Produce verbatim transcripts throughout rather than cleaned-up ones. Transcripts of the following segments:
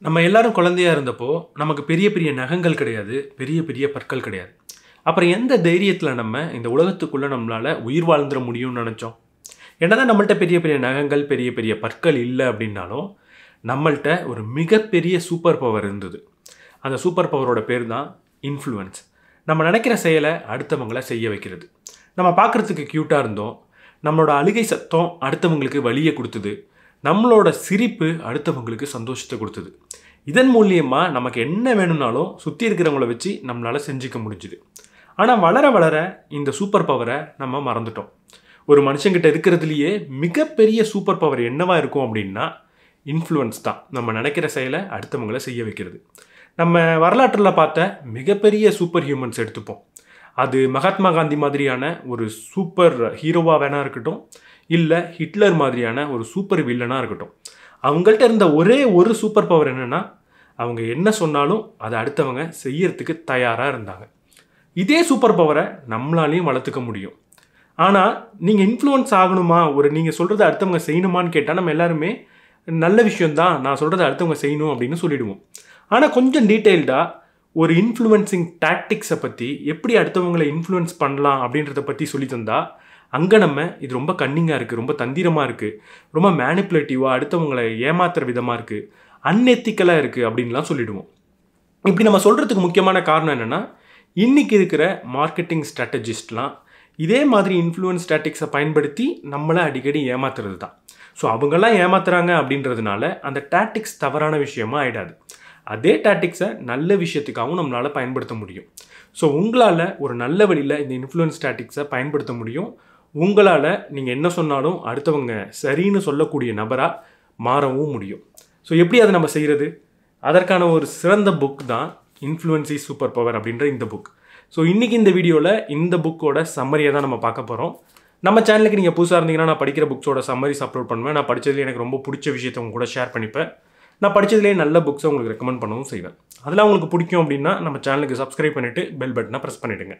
நம்ம எல்லாரும் குழந்தையா இருந்தப்போ நமக்கு பெரிய பெரிய நகங்கள் கிடையாது, பெரிய பெரிய பற்கள் கிடையாது. அப்புறம் எந்த தைரியத்தில் நம்ம இந்த உலகத்துக்குள்ளே நம்மளால் உயிர் வாழ்ந்துட முடியும்னு நினச்சோம்? என்னதான் நம்மள்ட்ட பெரிய பெரிய நகங்கள் பெரிய பெரிய பற்கள் இல்லை அப்படின்னாலும் நம்மள்ட்ட ஒரு மிகப்பெரிய சூப்பர் பவர் இருந்தது. அந்த சூப்பர் பவரோட பேர் தான் இன்ஃப்ளூயன்ஸ். நம்ம நினைக்கிற செயலை அடுத்தவங்களை செய்ய வைக்கிறது. நம்ம பார்க்குறதுக்கு க்யூட்டாக இருந்தோம், நம்மளோட அழுகை சத்தம் அடுத்தவங்களுக்கு வலியை கொடுத்தது, நம்மளோட சிரிப்பு அடுத்தவங்களுக்கு சந்தோஷத்தை கொடுத்தது. இதன் மூலியமாக நமக்கு என்ன வேணும்னாலும் சுற்றி இருக்கிறவங்கள வச்சு நம்மளால் செஞ்சுக்க முடிஞ்சுது. ஆனால் வளர வளர இந்த சூப்பர் பவரை நம்ம மறந்துட்டோம். ஒரு மனுஷங்கிட்ட இருக்கிறதுலையே மிகப்பெரிய சூப்பர் பவர் என்னவா இருக்கும் அப்படின்னா இன்ஃப்ளூயன்ஸ் தான். நம்ம நினைக்கிற செயலை அடுத்தவங்களை செய்ய வைக்கிறது. நம்ம வரலாற்றில் பார்த்த மிகப்பெரிய சூப்பர் ஹியூமன்ஸ் எடுத்துப்போம். அது மகாத்மா காந்தி மாதிரியான ஒரு சூப்பர் ஹீரோவாக வேணா இருக்கட்டும், இல்லை ஹிட்லர் மாதிரியான ஒரு சூப்பர் வில்லனாக இருக்கட்டும். அவங்கள்ட்ட இருந்த ஒரே ஒரு சூப்பர் பவர் என்னென்னா, அவங்க என்ன சொன்னாலும் அதை அடுத்தவங்க செய்யறதுக்கு தயாராக இருந்தாங்க. இதே சூப்பர் பவரை நம்மளாலையும் வளர்த்துக்க முடியும். ஆனால் நீங்கள் இன்ஃப்ளூயன்ஸ் ஆகணுமா, ஒரு நீங்கள் சொல்கிறத அடுத்தவங்க செய்யணுமான்னு கேட்டால் நம்ம எல்லாருமே நல்ல விஷயந்தான், நான் சொல்கிறத அடுத்தவங்க செய்யணும் அப்படின்னு சொல்லிடுவோம். ஆனால் கொஞ்சம் டீட்டெயில்டாக ஒரு இன்ஃப்ளூயன்சிங் டாக்டிக்ஸை பற்றி, எப்படி அடுத்தவங்களை இன்ஃப்ளூயன்ஸ் பண்ணலாம் அப்படின்றத பற்றி சொல்லி தந்தால் அங்கே நம்ம இது ரொம்ப கன்னிங்காக இருக்குது, ரொம்ப தந்திரமாக இருக்குது, ரொம்ப மேனிப்புலேட்டிவாக அடுத்தவங்களை ஏமாத்துற விதமாக இருக்குது, அன்எத்திக்கலாக இருக்குது அப்படின்லாம் சொல்லிடுவோம். இப்படி நம்ம சொல்கிறதுக்கு முக்கியமான காரணம் என்னென்னா, இன்றைக்கி இருக்கிற மார்க்கெட்டிங் ஸ்ட்ராட்டஜிஸ்ட்லாம் இதே மாதிரி இன்ஃப்ளூயன்ஸ் டாக்டிக்ஸை பயன்படுத்தி நம்மளை அடிக்கடி ஏமாத்துறது தான். ஸோ அவங்கெல்லாம் ஏமாத்துறாங்க அப்படின்றதுனால அந்த டாக்டிக்ஸ் தவறான விஷயமா ஆகிடாது. அதே டாக்டிக்ஸை நல்ல விஷயத்துக்காகவும் நம்மளால் பயன்படுத்த முடியும். ஸோ உங்களால் ஒரு நல்ல வழியில் இந்த இன்ஃப்ளூயன்ஸ் டாக்டிக்ஸை பயன்படுத்த முடியும். உங்களால் நீங்கள் என்ன சொன்னாலும் அடுத்தவங்க சரின்னு சொல்லக்கூடிய நபராக மாறவும் முடியும். ஸோ எப்படி அதை நம்ம செய்கிறது? அதற்கான ஒரு சிறந்த புக் தான் இன்ஃப்ளூயன்ஸ் இஸ் சூப்பர் பவர் அப்படின்ற இந்த புக். ஸோ இன்றைக்கி இந்த வீடியோவில் இந்த புக்கோட சம்மரியை தான் நம்ம பார்க்க போகிறோம். நம்ம சேனலுக்கு நீங்கள் புதுசாக இருந்தீங்கன்னா நான் படிக்கிற புக்ஸோட சம்மரிஸ் அப்லோட் பண்ணுவேன். நான் படித்ததுலேயே எனக்கு ரொம்ப பிடிச்ச விஷயத்தை உங்க கூட ஷேர் பண்ணிப்பேன். நான் படித்ததுலேயே நல்ல புக்ஸை உங்களுக்கு ரெக்கமெண்ட் பண்ணவும் செய்வேன். அதெல்லாம் உங்களுக்கு பிடிக்கும் அப்படின்னா நம்ம சேனலுக்கு சப்ஸ்கிரைப் பண்ணிவிட்டு பெல் பட்டனை ப்ரெஸ் பண்ணிவிடுங்க.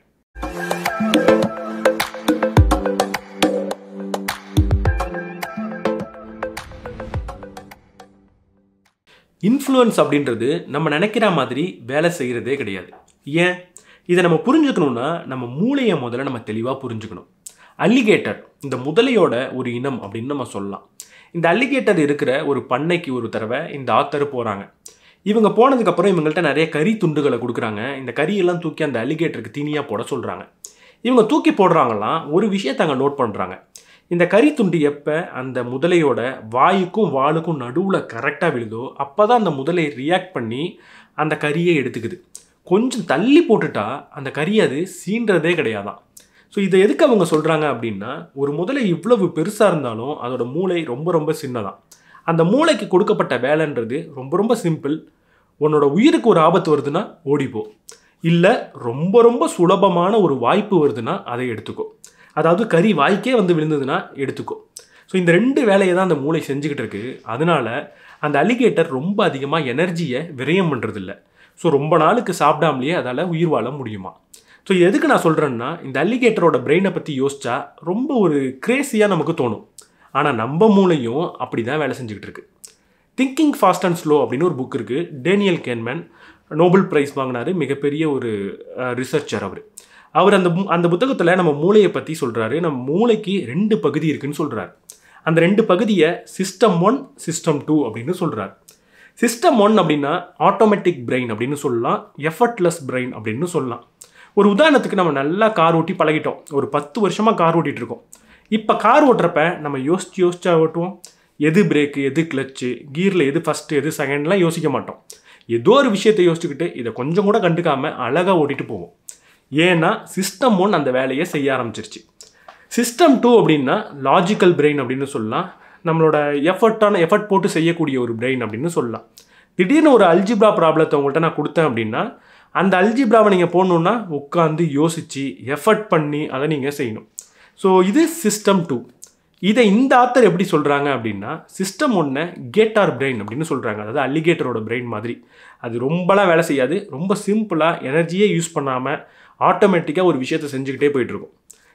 இன்ஃப்ளூயன்ஸ் அப்படின்றது நம்ம நினைக்கிற மாதிரி வேலை செய்கிறதே கிடையாது. ஏன் இதை நம்ம புரிஞ்சுக்கணுன்னா நம்ம மூளையை முதல்ல நம்ம தெளிவாக புரிஞ்சுக்கணும். அலிகேட்டர் இந்த முதலையோட ஒரு இனம் அப்படின்னு நம்ம சொல்லலாம். இந்த அலிகேட்டர் இருக்கிற ஒரு பண்ணைக்கு ஒரு தடவை இந்த ஆத்தர் போகிறாங்க. இவங்க போனதுக்கப்புறம் இவங்கள்ட்ட நிறைய கறி துண்டுகளை கொடுக்குறாங்க. இந்த கறியெல்லாம் தூக்கி அந்த அலிகேட்டருக்கு தீனியாக போட சொல்கிறாங்க. இவங்க தூக்கி போடுறாங்கலாம், ஒரு விஷயத்தை அங்கே நோட் பண்ணுறாங்க. இந்த கறி துண்டு எப்போ அந்த முதலையோட வாயுக்கும் வாளுக்கும் நடுவில் கரெக்டாக விழுதோ அப்போ தான் அந்த முதலை ரியாக்ட் பண்ணி அந்த கறியை எடுத்துக்குது. கொஞ்சம் தள்ளி போட்டுட்டா அந்த கறி அது சீன்றதே கிடையாதான். ஸோ இதை எதுக்கு அவங்க சொல்கிறாங்க அப்படின்னா, ஒரு முதலை இவ்வளவு பெருசாக இருந்தாலும் அதோட மூளை ரொம்ப ரொம்ப சின்னதான். அந்த மூளைக்கு கொடுக்கப்பட்ட வேலைன்றது ரொம்ப ரொம்ப சிம்பிள். உன்னோட உயிருக்கு ஒரு ஆபத்து வருதுன்னா ஓடிப்போ, இல்லை ரொம்ப ரொம்ப சுலபமான ஒரு வாய்ப்பு வருதுன்னா அதை எடுத்துக்கோ. அதாவது கறி வாய்க்கே வந்து விழுந்ததுன்னா எடுத்துக்கோ. ஸோ இந்த ரெண்டு வேலையை தான் அந்த மூளை செஞ்சுக்கிட்டு இருக்கு. அதனால அந்த அலிகேட்டர் ரொம்ப அதிகமாக எனர்ஜியை விரயம் பண்ணுறதில்ல. ஸோ ரொம்ப நாளுக்கு சாப்பிடாமலேயே அதால் உயிர் வாழ முடியுமா. ஸோ எதுக்கு நான் சொல்கிறேன்னா, இந்த அலிகேட்டரோட பிரெயினை பற்றி யோசிச்சா ரொம்ப ஒரு கிரேஸியாக நமக்கு தோணும். ஆனால் நம்ம மூளையும் அப்படி தான் வேலை செஞ்சுக்கிட்டு இருக்கு. திங்கிங் ஃபாஸ்ட் அண்ட் ஸ்லோ அப்படின்னு ஒரு புக் இருக்குது. டேனியல் கேன்மேன் நோபல் ப்ரைஸ் வாங்கினார், மிகப்பெரிய ஒரு ரிசர்ச்சர் அவர். அவர் அந்த அந்த புத்தகத்தில் நம்ம மூளையை பற்றி சொல்கிறாரு. நம்ம மூளைக்கு ரெண்டு பகுதி இருக்குதுன்னு சொல்கிறார். அந்த ரெண்டு பகுதியை சிஸ்டம் ஒன் சிஸ்டம் டூ அப்படின்னு சொல்கிறார். சிஸ்டம் ஒன் அப்படின்னா ஆட்டோமேட்டிக் பிரெயின் அப்படின்னு சொல்லலாம், எஃபர்ட்லெஸ் பிரெயின் அப்படின்னு சொல்லலாம். ஒரு உதாரணத்துக்கு நம்ம நல்லா கார் ஓட்டி பழகிட்டோம். ஒரு பத்து வருஷமாக கார் ஓட்டிகிட்டு இருக்கோம். இப்போ கார் ஓட்டுறப்ப நம்ம யோசிச்சு யோசிச்சா ஓட்டுவோம். எது பிரேக்கு, எது கிளச்சு, கீரில் எது ஃபஸ்ட்டு, எது செகண்ட்லாம் யோசிக்க மாட்டோம். ஏதோ ஒரு விஷயத்தை யோசிச்சுக்கிட்டு இதை கொஞ்சம் கூட கண்டுக்காமல் அழகாக ஓட்டிகிட்டு போவோம். ஏன்னா சிஸ்டம் ஒன் அந்த வேலையை செய்ய ஆரம்பிச்சிருச்சு. சிஸ்டம் டூ அப்படின்னா லாஜிக்கல் பிரெயின் அப்படின்னு சொல்லலாம். நம்மளோட எஃபர்ட்டான எஃபர்ட் போட்டு செய்யக்கூடிய ஒரு பிரெயின் அப்படின்னு சொல்லலாம். திடீர்னு ஒரு அல்ஜிப்ரா ப்ராப்ளத்தை உங்கள்கிட்ட நான் கொடுத்தேன் அப்படின்னா அந்த அல்ஜிப்ராவை நீங்கள் போடணுன்னா உட்காந்து யோசித்து எஃபர்ட் பண்ணி அதை நீங்கள் செய்யணும். ஸோ இது சிஸ்டம் டூ. இதை இந்த ஆத்தர் எப்படி சொல்கிறாங்க அப்படின்னா, சிஸ்டம் ஒன்றை கேட்டார் பிரெயின் அப்படின்னு சொல்கிறாங்க. அதாவது அலிகேட்டரோட பிரெயின் மாதிரி. அது ரொம்பலாம் வேலை செய்யாது, ரொம்ப சிம்பிளாக எனர்ஜியே யூஸ் பண்ணாமல் ஆட்டோமேட்டிக்காக ஒரு விஷயத்தை செஞ்சுக்கிட்டே போயிட்டுருக்கும்.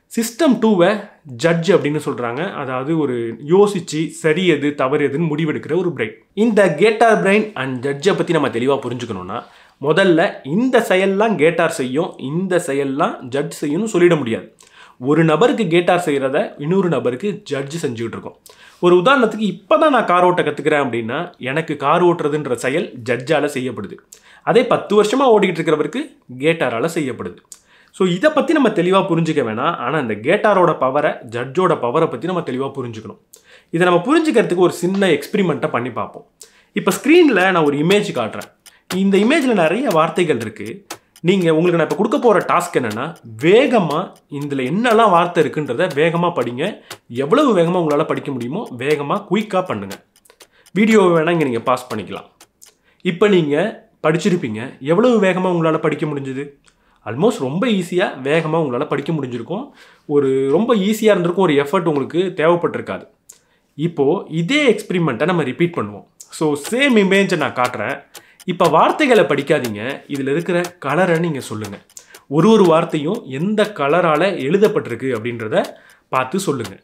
சிஸ்டம் டூவை ஜட்ஜ் அப்படின்னு சொல்கிறாங்க. அதாவது ஒரு யோசித்து சரி எது தவறு எதுன்னு முடிவெடுக்கிற ஒரு பிரெயின். இந்த கேட்டார் பிரெயின் அண்ட் ஜட்ஜை பற்றி நம்ம தெளிவாக புரிஞ்சுக்கணுன்னா முதல்ல இந்த செயல்லாம் கேட்டார் செய்யும், இந்த செயல்லாம் ஜட்ஜ் செய்யணும்னு சொல்லிட முடியாது. ஒரு நபருக்கு கேட்டார் செய்கிறத இன்னொரு நபருக்கு ஜட்ஜ் செஞ்சுக்கிட்டு இருக்கோம். ஒரு உதாரணத்துக்கு இப்போ தான் நான் கார் ஓட்ட கற்றுக்கிறேன் அப்படின்னா எனக்கு கார் ஓட்டுறதுன்ற செயல் ஜட்ஜால் செய்யப்படுது. அதே பத்து வருஷமாக ஓடிக்கிட்டு இருக்கிறவருக்கு கேட்டாரால் செய்யப்படுது. ஸோ இதை பற்றி நம்ம தெளிவாக புரிஞ்சிக்க வேணாம். ஆனால் இந்த கேட்டாரோட பவரை ஜட்ஜோட பவரை பற்றி நம்ம தெளிவாக புரிஞ்சுக்கணும். இதை நம்ம புரிஞ்சுக்கிறதுக்கு ஒரு சின்ன எக்ஸ்பிரிமெண்ட்டை பண்ணி பார்ப்போம். இப்போ ஸ்க்ரீனில் நான் ஒரு இமேஜ் காட்டுறேன். இந்த இமேஜில் நிறைய வார்த்தைகள் இருக்குது. நீங்கள் உங்களுக்கு நான் இப்போ கொடுக்க போகிற டாஸ்க் என்னென்னா வேகமாக இதில் என்னெல்லாம் வார்த்தை இருக்குன்றதை வேகமாக படிங்க. எவ்வளவு வேகமாக உங்களால் படிக்க முடியுமோ வேகமாக குயிக்காக பண்ணுங்கள். வீடியோவை வேணால் இங்கே நீங்கள் பாஸ் பண்ணிக்கலாம். இப்போ நீங்கள் படிச்சிருப்பீங்க. எவ்வளவு வேகமாக உங்களால் படிக்க முடிஞ்சுது? ஆல்மோஸ்ட் ரொம்ப ஈஸியாக வேகமாக உங்களால் படிக்க முடிஞ்சிருக்கும். ஒரு ரொம்ப ஈஸியாக இருந்திருக்கும். ஒரு எஃபர்ட் உங்களுக்கு தேவைப்பட்டிருக்காது. இப்போது இதே எக்ஸ்பிரிமெண்ட்டை நம்ம ரிப்பீட் பண்ணுவோம். ஸோ சேம் இமேஜை நான் காட்டுறேன். இப்போ வார்த்தைகளை படிக்காதீங்க. இதில் இருக்கிற கலரை நீங்கள் சொல்லுங்கள். ஒரு ஒரு வார்த்தையும் எந்த கலரால் எழுதப்பட்டிருக்கு அப்படின்றத பார்த்து சொல்லுங்கள்.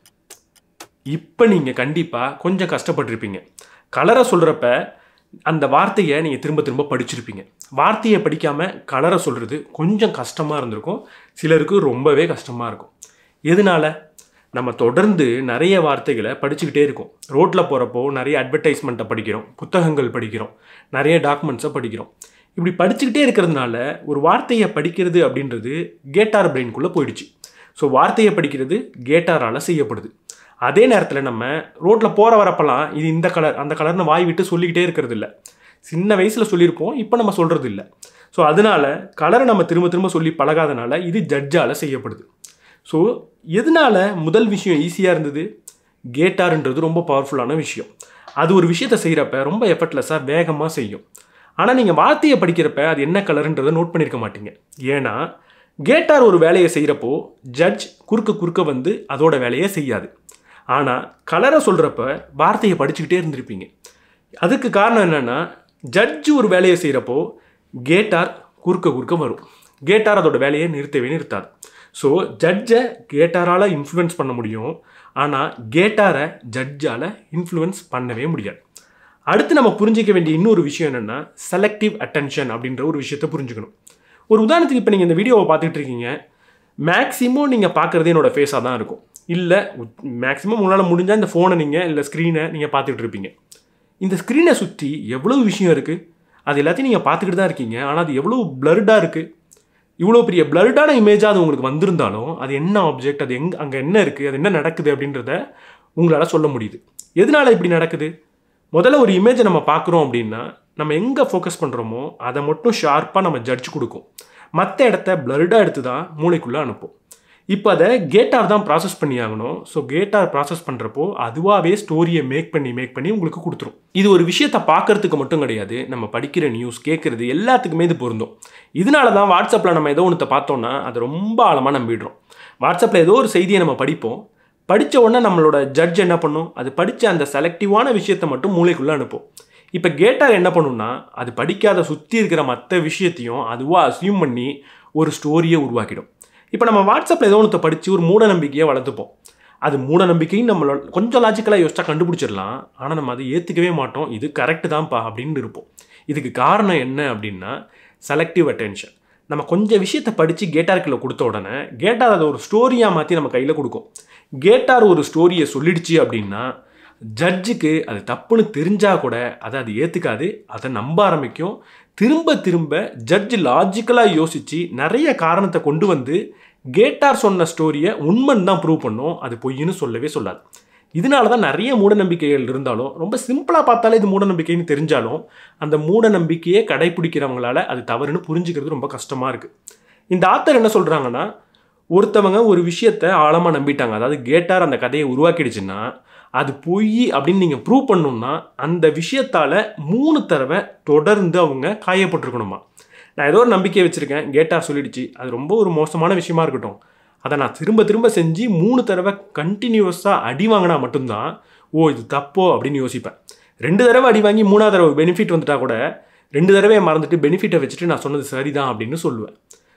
இப்போ நீங்கள் கண்டிப்பாக கொஞ்சம் கஷ்டப்பட்டிருப்பீங்க. கலரை சொல்கிறப்ப அந்த வார்த்தையை நீங்கள் திரும்ப திரும்ப படிச்சிருப்பீங்க. வார்த்தையை படிக்காமல் கலரை சொல்கிறது கொஞ்சம் கஷ்டமாக இருந்திருக்கும். சிலருக்கு ரொம்பவே கஷ்டமாக இருக்கும். எதனால்? நம்ம தொடர்ந்து நிறைய வார்த்தைகளை படிச்சுக்கிட்டே இருக்கோம். ரோட்டில் போகிறப்போ நிறைய அட்வர்டைஸ்மெண்ட்டை படிக்கிறோம், புத்தகங்கள் படிக்கிறோம், நிறைய டாக்குமெண்ட்ஸை படிக்கிறோம். இப்படி படிச்சுக்கிட்டே இருக்கிறதுனால ஒரு வார்த்தையை படிக்கிறது அப்படின்றது கேட்டார் பிரெயின்குள்ளே போயிடுச்சு. ஸோ வார்த்தையை படிக்கிறது கேட்டாரால் செய்யப்படுது. அதே நேரத்தில் நம்ம ரோட்டில் போகிற வரப்பெல்லாம் இது இந்த கலர் அந்த கலர்னு வாய் விட்டு சொல்லிக்கிட்டே இருக்கிறது இல்லை. சின்ன வயசில் சொல்லியிருப்போம், இப்போ நம்ம சொல்கிறது இல்லை. ஸோ அதனால் கலரை நம்ம திரும்ப திரும்ப சொல்லி பழகாதனால இது ஜட்ஜால் செய்யப்படுது. ஸோ எதனால் முதல் விஷயம் ஈஸியாக இருந்தது? கேட்டார்ன்றது ரொம்ப பவர்ஃபுல்லான விஷயம். அது ஒரு விஷயத்தை செய்கிறப்ப ரொம்ப எஃபர்ட்லெஸ்ஸாக வேகமாக செய்யும். ஆனால் நீங்கள் வார்த்தையை படிக்கிறப்ப அது என்ன கலருன்றதை நோட் பண்ணியிருக்க மாட்டீங்க. ஏன்னா கேட்டார் ஒரு வேலையை செய்கிறப்போ ஜட்ஜ் குறுக்க குறுக்க வந்து அதோட வேலையை செய்யாது. ஆனால் கலரை சொல்கிறப்ப வார்த்தையை படிச்சுக்கிட்டே இருந்திருப்பீங்க. அதுக்கு காரணம் என்னென்னா ஜட்ஜ் ஒரு வேலையை செய்கிறப்போ கேட்டார் குறுக்க குறுக்க வரும். கேட்டார் அதோட வேலையை நிறுத்தவே நிறுத்தாது. ஸோ ஜட்ஜை கேட்டாரால் இன்ஃப்ளூயன்ஸ் பண்ண முடியும். ஆனால் கேட்டாரை ஜட்ஜால் இன்ஃப்ளூயன்ஸ் பண்ணவே முடியாது. அடுத்து நம்ம புரிஞ்சிக்க வேண்டிய இன்னொரு விஷயம் என்னென்னா செலக்டிவ் அட்டென்ஷன் அப்படின்ற ஒரு விஷயத்தை புரிஞ்சுக்கணும். ஒரு உதாரணத்துக்கு இப்போ நீங்கள் இந்த வீடியோவை பார்த்துட்டு இருக்கீங்க. மேக்ஸிமம் நீங்கள் பார்க்குறது என்னோடய ஃபேஸாக தான் இருக்கும். இல்லை மேக்ஸிமம் உங்களால் முடிஞ்சால் இந்த ஃபோனை நீங்கள் இல்லை ஸ்க்ரீனை நீங்கள் பார்த்துக்கிட்டு இருப்பீங்க. இந்த ஸ்க்ரீனை சுற்றி எவ்வளோ விஷயம் இருக்குது, அது எல்லாத்தையும் நீங்கள் பார்த்துக்கிட்டு தான் இருக்கீங்க. ஆனால் அது எவ்வளோ பிளர்டாக இருக்குது. இவ்வளோ பெரிய பிளர்டான இமேஜாக அது உங்களுக்கு வந்திருந்தாலும் அது என்ன ஆப்ஜெக்ட், அது எங்கே அங்கே என்ன இருக்குது, அது என்ன நடக்குது அப்படின்றத உங்களால் சொல்ல முடியுது. எதனால் இப்படி நடக்குது? முதல்ல ஒரு இமேஜை நம்ம பார்க்குறோம் அப்படின்னா நம்ம எங்கே ஃபோக்கஸ் பண்ணுறோமோ அதை மட்டும் ஷார்ப்பாக நம்ம ஜட்ஜ் கொடுக்கும். மற்ற இடத்த பிளர்டாக எடுத்து தான் மூளைக்குள்ளே அனுப்போம். இப்போ அதை கேட்டார் தான் ப்ராசஸ் பண்ணி ஆகணும். ஸோ கேட்டார் ப்ராசஸ் பண்ணுறப்போ அதுவாகவே ஸ்டோரியை மேக் பண்ணி மேக் பண்ணி உங்களுக்கு கொடுத்துரும். இது ஒரு விஷயத்தை பார்க்கறதுக்கு மட்டும் கிடையாது, நம்ம படிக்கிற நியூஸ் கேட்குறது எல்லாத்துக்குமே இது பொருந்தும். இதனால தான் வாட்ஸ்அப்பில் நம்ம ஏதோ ஒன்று பார்த்தோன்னா அது ரொம்ப ஆழமாக நம்பிடுறோம். வாட்ஸ்அப்பில் ஏதோ ஒரு செய்தியை நம்ம படிப்போம். படித்த உடனே நம்மளோட ஜட்ஜ் என்ன பண்ணும்? அது படித்த அந்த செலக்டிவான விஷயத்தை மட்டும் மூளைக்குள்ளே அனுப்போம். இப்போ கேட்டார் என்ன பண்ணுன்னா அது படிக்காத சுற்றி இருக்கிற மற்ற விஷயத்தையும் அதுவாக அசியூம் பண்ணி ஒரு ஸ்டோரியை உருவாக்கிடும். இப்போ நம்ம வாட்ஸ்அப்பில் ஏதோ ஒன்று படித்து ஒரு மூட நம்பிக்கையை வளர்த்துப்போம். அது மூட நம்பிக்கையும் நம்மளோட கொஞ்சம் லாஜிக்கலாக யோசிச்சா கண்டுபிடிச்சிடலாம். ஆனால் நம்ம அதை ஏற்றுக்கவே மாட்டோம். இது கரெக்டு தான்ப்பா அப்படின்னு இருப்போம். இதுக்கு காரணம் என்ன அப்படின்னா செலக்டிவ் அட்டென்ஷன். நம்ம கொஞ்சம் விஷயத்தை படித்து கேட்டாருக்குள்ளே கொடுத்த உடனே கேட்டார் அதை ஒரு ஸ்டோரியாக மாற்றி நம்ம கையில் கொடுக்கும். கேட்டார் ஒரு ஸ்டோரியை சொல்லிடுச்சு அப்படின்னா ஜட்ஜுக்கு அது தப்புன்னு தெரிஞ்சால் கூட அதை அது ஏற்றுக்காது, அதை நம்ப ஆரம்பிக்கும். திரும்ப திரும்ப ஜட்ஜ் லாஜிக்கலாக யோசித்து நிறைய காரணத்தை கொண்டு வந்து கேட்டார் சொன்ன ஸ்டோரியை உண்மைன்னு தான் ப்ரூவ் பண்ணும், அது பொய்ன்னு சொல்லவே சொல்லாது. இதனால தான் நிறைய மூடநம்பிக்கைகள் இருந்தாலும் ரொம்ப சிம்பிளாக பார்த்தாலே இது மூடநம்பிக்கைன்னு தெரிஞ்சாலும் அந்த மூட நம்பிக்கையை கடைப்பிடிக்கிறவங்களால அது தவறுன்னு புரிஞ்சுக்கிறது ரொம்ப கஷ்டமாக இருக்குது. இந்த ஆத்தர் என்ன சொல்கிறாங்கன்னா ஒருத்தவங்க ஒரு விஷயத்தை ஆழமாக நம்பிட்டாங்க, அதாவது கேட்டார் அந்த கதையை உருவாக்கிடுச்சுன்னா அது பொய் அப்படின்னு நீங்கள் ப்ரூவ் பண்ணணும்னா அந்த விஷயத்தால் மூணு தடவை தொடர்ந்து அவங்க காயப்பட்டிருக்கணுமா. நான் ஏதோ ஒரு நம்பிக்கையை வச்சுருக்கேன், கேட்டார் சொல்லிடுச்சு, அது ரொம்ப ஒரு மோசமான விஷயமா இருக்கட்டும், அதை நான் திரும்ப திரும்ப செஞ்சு மூணு தடவை கண்டினியூஸாக அடி வாங்கினா மட்டும்தான் ஓ இது தப்போ அப்படின்னு யோசிப்பேன். ரெண்டு தடவை அடி வாங்கி மூணாவது தடவை பெனிஃபிட் வந்துட்டா கூட ரெண்டு தடவை மறந்துட்டு பெனிஃபிட்டை வச்சுட்டு நான் சொன்னது சரிதான் அப்படின்னு சொல்லுவேன்.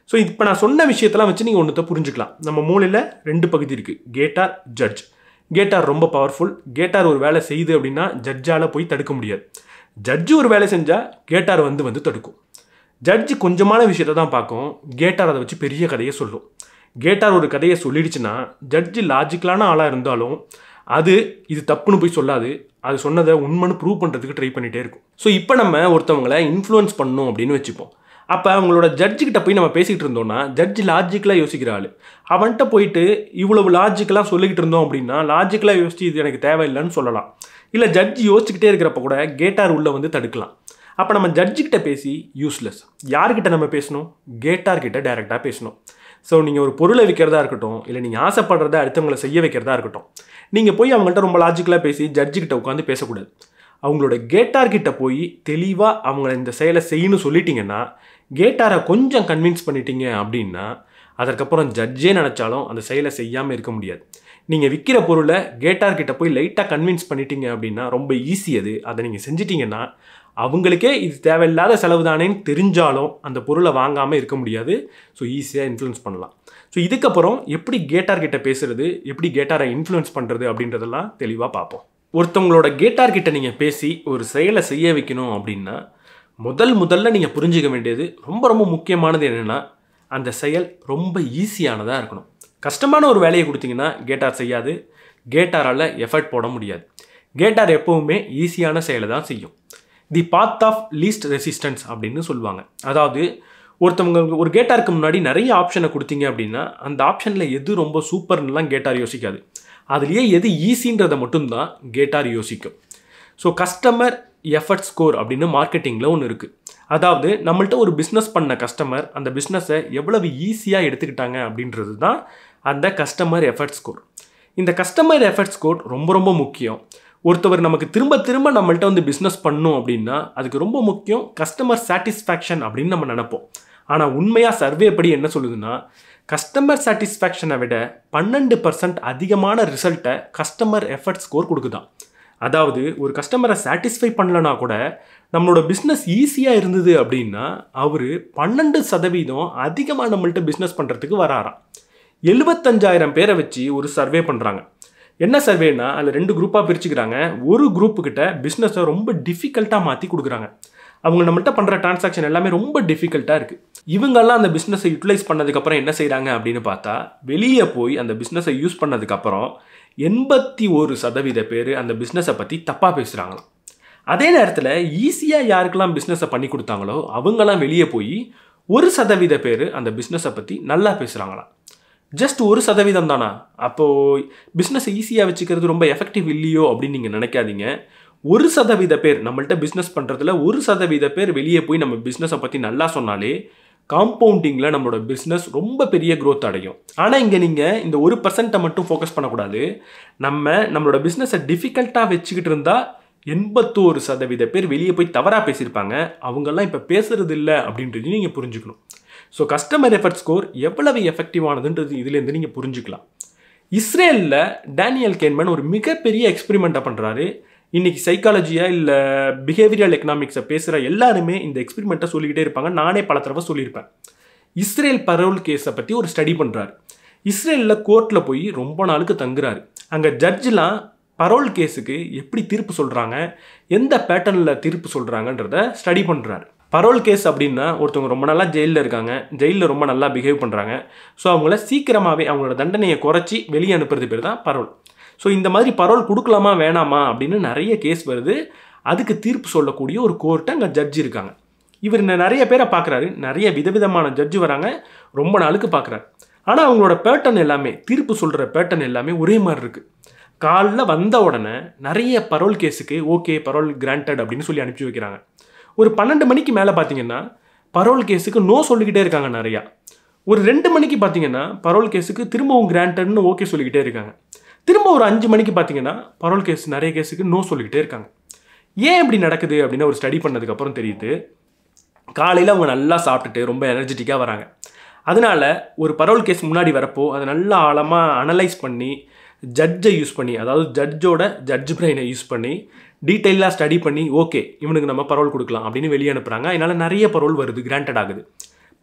ஸோ இப்போ நான் சொன்ன விஷயத்தெல்லாம் வச்சு நீங்கள் ஒன்றத்தை புரிஞ்சுக்கலாம். நம்ம மூளையில் ரெண்டு பகுதி இருக்குது, கேட்டார், ஜட்ஜ். கேட்டார் ரொம்ப பவர்ஃபுல். கேட்டார் ஒரு வேலை செய்யுது அப்படின்னா ஜட்ஜால் போய் தடுக்க முடியாது. ஜட்ஜு ஒரு வேலை செஞ்சால் கேட்டார் வந்து வந்து தடுக்கும். ஜட்ஜு கொஞ்சமான விஷயத்தை தான் பார்க்கும், கேட்டார் அதை வச்சு பெரிய கதையை சொல்லும். கேட்டார் ஒரு கதையை சொல்லிடுச்சுன்னா ஜட்ஜு லாஜிக்கலான ஆளாக இருந்தாலும் அது இது தப்புன்னு போய் சொல்லாது, அது சொன்னதை உண்மைன்னு ப்ரூவ் பண்ணுறதுக்கு ட்ரை பண்ணிகிட்டே இருக்கும். ஸோ இப்போ நம்ம ஒருத்தவங்களை இன்ஃப்ளூயன்ஸ் பண்ணணும் அப்படின்னு வச்சுப்போம். அப்போ அவங்களோட ஜட்ஜுக்கிட்ட போய் நம்ம பேசிகிட்டு இருந்தோம்னா ஜட்ஜ் லாஜிக்கலாக யோசிக்கிற ஆள். அவன்கிட்ட போயிட்டு இவ்வளவு லாஜிக்கலாக சொல்லிக்கிட்டு இருந்தோம் அப்படின்னா லாஜிக்கலாக யோசிச்சு இது எனக்கு தேவையில்லைன்னு சொல்லலாம். இல்லை ஜட்ஜ் யோசிச்சுக்கிட்டே இருக்கிறப்ப கூட கேட்டார் உள்ளே வந்து தடுக்கலாம். அப்போ நம்ம ஜட்ஜுக்கிட்ட பேசி யூஸ்லெஸ். யார்கிட்ட நம்ம பேசணும்? கேட்டார்கிட்ட டைரெக்டாக பேசணும். ஸோ நீங்கள் ஒரு பொருளை விற்கிறதா இருக்கட்டும், இல்லை நீங்கள் ஆசைப்படுறத அடுத்தவங்களை செய்ய வைக்கிறதா இருக்கட்டும், நீங்கள் போய் அவங்கள்ட்ட ரொம்ப லாஜிக்கலாக பேசி ஜட்ஜுக்கிட்ட உட்காந்து பேசக்கூடாது. அவங்களோட கேட்டார்கிட்ட போய் தெளிவாக அவங்கள இந்த செயலை செய்யணும்னு சொல்லிட்டீங்கன்னா, கேட்டாரை கொஞ்சம் கன்வின்ஸ் பண்ணிட்டீங்க அப்படின்னா அதற்கப்புறம் ஜட்ஜே நினச்சாலும் அந்த செயலை செய்யாமல் இருக்க முடியாது. நீங்கள் விற்கிற பொருளை கேட்டார்கிட்ட போய் லைட்டாக கன்வின்ஸ் பண்ணிட்டீங்க அப்படின்னா ரொம்ப ஈஸி அது. அதை நீங்கள் செஞ்சிட்டிங்கன்னா அவங்களுக்கே இது தேவையில்லாத செலவு தானேன்னு தெரிஞ்சாலும் அந்த பொருளை வாங்காமல் இருக்க முடியாது. ஸோ ஈஸியாக இன்ஃப்ளூயன்ஸ் பண்ணலாம். ஸோ இதுக்கப்புறம் எப்படி கேட்டார்கிட்ட பேசுகிறது, எப்படி கேட்டாரை இன்ஃப்ளூயன்ஸ் பண்ணுறது அப்படின்றதெல்லாம் தெளிவாக பார்ப்போம். ஒருத்தவங்களோட கேட்டார்கிட்ட நீங்கள் பேசி ஒரு செயலை செய்ய வைக்கணும் அப்படின்னா முதல் முதல்ல நீங்கள் புரிஞ்சிக்க வேண்டியது ரொம்ப ரொம்ப முக்கியமானது என்னென்னா, அந்த செயல் ரொம்ப ஈஸியானதாக இருக்கணும். கஷ்டமான ஒரு வேலையை கொடுத்தீங்கன்னா கேட்டார் செய்யாது, கேட்டாரால் எஃபர்ட் போட முடியாது. கேட்டார் எப்போவுமே ஈஸியான செயலை தான் செய்யும். The path of least resistance அப்படின்னு சொல்லுவாங்க. அதாவது ஒருத்தவங்க ஒரு கேட்டாருக்கு முன்னாடி நிறைய ஆப்ஷனை கொடுத்தீங்க அப்படின்னா அந்த ஆப்ஷனில் எது ரொம்ப சூப்பர்னுலாம் கேட்டார் யோசிக்காது. அதுலேயே எது ஈஸின்றதை மட்டும்தான் கேட்டார் யோசிக்கும். ஸோ கஸ்டமர் எஃபர்ட் ஸ்கோர் அப்படின்னு மார்க்கெட்டிங்கில் ஒன்று இருக்குது. அதாவது நம்மள்ட்ட ஒரு பிஸ்னஸ் பண்ண கஸ்டமர் அந்த பிஸ்னஸை எவ்வளவு ஈஸியாக எடுத்துக்கிட்டாங்க அப்படின்றது தான் அந்த கஸ்டமர் எஃபர்ட் ஸ்கோர். இந்த கஸ்டமர் எஃபர்ட் ஸ்கோர் ரொம்ப ரொம்ப முக்கியம். ஒருத்தவர் நமக்கு திரும்ப திரும்ப நம்மள்ட்ட வந்து பிஸ்னஸ் பண்ணணும் அப்படின்னா அதுக்கு ரொம்ப முக்கியம் கஸ்டமர் சாட்டிஸ்ஃபேக்ஷன் அப்படின்னு நம்ம நினைப்போம். ஆனால் உண்மையாக சர்வே படி என்ன சொல்லுதுன்னா, கஸ்டமர் சாட்டிஸ்ஃபேக்ஷனை விட பன்னெண்டு பர்சன்ட் அதிகமான ரிசல்ட்டை கஸ்டமர் எஃபர்ட் ஸ்கோர் கொடுக்குதான். அதாவது ஒரு கஸ்டமரை சாட்டிஸ்ஃபை பண்ணலனா கூட நம்மளோட பிஸ்னஸ் ஈஸியாக இருந்தது அப்படின்னா அவர் பன்னெண்டு சதவீதம் அதிகமாக நம்மள்ட்ட பிஸ்னஸ் பண்ணுறதுக்கு வராராம். எழுபத்தஞ்சாயிரம் பேரை வச்சு ஒரு சர்வே பண்ணுறாங்க. என்ன சர்வேனா அதில் ரெண்டு குரூப்பாக பிரிச்சுக்கிறாங்க. ஒரு குரூப்புக்கிட்ட பிஸ்னஸை ரொம்ப டிஃபிகல்ட்டாக மாற்றி கொடுக்குறாங்க. அவங்க நம்மள்ட்ட பண்ணுற டிரான்சாக்ஷன் எல்லாமே ரொம்ப டிஃபிகல்ட்டாக இருக்குது. இவங்கெல்லாம் அந்த பிஸ்னஸை யூட்டிலைஸ் பண்ணதுக்கப்புறம் என்ன செய்கிறாங்க அப்படின்னு பார்த்தா, வெளியே போய் அந்த பிஸ்னஸை யூஸ் பண்ணதுக்கப்புறம் எண்பத்தி ஒரு சதவீத பேர் அந்த பிஸ்னஸை பற்றி தப்பாக பேசுகிறாங்களாம். அதே நேரத்தில் ஈஸியாக யாருக்கெல்லாம் பிஸ்னஸை பண்ணி கொடுத்தாங்களோ அவங்கெல்லாம் வெளியே போய் ஒரு சதவீத பேர் அந்த பிஸ்னஸை பற்றி நல்லா பேசுகிறாங்களாம். ஜஸ்ட் ஒரு சதவீதம் தானா? அப்போது பிஸ்னஸை ஈஸியாக வச்சுக்கிறது ரொம்ப எஃபெக்டிவ் இல்லையோ அப்படின்னு நீங்கள் நினைக்காதீங்க. ஒரு சதவீத பேர் நம்மள்ட்ட பிஸ்னஸ் பண்ணுறதுல ஒரு சதவீத பேர் வெளியே போய் நம்ம பிஸ்னஸை பற்றி நல்லா சொன்னாலே காம்பவுண்டிங்கில் நம்மளோட பிஸ்னஸ் ரொம்ப பெரிய க்ரோத் அடையும். ஆனால் இங்கே நீங்கள் இந்த ஒரு பர்சன்ட்டை மட்டும் ஃபோக்கஸ் பண்ணக்கூடாது. நம்ம நம்மளோட பிஸ்னஸை டிஃபிகல்ட்டாக வச்சுக்கிட்டு இருந்தால் எண்பத்தோரு சதவீத பேர் வெளியே போய் தவறாக பேசியிருப்பாங்க. அவங்கெல்லாம் இப்போ பேசுறது இல்லை அப்படின்றது நீங்கள் புரிஞ்சுக்கணும். ஸோ கஸ்டமர் எஃபர்ட் ஸ்கோர் எவ்வளவு எஃபெக்டிவானதுன்றது இதுலேருந்து நீங்கள் புரிஞ்சுக்கலாம். இஸ்ரேலில் டேனியல் கேன்மன் ஒரு மிகப்பெரிய எக்ஸ்பெரிமெண்ட்டை பண்ணுறாரு. இன்றைக்கி சைக்காலஜியாக இல்லை பிஹேவியரல் எக்கனாமிக்ஸை பேசுகிற எல்லாருமே இந்த எக்ஸ்பெரிமெண்ட்டை சொல்லிக்கிட்டே இருப்பாங்க. நானே பல தடவை சொல்லியிருப்பேன். இஸ்ரேல் பரோல் கேஸை பற்றி ஒரு ஸ்டடி பண்ணுறாரு. இஸ்ரேலில் கோர்ட்டில் போய் ரொம்ப நாளுக்கு தங்குறாரு. அங்கே ஜட்ஜெலாம் பரோல் கேஸுக்கு எப்படி தீர்ப்பு சொல்கிறாங்க, எந்த பேட்டர்னில் தீர்ப்பு சொல்கிறாங்கன்றத ஸ்டடி பண்ணுறாரு. பரோல் கேஸ் அப்படின்னா ஒருத்தவங்க ரொம்ப நல்லா ஜெயிலில் இருக்காங்க, ஜெயிலில் ரொம்ப நல்லா பிஹேவ் பண்ணுறாங்க. ஸோ அவங்கள சீக்கிரமாகவே அவங்களோட தண்டனையை குறைச்சி வெளியே அனுப்புறது பேர் தான் பரோல். ஸோ இந்த மாதிரி பரோல் கொடுக்கலாமா வேணாமா அப்படின்னு நிறைய கேஸ் வருது. அதுக்கு தீர்ப்பு சொல்லக்கூடிய ஒரு கோர்ட்டை அங்கே ஜட்ஜி இருக்காங்க. இவர் நிறைய பேரை பார்க்குறாரு. நிறைய விதவிதமான ஜட்ஜு வராங்க, ரொம்ப நாளுக்கு பார்க்குறாரு. ஆனால் அவங்களோட பேட்டர்ன் எல்லாமே, தீர்ப்பு சொல்கிற பேட்டர்ன் எல்லாமே ஒரே மாதிரி இருக்குது. காலைல வந்த உடனே நிறைய பரோல் கேஸுக்கு ஓகே பரோல் கிராண்டட் அப்படின்னு சொல்லி அனுப்பிச்சி வைக்கிறாங்க. ஒரு பன்னெண்டு மணிக்கு மேலே பார்த்தீங்கன்னா பரோல் கேஸுக்கு நோ சொல்லிக்கிட்டே இருக்காங்க நிறையா. ஒரு ரெண்டு மணிக்கு பார்த்தீங்கன்னா பரோல் கேஸுக்கு திரும்பவும் கிராண்டட்னு ஓகே சொல்லிக்கிட்டே இருக்காங்க. திரும்ப ஒரு அஞ்சு மணிக்கு பார்த்தீங்கன்னா பரோல் கேஸ் நிறைய கேஸுக்கு நோ சொல்லிக்கிட்டே இருக்காங்க. ஏன் இப்படி நடக்குது அப்படின்னு ஒரு ஸ்டடி பண்ணதுக்கப்புறம் தெரியுது. காலையில் அவங்க நல்லா சாப்பிட்டுட்டு ரொம்ப எனர்ஜெட்டிக்காக வராங்க. அதனால ஒரு பரோல் கேஸ் முன்னாடி வரப்போ அதை நல்லா ஆழமாக அனலைஸ் பண்ணி ஜட்ஜை யூஸ் பண்ணி, அதாவது ஜட்ஜோட ஜட்ஜ் பிரெயினை யூஸ் பண்ணி டீட்டெயிலாக ஸ்டடி பண்ணி ஓகே இவனுக்கு நம்ம பரோல் கொடுக்கலாம் அப்படின்னு வெளியே அனுப்புகிறாங்க. அதனால் நிறைய பரோல் வருது, கிராண்டட் ஆகுது.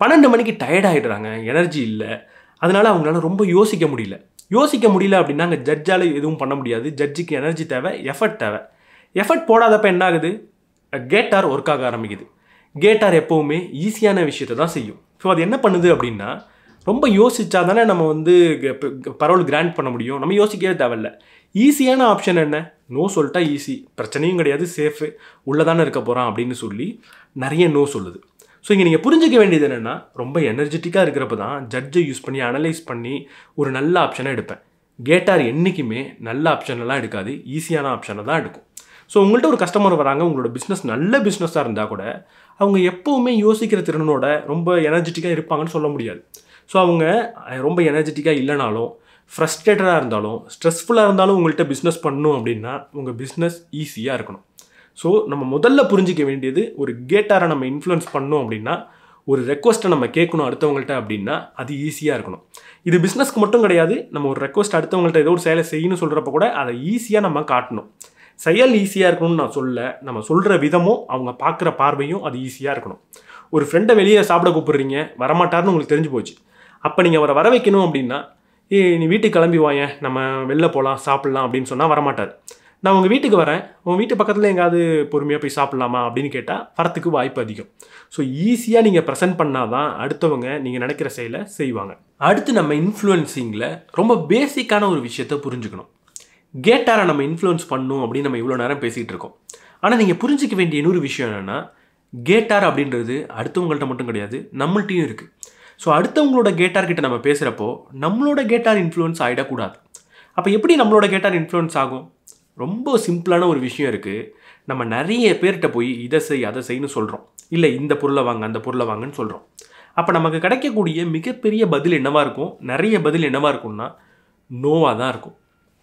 பன்னெண்டு மணிக்கு டயர்ட் ஆகிடுறாங்க, எனர்ஜி இல்லை, அதனால் அவங்களால ரொம்ப யோசிக்க முடியல. யோசிக்க முடியல அப்படின்னா அங்கே ஜட்ஜால் எதுவும் பண்ண முடியாது. ஜட்ஜுக்கு எனர்ஜி தேவை, எஃபர்ட் தேவை. எஃபர்ட் போடாதப்ப என்ன ஆகுது? கேட்டார் ஒர்க் ஆக ஆரம்பிக்குது. கேட்டார் எப்போவுமே ஈஸியான விஷயத்தை தான் செய்யும். ஸோ அது என்ன பண்ணுது அப்படின்னா, ரொம்ப யோசிச்சா தானே நம்ம வந்து பரவல் கிராண்ட் பண்ண முடியும். நம்ம யோசிக்கவே தேவையில்ல. ஈஸியான ஆப்ஷன் என்ன? நோ சொல்லிட்டா ஈஸி, பிரச்சனையும் கிடையாது, சேஃபு, உள்ளே தானே இருக்க போகிறான் அப்படின்னு சொல்லி நிறைய நோ சொல்லுது. ஸோ இங்கே நீங்கள் புரிஞ்சிக்க வேண்டியது என்னென்னா, ரொம்ப எனர்ஜெட்டிக்காக இருக்கிறப்ப தான் ஜட்ஜை யூஸ் பண்ணி அனலைஸ் பண்ணி ஒரு நல்ல ஆப்ஷனை எடுப்பேன். கேட்டார் என்றைக்குமே நல்ல ஆப்ஷனெல்லாம் எடுக்காது, ஈஸியான ஆப்ஷனை தான் எடுக்கும். ஸோ உங்கள்கிட்ட ஒரு கஸ்டமர் வராங்க, உங்களோட பிஸ்னஸ் நல்ல பிஸ்னஸாக இருந்தால் கூட அவங்க எப்போவுமே யோசிக்கிற திறனோட ரொம்ப எனர்ஜெட்டிக்காக இருப்பாங்கன்னு சொல்ல முடியாது. ஸோ அவங்க ரொம்ப எனர்ஜெட்டிக்காக இல்லைனாலும், ஃப்ரஸ்ட்ரேட்டடாக இருந்தாலும், ஸ்ட்ரெஸ்ஃபுல்லாக இருந்தாலும் உங்கள்கிட்ட பிஸ்னஸ் பண்ணணும் அப்படின்னா உங்கள் பிஸ்னஸ் ஈஸியாக இருக்கணும். ஸோ நம்ம முதல்ல புரிஞ்சிக்க வேண்டியது, ஒரு கேட்டாரை நம்ம இன்ஃப்ளூயன்ஸ் பண்ணோம் அப்படின்னா, ஒரு ரெக்வஸ்ட்டை நம்ம கேட்கணும் அடுத்தவங்கள்ட்ட அப்படின்னா அது ஈஸியாக இருக்கணும். இது பிஸ்னஸ்க்கு மட்டும் கிடையாது. நம்ம ஒரு ரெக்வஸ்ட் அடுத்தவங்கள்ட்ட ஏதோ ஒரு செயலை செய்யணும்னு சொல்கிறப்ப கூட அதை ஈஸியாக நம்ம காட்டணும். செயல் ஈஸியாக இருக்கணும்னு நான் சொல்ல, நம்ம சொல்கிற விதமும் அவங்க பார்க்குற பார்வையும் அது ஈஸியாக இருக்கணும். ஒரு ஃப்ரெண்டை வெளியே சாப்பிட கூப்பிட்றீங்க, வரமாட்டார்னு உங்களுக்கு தெரிஞ்சு போச்சு. அப்போ நீங்கள் அவரை வர வைக்கணும் அப்படின்னா, ஏ நீ வீட்டுக்கு கிளம்பி வாங்க, நம்ம வெளில போகலாம், சாப்பிட்லாம் அப்படின்னு சொன்னால் வரமாட்டார். நான் உங்கள் வீட்டுக்கு வரேன், உங்கள் வீட்டு பக்கத்தில் எங்கேயாவது பொறுமையாக போய் சாப்பிட்லாமா அப்படின்னு கேட்டால் வரத்துக்கு வாய்ப்பு அதிகம். ஸோ ஈஸியாக நீங்கள் ப்ரெசென்ட் பண்ணால் தான் அடுத்தவங்க நீங்கள் நினைக்கிற செயலை செய்வாங்க. அடுத்து நம்ம இன்ஃப்ளூயன்சிங்கில் ரொம்ப பேசிக்கான ஒரு விஷயத்தை புரிஞ்சுக்கணும். கேட்டாரை நம்ம இன்ஃப்ளூயன்ஸ் பண்ணணும் அப்படின்னு நம்ம இவ்வளோ நேரம் பேசிகிட்டு இருக்கோம். ஆனால் நீங்கள் புரிஞ்சிக்க வேண்டிய இன்னொரு விஷயம் என்னென்னா, கேட்டார் அப்படின்றது அடுத்தவங்கள்ட்ட மட்டும் கிடையாது, நம்மள்ட்டையும் இருக்குது. ஸோ அடுத்தவங்களோட கேட்டார்கிட்ட நம்ம பேசுகிறப்போ நம்மளோட கேட்டார் இன்ஃப்ளூயன்ஸ் ஆகிடக்கூடாது. அப்போ எப்படி நம்மளோட கேட்டார் இன்ஃப்ளூயன்ஸ் ஆகும்? ரொம்ப சிம்பிளான ஒரு விஷயம் இருக்குது. நம்ம நிறைய பேர்கிட்ட போய் இதை செய் அதை செய்யன்னு சொல்கிறோம், இல்லை இந்த பொருளை வாங்க அந்த பொருளை வாங்கன்னு சொல்கிறோம். அப்போ நமக்கு கிடைக்கக்கூடிய மிகப்பெரிய பதில் என்னவாக இருக்கும்? நிறைய பதில் என்னவாக இருக்கும்னா நோவாக தான் இருக்கும்.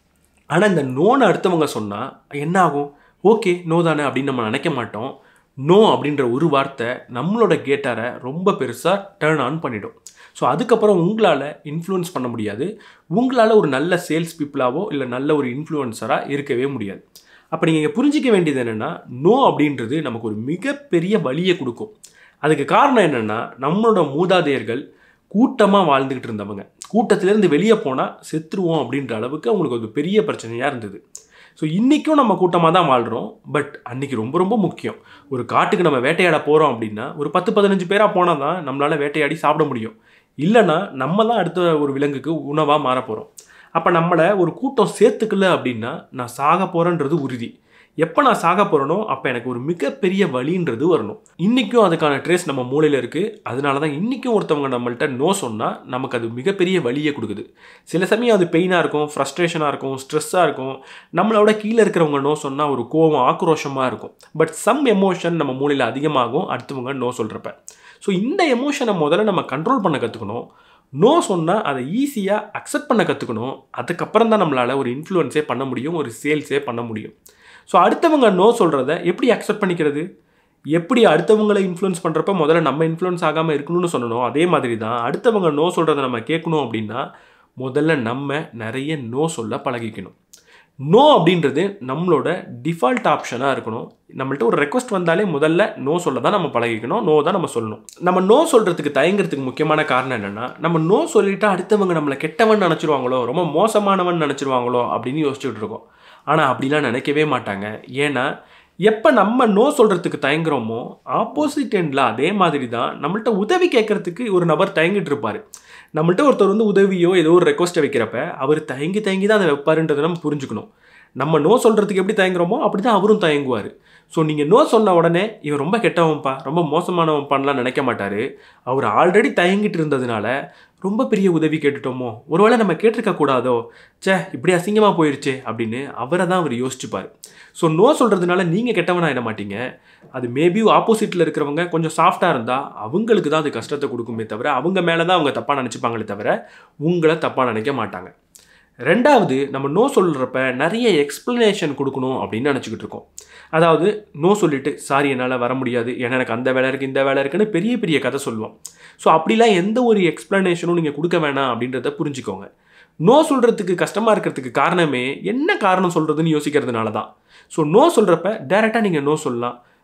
ஆனால் இந்த நோன்னு அடுத்தவங்க சொன்னால் என்ன ஆகும்? ஓகே நோ தானே அப்படின்னு நம்ம நினைக்க மாட்டோம். நோ அப்படின்ற ஒரு வார்த்தை நம்மளோட கேட்டாரை ரொம்ப பெருசாக டேர்ன் ஆன் பண்ணிடும். ஸோ அதுக்கப்புறம் உங்களால் இன்ஃப்ளூயன்ஸ் பண்ண முடியாது. உங்களால் ஒரு நல்ல சேல்ஸ் பீப்புளாவோ இல்லை நல்ல ஒரு இன்ஃப்ளூயன்சராக இருக்கவே முடியாது. அப்போ நீங்கள் புரிஞ்சிக்க வேண்டியது என்னென்னா, நோ அப்படின்றது நமக்கு ஒரு மிகப்பெரிய வலியை கொடுக்கும். அதுக்கு காரணம் என்னென்னா, நம்மளோட மூதாதையர்கள் கூட்டமாக வாழ்ந்துக்கிட்டு இருந்தவங்க, கூட்டத்திலேருந்து வெளியே போனால் செத்துருவோம் அப்படின்ற அளவுக்கு அவங்களுக்கு ஒரு பெரிய பிரச்சனையாக இருந்தது. ஸோ இன்றைக்கும் நம்ம கூட்டமாக தான் வாழ்கிறோம். பட் அன்றைக்கி ரொம்ப ரொம்ப முக்கியம். ஒரு காட்டுக்கு நம்ம வேட்டையாட போகிறோம் அப்படின்னா ஒரு பத்து பதினஞ்சு பேராக போனால் தான் நம்மளால் வேட்டையாடி சாப்பிட முடியும். இல்லைனா நம்ம தான் அடுத்த ஒரு விலங்குக்கு உணவாக மாற போகிறோம். அப்போ நம்மளை ஒரு கூட்டம் சேர்த்துக்கல அப்படின்னா நான் சாக போகிறேன்றது உறுதி. எப்போ நான் சாக போகிறேனோ அப்போ எனக்கு ஒரு மிகப்பெரிய வலின்றது வரணும். இன்றைக்கும் அதுக்கான ட்ரேஸ் நம்ம மூளையில் இருக்குது. அதனால தான் இன்றைக்கும் ஒருத்தவங்க நம்மள்கிட்ட நோ சொன்னால் நமக்கு அது மிகப்பெரிய வலியை கொடுக்குது. சில சமயம் அது பெயினாக இருக்கும், ஃப்ரஸ்ட்ரேஷனாக இருக்கும், ஸ்ட்ரெஸ்ஸாக இருக்கும். நம்மளோட கீழே இருக்கிறவங்க நோ சொன்னால் ஒரு கோபம் ஆக்ரோஷமாக இருக்கும். பட் சம் எமோஷன் நம்ம மூளையில் அதிகமாகும் அடுத்தவங்க நோ சொல்கிறப்ப. ஸோ இந்த எமோஷனை முதல்ல நம்ம கண்ட்ரோல் பண்ண கற்றுக்கணும். நோ சொன்னால் அதை ஈஸியாக அக்செப்ட் பண்ண கற்றுக்கணும். அதுக்கப்புறம் தான் நம்மளால் ஒரு இன்ஃப்ளூயன்ஸே பண்ண முடியும், ஒரு சேல்ஸே பண்ண முடியும். ஸோ அடுத்தவங்க நோ சொல்கிறத எப்படி அக்செப்ட் பண்ணிக்கிறது? எப்படி அடுத்தவங்களை இன்ஃப்ளூயன்ஸ் பண்ணுறப்ப முதல்ல நம்ம இன்ஃப்ளூயன்ஸ் ஆகாமல் இருக்கணும்னு சொல்லணும். அதே மாதிரி தான் அடுத்தவங்க நோ சொல்கிறத நம்ம கேட்கணும் அப்படின்னா முதல்ல நம்ம நிறைய நோ சொல்ல பழகிக்கணும். நோ அப்படின்றது நம்மளோட டிஃபால்ட் ஆப்ஷனாக இருக்கணும். நம்மள்ட்ட ஒரு ரெக்வஸ்ட் வந்தாலே முதல்ல நோ சொல்ல தான் நம்ம பழகிக்கணும், நோ தான் நம்ம சொல்லணும். நம்ம நோ சொல்கிறதுக்கு தயங்குறதுக்கு முக்கியமான காரணம் என்னென்னா, நம்ம நோ சொல்லிவிட்டு அடுத்தவங்க நம்மளை கெட்டவன் நினச்சிருவாங்களோ, ரொம்ப மோசமானவன் நினச்சிருவாங்களோ அப்படின்னு யோசிச்சுட்டு இருக்கோம். ஆனால் அப்படிலாம் நினைக்கவே மாட்டாங்க. ஏன்னா எப்போ நம்ம நோ சொல்கிறதுக்கு தயங்குறோமோ ஆப்போசிட் எண்டில் அதே மாதிரி தான் நம்மள்ட்ட உதவி கேட்குறதுக்கு ஒரு நபர் தயங்கிட்டு இருப்பார். நம்மள்ட்ட ஒருத்தர் வந்து உதவியோ ஏதோ ஒரு ரெக்வஸ்ட்டை வைக்கிறப்ப அவர் தயங்கி தயங்கி தான் அதை வைப்பாருன்றதை நம்ம புரிஞ்சுக்கணும். நம்ம நோ சொல்கிறதுக்கு எப்படி தயங்குறோமோ அப்படி தான் அவரும் தயங்குவார். ஸோ நீங்கள் நோ சொன்ன உடனே இவன் ரொம்ப கெட்டவன்ப்பா, ரொம்ப மோசமானவன்ப்பான்லாம் நினைக்க மாட்டார். அவர் ஆல்ரெடி தயங்கிட்டு இருந்ததுனால ரொம்ப பெரிய உதவி கேட்டுட்டோமோ, ஒருவேளை நம்ம கேட்டிருக்க கூடாதோ, சே இப்படி அசிங்கமாக போயிடுச்சே அப்படின்னு அவரை தான் அவர் யோசிச்சுப்பார். ஸோ நோ சொல்கிறதுனால நீங்கள் கெட்டவனாகிட மாட்டீங்க. அது மேபி ஆப்போசிட்டில் இருக்கிறவங்க கொஞ்சம் சாஃப்டாக இருந்தால் அவங்களுக்கு தான் அது கஷ்டத்தை கொடுக்குமே தவிர அவங்க மேலே தான் அவங்க தப்பாக நினச்சிப்பாங்களே தவிர உங்களை தப்பாக நினைக்க மாட்டாங்க. ரெண்டாவது, நம்ம நோ சொல்கிறப்ப நிறைய எக்ஸ்ப்ளனேஷன் கொடுக்கணும் அப்படின்னு நினச்சிக்கிட்டு இருக்கோம். அதாவது நோ சொல்லிவிட்டு சாரி என்னால் வர முடியாது, ஏன்னா எனக்கு அந்த வேலை இருக்குது இந்த வேலை இருக்குன்னு பெரிய பெரிய கதை சொல்லுவோம். ஸோ அப்படிலாம் எந்த ஒரு எக்ஸ்ப்ளனேஷனும் நீங்கள் கொடுக்க வேணாம் அப்படின்றத புரிஞ்சுக்கோங்க. நோ சொல்கிறதுக்கு கஷ்டமாக இருக்கிறதுக்கு காரணமே என்ன காரணம் சொல்கிறதுன்னு யோசிக்கிறதுனால தான். ஸோ நோ சொல்கிறப்ப டேரெக்டாக நீங்கள் நோ சொல்லலாம்.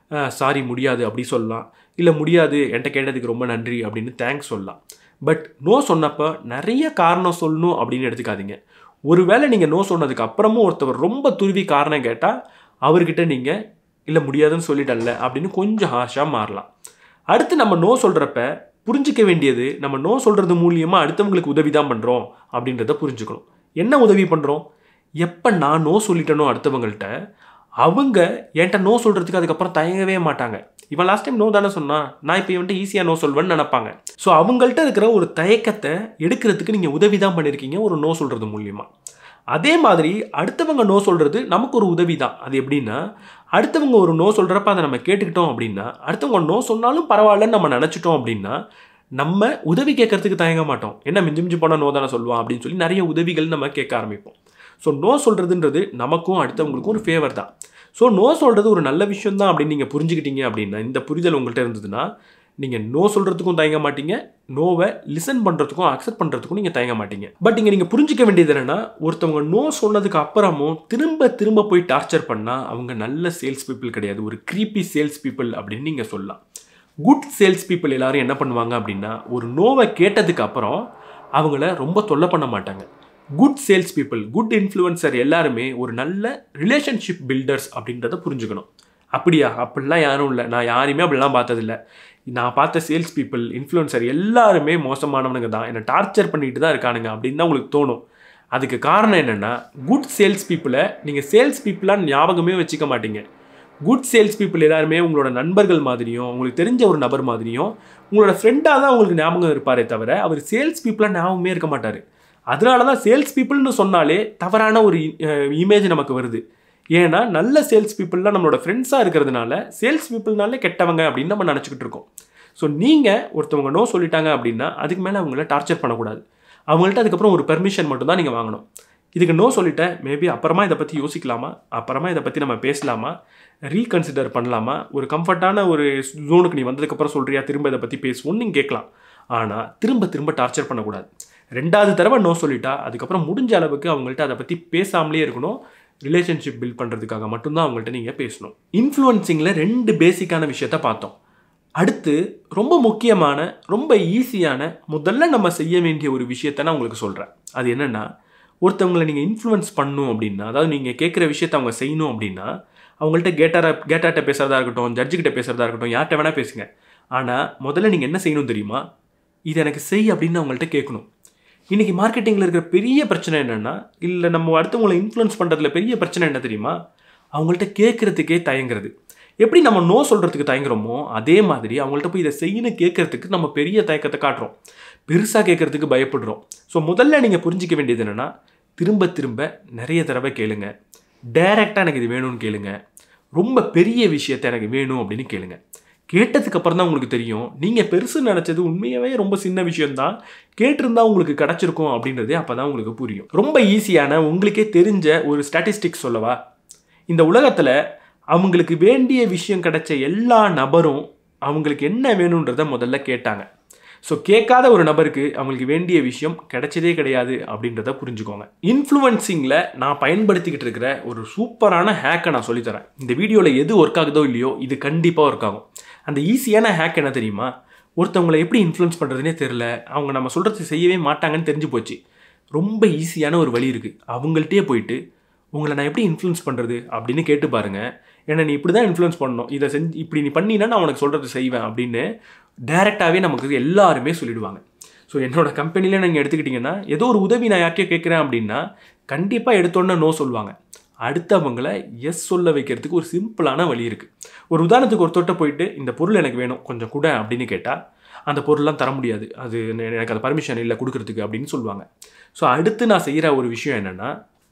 சாரி முடியாது அப்படி சொல்லலாம், இல்லை முடியாது என்கிட்ட கேட்டதுக்கு ரொம்ப நன்றி அப்படின்னு தேங்க்ஸ் சொல்லலாம். பட் நோ சொன்னப்போ நிறைய காரணம் சொல்லணும் அப்படின்னு எடுத்துக்காதீங்க. ஒருவேளை நீங்கள் நோ சொன்னதுக்கு அப்புறமும் ஒருத்தவர் ரொம்ப துருவி காரணம் கேட்டால் அவர்கிட்ட நீங்கள் இல்லை முடியாதுன்னு சொல்லிட்டல்ல அப்படின்னு கொஞ்சம் ஹார்ஷாக மாறலாம். அடுத்து நம்ம நோ சொல்கிறப்ப புரிஞ்சிக்க வேண்டியது, நம்ம நோ சொல்கிறது மூலியமாக அடுத்தவங்களுக்கு உதவி தான் பண்ணுறோம் அப்படின்றத புரிஞ்சுக்கணும். என்ன உதவி பண்ணுறோம்? எப்போ நான் நோ சொல்லிட்டனோ அடுத்தவங்கள்ட்ட, அவங்க என்கிட்ட நோ சொல்கிறதுக்கு அதுக்கப்புறம் தயங்கவே மாட்டாங்க. இவன் லாஸ்ட் டைம் நோ தானே சொன்னான், நான் இப்போ இவன்ட்டு ஈஸியாக நோ சொல்வேன்னு நினைப்பாங்க. ஸோ அவங்கள்ட்ட இருக்கிற ஒரு தயக்கத்தை எடுக்கிறதுக்கு நீங்கள் உதவி தான் பண்ணியிருக்கீங்க ஒரு நோ சொல்கிறது மூலியமாக. அதே மாதிரி அடுத்தவங்க நோ சொல்கிறது நமக்கு ஒரு உதவி தான். அது எப்படின்னா, அடுத்தவங்க ஒரு நோ சொல்கிறப்ப அதை நம்ம கேட்டுக்கிட்டோம் அப்படின்னா, அடுத்தவங்க நோ சொன்னாலும் பரவாயில்லன்னு நம்ம நினச்சிட்டோம் அப்படின்னா, நம்ம உதவி கேட்கறதுக்கு தயங்க மாட்டோம். என்ன மிஞ்சி மிஞ்சி போனால் நோ தானே சொல்லுவான் அப்படின்னு சொல்லி நிறைய உதவிகள் நம்ம கேட்க ஆரம்பிப்போம். ஸோ நோ சொல்கிறதுன்றது நமக்கும் அடுத்தவங்களுக்கும் ஒரு ஃபேவர் தான். ஸோ நோ சொல்கிறது ஒரு நல்ல விஷயம் தான் அப்படின்னு நீங்கள் புரிஞ்சுக்கிட்டீங்க அப்படின்னா, இந்த புரிதல் உங்கள்கிட்ட இருந்ததுன்னா, நீங்கள் நோ சொல்கிறதுக்கும் தயங்க மாட்டீங்க, நோவை லிசன் பண்ணுறதுக்கும் அக்செப்ட் பண்ணுறதுக்கும் நீங்கள் தயங்க மாட்டீங்க. பட் இங்கே நீங்கள் புரிஞ்சிக்க வேண்டியது என்னென்னா, ஒருத்தவங்க நோ சொன்னதுக்கு அப்புறமும் திரும்ப திரும்ப போய் டார்ச்சர் பண்ணால் அவங்க நல்ல சேல்ஸ் பீப்புள் கிடையாது, ஒரு க்ரீப்பி சேல்ஸ் பீப்புள் அப்படின்னு நீங்கள் சொல்லலாம். குட் சேல்ஸ் பீப்புள் எல்லாரும் என்ன பண்ணுவாங்க அப்படின்னா, ஒரு நோவை கேட்டதுக்கு அப்புறம் அவங்கள ரொம்ப தொல்லை பண்ண மாட்டாங்க. Good sales people, good influencer எல்லாருமே ஒரு நல்ல ரிலேஷன்ஷிப் பில்டர்ஸ் அப்படின்றத புரிஞ்சுக்கணும். அப்படியா? அப்படிலாம் யாரும் இல்லை, நான் யாரையுமே அப்படிலாம் பார்த்ததில்லை. நான் பார்த்த சேல்ஸ் பீப்புள், இன்ஃப்ளூயன்சர் எல்லாருமே மோசமானவனுங்க தான், என்னை டார்ச்சர் பண்ணிட்டு தான் இருக்கானுங்க அப்படின்னு தான் உங்களுக்கு தோணும். அதுக்கு காரணம் என்னென்னா, குட் சேல்ஸ் பீப்புளை நீங்கள் சேல்ஸ் பீப்புளாக ஞாபகமே வச்சுக்க மாட்டீங்க. குட் சேல்ஸ் பீப்புள் எல்லாருமே உங்களோட நண்பர்கள் மாதிரியும், உங்களுக்கு தெரிஞ்ச ஒரு நபர் மாதிரியும், உங்களோட ஃப்ரெண்டாக தான் உங்களுக்கு ஞாபகம் இருப்பாரே தவிர, அவர் சேல்ஸ் பீப்புளாக ஞாபகமே இருக்க மாட்டார். அதனால தான் சேல்ஸ் பீப்புள்னு சொன்னாலே தவறான ஒரு இமேஜ் நமக்கு வருது. ஏன்னா நல்ல சேல்ஸ் பீப்புளெலாம் நம்மளோட ஃப்ரெண்ட்ஸாக இருக்கிறதுனால சேல்ஸ் பீப்புள்னாலே கெட்டவங்க அப்படின்னு நம்ம நினச்சிக்கிட்டு இருக்கோம். ஸோ நீங்கள் ஒருத்தவங்க நோ சொல்லிட்டாங்க அப்படின்னா அதுக்கு மேலே அவங்கள டார்ச்சர் பண்ணக்கூடாது. அவங்கள்ட்ட அதுக்கப்புறம் ஒரு பெர்மிஷன் மட்டும் தான் நீங்கள் வாங்கணும். இதுக்கு நோ சொல்லிட்டேன், மேபி அப்புறமா இதை பற்றி யோசிக்கலாமா, அப்புறமா இதை பற்றி நம்ம பேசலாமா, ரீகன்சிடர் பண்ணலாமா, ஒரு கம்ஃபர்ட்டான ஒரு ஜோனுக்கு நீ வந்ததுக்கப்புறம் சொல்கிறியா திரும்ப இதை பற்றி பேசுவோன்னு நீங்கள் கேட்கலாம். ஆனால் திரும்ப திரும்ப டார்ச்சர் பண்ணக்கூடாது. ரெண்டாவது தடவை நோ சொல்லிட்டா அதுக்கப்புறம் முடிஞ்ச அளவுக்கு அவங்கள்ட்ட அதை பற்றி பேசாமலே இருக்கணும். ரிலேஷன்ஷிப் பில்ட் பண்ணுறதுக்காக மட்டும்தான் அவங்கள்ட்ட நீங்கள் பேசணும். இன்ஃப்ளூயன்சிங்கில் ரெண்டு பேசிக்கான விஷயத்த பார்த்தோம். அடுத்து ரொம்ப முக்கியமான, ரொம்ப ஈஸியான, முதல்ல நம்ம செய்ய வேண்டிய ஒரு விஷயத்த நான் உங்களுக்கு சொல்கிறேன். அது என்னென்னா, ஒருத்தவங்களை நீங்கள் இன்ஃப்ளூயன்ஸ் பண்ணணும் அப்படின்னா, அதாவது நீங்கள் கேட்குற விஷயத்த அவங்க செய்யணும் அப்படின்னா, அவங்கள்ட்ட கேட்டார கேட்டாட்ட பேசுகிறதா இருக்கட்டும், ஜட்ஜுக்கிட்ட பேசுகிறதா இருக்கட்டும், யார்கிட்ட வேணால் பேசுங்க. ஆனால் முதல்ல நீங்கள் என்ன செய்யணும் தெரியுமா? இது எனக்கு செய் அப்படின்னு அவங்கள்ட்ட கேட்கணும். இன்றைக்கி மார்க்கெட்டிங்கில் இருக்கிற பெரிய பிரச்சனை என்னென்னா, இல்லை நம்ம அடுத்தவங்களை இன்ஃப்ளூயன்ஸ் பண்ணுறதுல பெரிய பிரச்சனை என்ன தெரியுமா? அவங்கள்ட்ட கேட்குறதுக்கே தயங்குறது. எப்படி நம்ம நோ சொல்கிறதுக்கு தயங்குறோமோ அதே மாதிரி அவங்கள்ட்ட போய் இதை செய்யணும் கேட்குறதுக்கு நம்ம பெரிய தயக்கத்தை காட்டுறோம், பெருசாக கேட்குறதுக்கு பயப்படுறோம். ஸோ முதல்ல நீங்கள் புரிஞ்சிக்க வேண்டியது என்னென்னா, திரும்ப திரும்ப நிறைய தடவை கேளுங்க. டைரெக்டாக எனக்கு இது வேணும்னு கேளுங்க. ரொம்ப பெரிய விஷயத்தை எனக்கு வேணும் அப்படின்னு கேளுங்க. கேட்டதுக்கு அப்புறம் தான் உங்களுக்கு தெரியும், நீங்கள் பெருசுன்னு நினச்சது உண்மையாகவே ரொம்ப சின்ன விஷயம்தான், கேட்டிருந்தா உங்களுக்கு கிடச்சிருக்கும் அப்படின்றதே அப்போ தான் உங்களுக்கு புரியும். ரொம்ப ஈஸியான, உங்களுக்கே தெரிஞ்ச ஒரு ஸ்டாட்டிஸ்டிக்ஸ் சொல்லவா? இந்த உலகத்தில் அவங்களுக்கு வேண்டிய விஷயம் கிடைச்ச எல்லா நபரும் அவங்களுக்கு என்ன வேணுன்றதை முதல்ல கேட்டாங்க. ஸோ கேட்காத ஒரு நபருக்கு அவங்களுக்கு வேண்டிய விஷயம் கிடைச்சதே கிடையாது அப்படின்றத புரிஞ்சுக்கோங்க. இன்ஃப்ளூயன்சிங்கில் நான் பயன்படுத்திக்கிட்டு இருக்கிற ஒரு சூப்பரான ஹேக்கை நான் சொல்லித்தரேன். இந்த வீடியோவில் எது ஒர்க் ஆகுதோ இல்லையோ இது கண்டிப்பாக ஒர்க் ஆகும். அந்த ஈஸியான ஹேக் என்ன தெரியுமா? ஒருத்தவங்களை எப்படி இன்ஃப்ளூயன்ஸ் பண்ணுறதுனே தெரில, அவங்க நம்ம சொல்கிறது செய்யவே மாட்டாங்கன்னு தெரிஞ்சு போச்சு. ரொம்ப ஈஸியான ஒரு வழி இருக்குது. அவங்கள்ட்டே போயிட்டு உங்களை நான் எப்படி இன்ஃப்ளூயன்ஸ் பண்ணுறது அப்படின்னு கேட்டு பாருங்கள். ஏன்னா நீ இப்படி தான் இன்ஃப்ளூயன்ஸ் பண்ணணும், இதை செஞ்சு இப்படி நீ பண்ணினா நான் உனக்கு சொல்கிறது செய்வேன் அப்படின்னு டைரெக்டாகவே நமக்கு எல்லாருமே சொல்லிடுவாங்க. ஸோ என்னோட கம்பெனியில் நீங்கள் எடுத்துக்கிட்டிங்கன்னா, ஏதோ ஒரு உதவி நான் யார்கிட்டயோ கேட்குறேன் அப்படின்னா கண்டிப்பாக எடுத்தோன்னே நோ சொல்லுவாங்க. அடுத்தவங்களை எஸ் சொல்ல வைக்கிறதுக்கு ஒரு சிம்பிளான வழி இருக்குது. ஒரு உதாரணத்துக்கு ஒருத்தொட்ட போயிட்டு இந்த பொருள் எனக்கு வேணும் கொஞ்சம் கூட அப்படின்னு கேட்டால் அந்த பொருள்லாம் தர முடியாது, அது எனக்கு அது பர்மிஷன் இல்லை கொடுக்குறதுக்கு அப்படின்னு சொல்லுவாங்க. ஸோ அடுத்து நான் செய்கிற ஒரு விஷயம் என்னென்னா,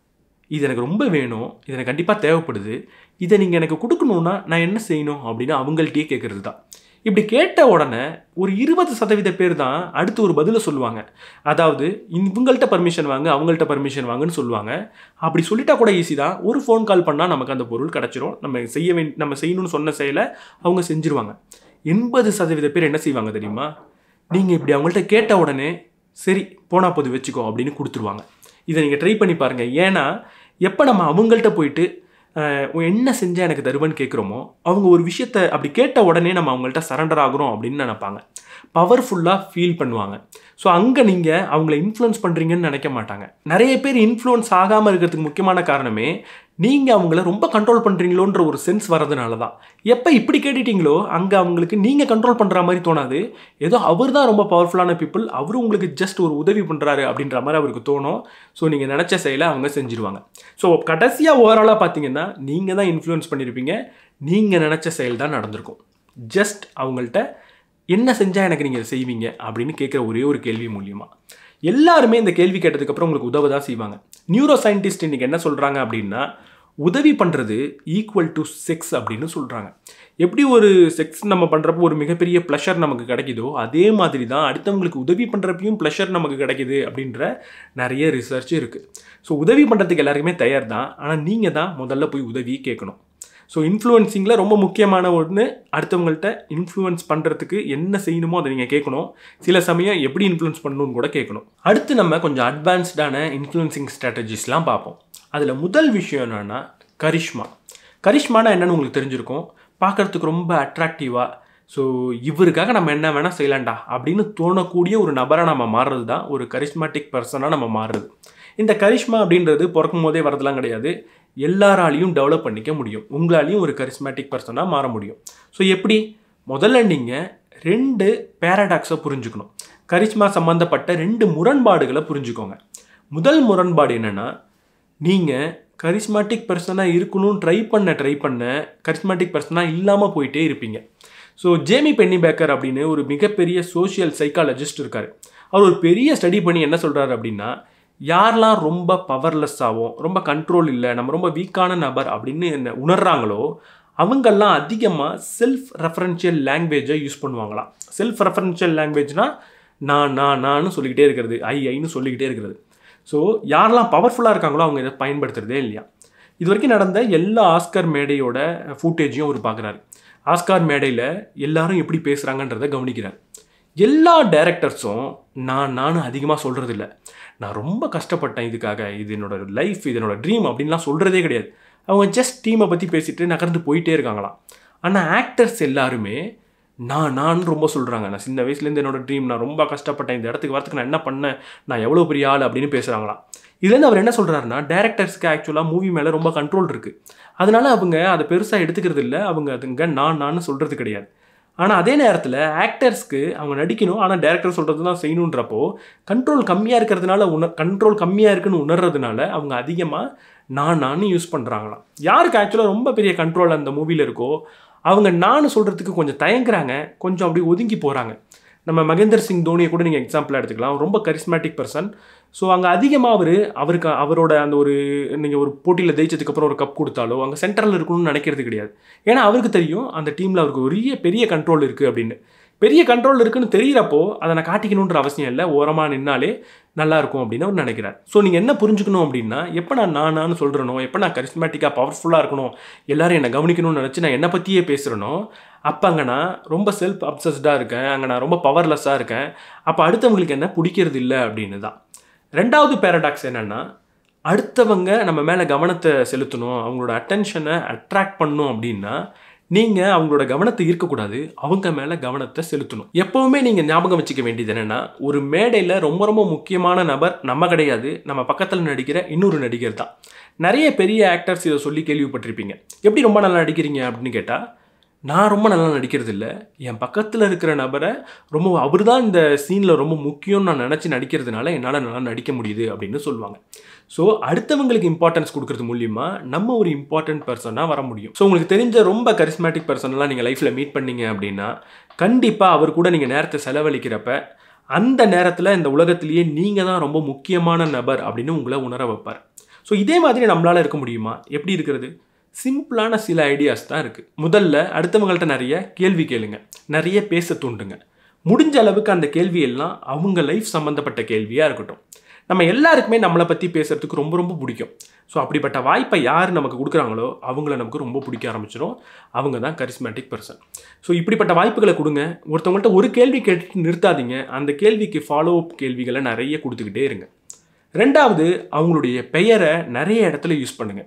இது எனக்கு ரொம்ப வேணும், இது எனக்கு கண்டிப்பாக தேவைப்படுது, இதை நீங்கள் எனக்கு கொடுக்கணுன்னா நான் என்ன செய்யணும் அப்படின்னு அவங்கள்ட்டயே கேட்குறது தான். இப்படி கேட்ட உடனே ஒரு இருபது சதவீத பேர் தான் அடுத்து ஒரு பதிலை சொல்லுவாங்க. அதாவது இவங்கள்ட்ட பர்மிஷன் வாங்க, அவங்கள்ட்ட பர்மிஷன் வாங்கன்னு சொல்லுவாங்க. அப்படி சொல்லிட்டா கூட ஈஸி தான். ஒரு ஃபோன் கால் பண்ணால் நமக்கு அந்த பொருள் கிடச்சிரும். நம்ம செய்ய வேண்டிய நம்ம செய்யணும்னு சொன்ன செயலை அவங்க செஞ்சுருவாங்க. எண்பது சதவீத பேர் என்ன செய்வாங்க தெரியுமா? நீங்கள் இப்படி அவங்கள்ட்ட கேட்ட உடனே சரி போனா போது வச்சுக்கோ அப்படின்னு கொடுத்துருவாங்க. இதை நீங்கள் ட்ரை பண்ணி பாருங்கள். ஏன்னா எப்போ நம்ம அவங்கள்ட்ட போயிட்டு என்ன செஞ்சால் எனக்கு தருவேன்னு கேட்குறோமோ அவங்க ஒரு விஷயத்தை அப்படி கேட்ட உடனே நம்ம அவங்கள்ட்ட சரண்டர் ஆகுறோம் அப்படின்னு நினைப்பாங்க. பவர்ஃபுல்லாக ஃபீல் பண்ணுவாங்க. ஸோ அங்கே நீங்கள் அவங்கள இன்ஃப்ளூயன்ஸ் பண்ணுறீங்கன்னு நினைக்க மாட்டாங்க. நிறைய பேர் இன்ஃப்ளூயன்ஸ் ஆகாமல் இருக்கிறதுக்கு முக்கியமான காரணமே நீங்கள் அவங்கள ரொம்ப கண்ட்ரோல் பண்ணுறீங்களோன்ற ஒரு சென்ஸ் வரதுனால தான். எப்போ இப்படி கேட்டுட்டீங்களோ அங்கே அவங்களுக்கு நீங்கள் கண்ட்ரோல் பண்ணுற மாதிரி தோணாது. ஏதோ அவர் தான் ரொம்ப பவர்ஃபுல்லான பீப்புள், அவரும் உங்களுக்கு ஜஸ்ட் ஒரு உதவி பண்ணுறாரு அப்படின்ற மாதிரி அவருக்கு தோணும். ஸோ நீங்கள் நினச்ச செயலை அவங்க செஞ்சுருவாங்க. ஸோ கடைசியாக ஓவராலாக பார்த்தீங்கன்னா நீங்கள் தான் இன்ஃப்ளூயன்ஸ் பண்ணியிருப்பீங்க. நீங்கள் நினச்ச செயல் தான் நடந்திருக்கும். ஜஸ்ட் அவங்கள்ட்ட என்ன செஞ்சால் எனக்கு நீங்கள் செய்வீங்க அப்படின்னு கேட்குற ஒரே ஒரு கேள்வி மூலியமாக. எல்லாருமே இந்த கேள்வி கேட்டதுக்கப்புறம் உங்களுக்கு உதவ தான் செய்வாங்க. நியூரோ சயின்டிஸ்ட் இன்றைக்கி என்ன சொல்கிறாங்க அப்படின்னா, உதவி பண்ணுறது ஈக்குவல் டு செக்ஸ் அப்படின்னு சொல்கிறாங்க. எப்படி ஒரு செக்ஸ் நம்ம பண்ணுறப்போ ஒரு மிகப்பெரிய ப்ளஷர் நமக்கு கிடைக்குதோ அதே மாதிரி தான் அடுத்தவங்களுக்கு உதவி பண்ணுறப்பையும் ப்ளஷர் நமக்கு கிடைக்குது அப்படின்ற நிறைய ரிசர்ச் இருக்குது. ஸோ உதவி பண்ணுறதுக்கு எல்லாருக்குமே தயார் தான். ஆனால் நீங்கள் தான் முதல்ல போய் உதவி கேட்கணும். ஸோ இன்ஃப்ளூயன்சிங்கில் ரொம்ப முக்கியமான ஒன்று, அடுத்தவங்கள்ட்ட இன்ஃப்ளூயன்ஸ் பண்ணுறதுக்கு என்ன செய்யணுமோ அதை நீங்கள் கேட்கணும். சில சமயம் எப்படி இன்ஃப்ளூயன்ஸ் பண்ணணும்னு கூட கேட்கணும். அடுத்து நம்ம கொஞ்சம் அட்வான்ஸ்டான இன்ஃப்ளூயன்சிங் ஸ்ட்ராட்டஜிஸ்லாம் பார்ப்போம். அதில் முதல் விஷயம் என்னென்னா கரிஷ்மா. கரிஷ்மானா என்னென்னு உங்களுக்கு தெரிஞ்சிருக்கும். பார்க்குறதுக்கு ரொம்ப அட்ராக்டிவாக, ஸோ இவருக்காக நம்ம என்ன வேணால் செய்யலாண்டா அப்படின்னு தோணக்கூடிய ஒரு நபராக நம்ம மாறுறது தான் ஒரு கரிஷ்மாட்டிக் பர்சனாக நம்ம மாறுறது. இந்த கரிஷ்மா அப்படின்றது பிறக்கும் போதே வரதெல்லாம் கிடையாது. எல்லாராலையும் டெவலப் பண்ணிக்க முடியும். உங்களாலையும் ஒரு கரிஸ்மேட்டிக் பர்சனாக மாற முடியும். ஸோ எப்படி? முதல்ல நீங்கள் ரெண்டு பேரடாக்ஸை புரிஞ்சுக்கணும். கரிஷ்மா சம்மந்தப்பட்ட ரெண்டு முரண்பாடுகளை புரிஞ்சுக்கோங்க. முதல் முரண்பாடு என்னென்னா, நீங்கள் கரிஸ்மேட்டிக் பர்சனாக இருக்கணும்னு ட்ரை பண்ண ட்ரை பண்ண கரிஸ்மேட்டிக் பர்சனாக இல்லாமல் போயிட்டே இருப்பீங்க. ஸோ ஜேமி பென்னி பேக்கர் அப்படின்னு ஒரு மிகப்பெரிய சோஷியல் சைக்காலஜிஸ்ட் இருக்கார். அவர் ஒரு பெரிய ஸ்டடி பண்ணி என்ன சொல்கிறாரு அப்படின்னா, யாரெல்லாம் ரொம்ப பவர்லெஸ்ஸாகவும் ரொம்ப கண்ட்ரோல் இல்லை, நம்ம ரொம்ப வீக்கான நபர் அப்படின்னு என்ன உணர்றாங்களோ அவங்கெல்லாம் அதிகமாக செல்ஃப் ரெஃபரன்ஷியல் லாங்குவேஜை யூஸ் பண்ணுவாங்களாம். செல்ஃப் ரெஃபரன்ஷியல் லாங்குவேஜ்னால் நான் நான் நான் சொல்லிக்கிட்டே இருக்கிறது, ஐ ஐன்னு சொல்லிக்கிட்டே இருக்கிறது. ஸோ யாரெல்லாம் பவர்ஃபுல்லாக இருக்காங்களோ அவங்க இதை பயன்படுத்துகிறதே இல்லையா. இது வரைக்கும் நடந்த எல்லா ஆஸ்கர் மேடையோட ஃபுட்டேஜையும் அவர் பார்க்குறாரு. ஆஸ்கார் மேடையில் எல்லாரும் எப்படி பேசுகிறாங்கன்றதை கவனிக்கிறார். எல்லா டைரக்டர்ஸும் நான் நான் அதிகமாக சொல்கிறதில்ல, நான் ரொம்ப கஷ்டப்பட்டேன் இதுக்காக, இது என்னோட லைஃப், இது என்னோட ட்ரீம் அப்படின்லாம் சொல்கிறதே கிடையாது. அவங்க ஜஸ்ட் டீமை பற்றி பேசிட்டு நகர்ந்து போயிட்டே இருக்காங்களாம். ஆனால் ஆக்டர்ஸ் எல்லாருமே நான் நான் ரொம்ப சொல்கிறாங்க. நான் சின்ன வயசுலேருந்து என்னோட ட்ரீம், நான் ரொம்ப கஷ்டப்பட்டேன், இந்த இடத்துக்கு வரத்துக்கு நான் என்ன பண்ணேன், நான் எவ்வளோ பெரிய ஆள் அப்படின்னு பேசுகிறாங்களாம். இதுலேருந்து அவர் என்ன சொல்கிறாருன்னா, டேரக்டர்ஸ்க்கு ஆக்சுவலாக மூவி மேலே ரொம்ப கண்ட்ரோல் இருக்குது. அதனால அவங்க அதை பெருசாக எடுத்துக்கிறது இல்லை, அவங்க அதுங்க நான் நான் சொல்கிறது கிடையாது. ஆனால் அதே நேரத்தில் ஆக்டர்ஸ்க்கு அவங்க நடிக்கணும், ஆனால் டேரக்டர் சொல்கிறது தான் செய்யணுன்றப்போ கண்ட்ரோல் கம்மியாக இருக்கிறதுனால உண கண்ட்ரோல் கம்மியாக இருக்குன்னு உணர்றதுனால அவங்க அதிகமாக நான் நான் யூஸ் பண்ணுறாங்களாம். யாருக்கு ஆக்சுவலாக ரொம்ப பெரிய கண்ட்ரோல் அந்த மூவியில் இருக்கோ அவங்க நான் சொல்கிறதுக்கு கொஞ்சம் தயங்குறாங்க, கொஞ்சம் அப்படி ஒதுங்கி போகிறாங்க. நம்ம மகேந்தர் சிங் தோனியை கூட நீங்கள் எக்ஸாம்பிளாக எடுத்துக்கலாம். ரொம்ப கரிஸ்மேட்டிக் பர்சன். ஸோ அங்கே அதிகமாக அவர் அவருக்கு அவரோட அந்த ஒரு நீங்கள் ஒரு போட்டியில் ஜெயிச்சதுக்கப்புறம் ஒரு கப் கொடுத்தாலோ அங்கே சென்ட்ரலில் இருக்கணும்னு நினைக்கிறது கிடையாது. ஏன்னா அவருக்கு தெரியும் அந்த டீமில் அவருக்கு ஒரு பெரிய கண்ட்ரோல் இருக்குது அப்படின்னு. பெரிய கண்ட்ரோல் இருக்குன்னு தெரிகிறப்போ அதை நான் காட்டிக்கணுன்ற அவசியம் இல்லை, ஓரமாக நின்னாலே நல்லாயிருக்கும் அப்படின்னு அவர் நினைக்கிறார். ஸோ நீங்கள் என்ன புரிஞ்சுக்கணும் அப்படின்னா, எப்போ நான் நான் நான் சொல்கிறனோ, எப்போ நான் கரிஸ்மேட்டிக்காக பவர்ஃபுல்லாக இருக்கணும், எல்லோரும் என்னை கவனிக்கணும்னு நினச்சி நான் என்னை பற்றியே பேசுகிறனோ அப்போ அங்கே நான் ரொம்ப செல்ஃப் அப்சஸ்டாக இருக்கேன், அங்கே நான் ரொம்ப பவர்லெஸ்ஸாக இருக்கேன், அப்போ அடுத்தவங்களுக்கு என்ன பிடிக்கிறது இல்லை அப்படின்னு தான். ரெண்டாவது பேரடாக்ஸ் என்னென்னா, அடுத்தவங்க நம்ம மேலே கவனத்தை செலுத்தணும், அவங்களோட அட்டென்ஷனை அட்ராக்ட் பண்ணணும் அப்படின்னா நீங்கள் அவங்களோட கவனத்தை ஈர்க்கக்கூடாது, அவங்க மேலே கவனத்தை செலுத்தணும். எப்போவுமே நீங்கள் ஞாபகம் வச்சுக்க வேண்டியது என்னென்னா, ஒரு மேடையில் ரொம்ப ரொம்ப முக்கியமான நபர் நம்ம கிடையாது, நம்ம பக்கத்தில் நடிக்கிற இன்னொரு நடிகர் தான். நிறைய பெரிய ஆக்டர்ஸ் இதை சொல்லி கேள்விப்பட்டிருப்பீங்க. எப்படி ரொம்ப நல்லா நடிக்கிறீங்க அப்படின்னு கேட்டால், நான் ரொம்ப நல்லா நடிக்கிறது இல்லை, என் பக்கத்தில் இருக்கிற நபரை ரொம்ப அவர் தான் இந்த சீனில் ரொம்ப முக்கியம்னு நான் நினச்சி நடிக்கிறதுனால என்னால் நல்லா நடிக்க முடியுது அப்படின்னு சொல்லுவாங்க. ஸோ அடுத்தவங்களுக்கு இம்பார்ட்டன்ஸ் கொடுக்கறது மூலியமாக நம்ம ஒரு இம்பார்ட்டன்ட் பர்சனாக வர முடியும். ஸோ உங்களுக்கு தெரிஞ்ச ரொம்ப கரிஸ்மேட்டிக் பர்சனெலாம் நீங்கள் லைஃப்பில் மீட் பண்ணீங்க அப்படின்னா கண்டிப்பாக அவர் கூட நீங்கள் நேரத்தை செலவழிக்கிறப்ப அந்த நேரத்தில் இந்த உலகத்திலேயே நீங்கள் தான் ரொம்ப முக்கியமான நபர் அப்படின்னு உங்களை உணர வைப்பார். ஸோ இதே மாதிரி நம்மளால் இருக்க முடியுமா? எப்படி இருக்கிறது? சிம்பிளான சில ஐடியாஸ் தான் இருக்குது. முதல்ல அடுத்தவங்கள்ட்ட நிறைய கேள்வி கேளுங்க, நிறைய பேச தூண்டுங்க. முடிஞ்ச அளவுக்கு அந்த கேள்வியெல்லாம் அவங்க லைஃப் சம்மந்தப்பட்ட கேள்வியாக இருக்கட்டும். நம்ம எல்லாருக்குமே நம்மளை பற்றி பேசுகிறதுக்கு ரொம்ப ரொம்ப பிடிக்கும். ஸோ அப்படிப்பட்ட வாய்ப்பை யார் நமக்கு கொடுக்குறாங்களோ அவங்கள நமக்கு ரொம்ப பிடிக்க ஆரம்பிச்சிடும். அவங்க தான் கரிஸ்மேட்டிக் பர்சன். ஸோ இப்படிப்பட்ட வாய்ப்புகளை கொடுங்க. ஒருத்தவங்கள்ட்ட ஒரு கேள்வி கேட்டு நிறுத்தாதீங்க, அந்த கேள்விக்கு ஃபாலோ அப் கேள்விகளை நிறைய கொடுத்துக்கிட்டே இருங்க. ரெண்டாவது, அவங்களுடைய பெயரை நிறைய இடத்துல யூஸ் பண்ணுங்கள்.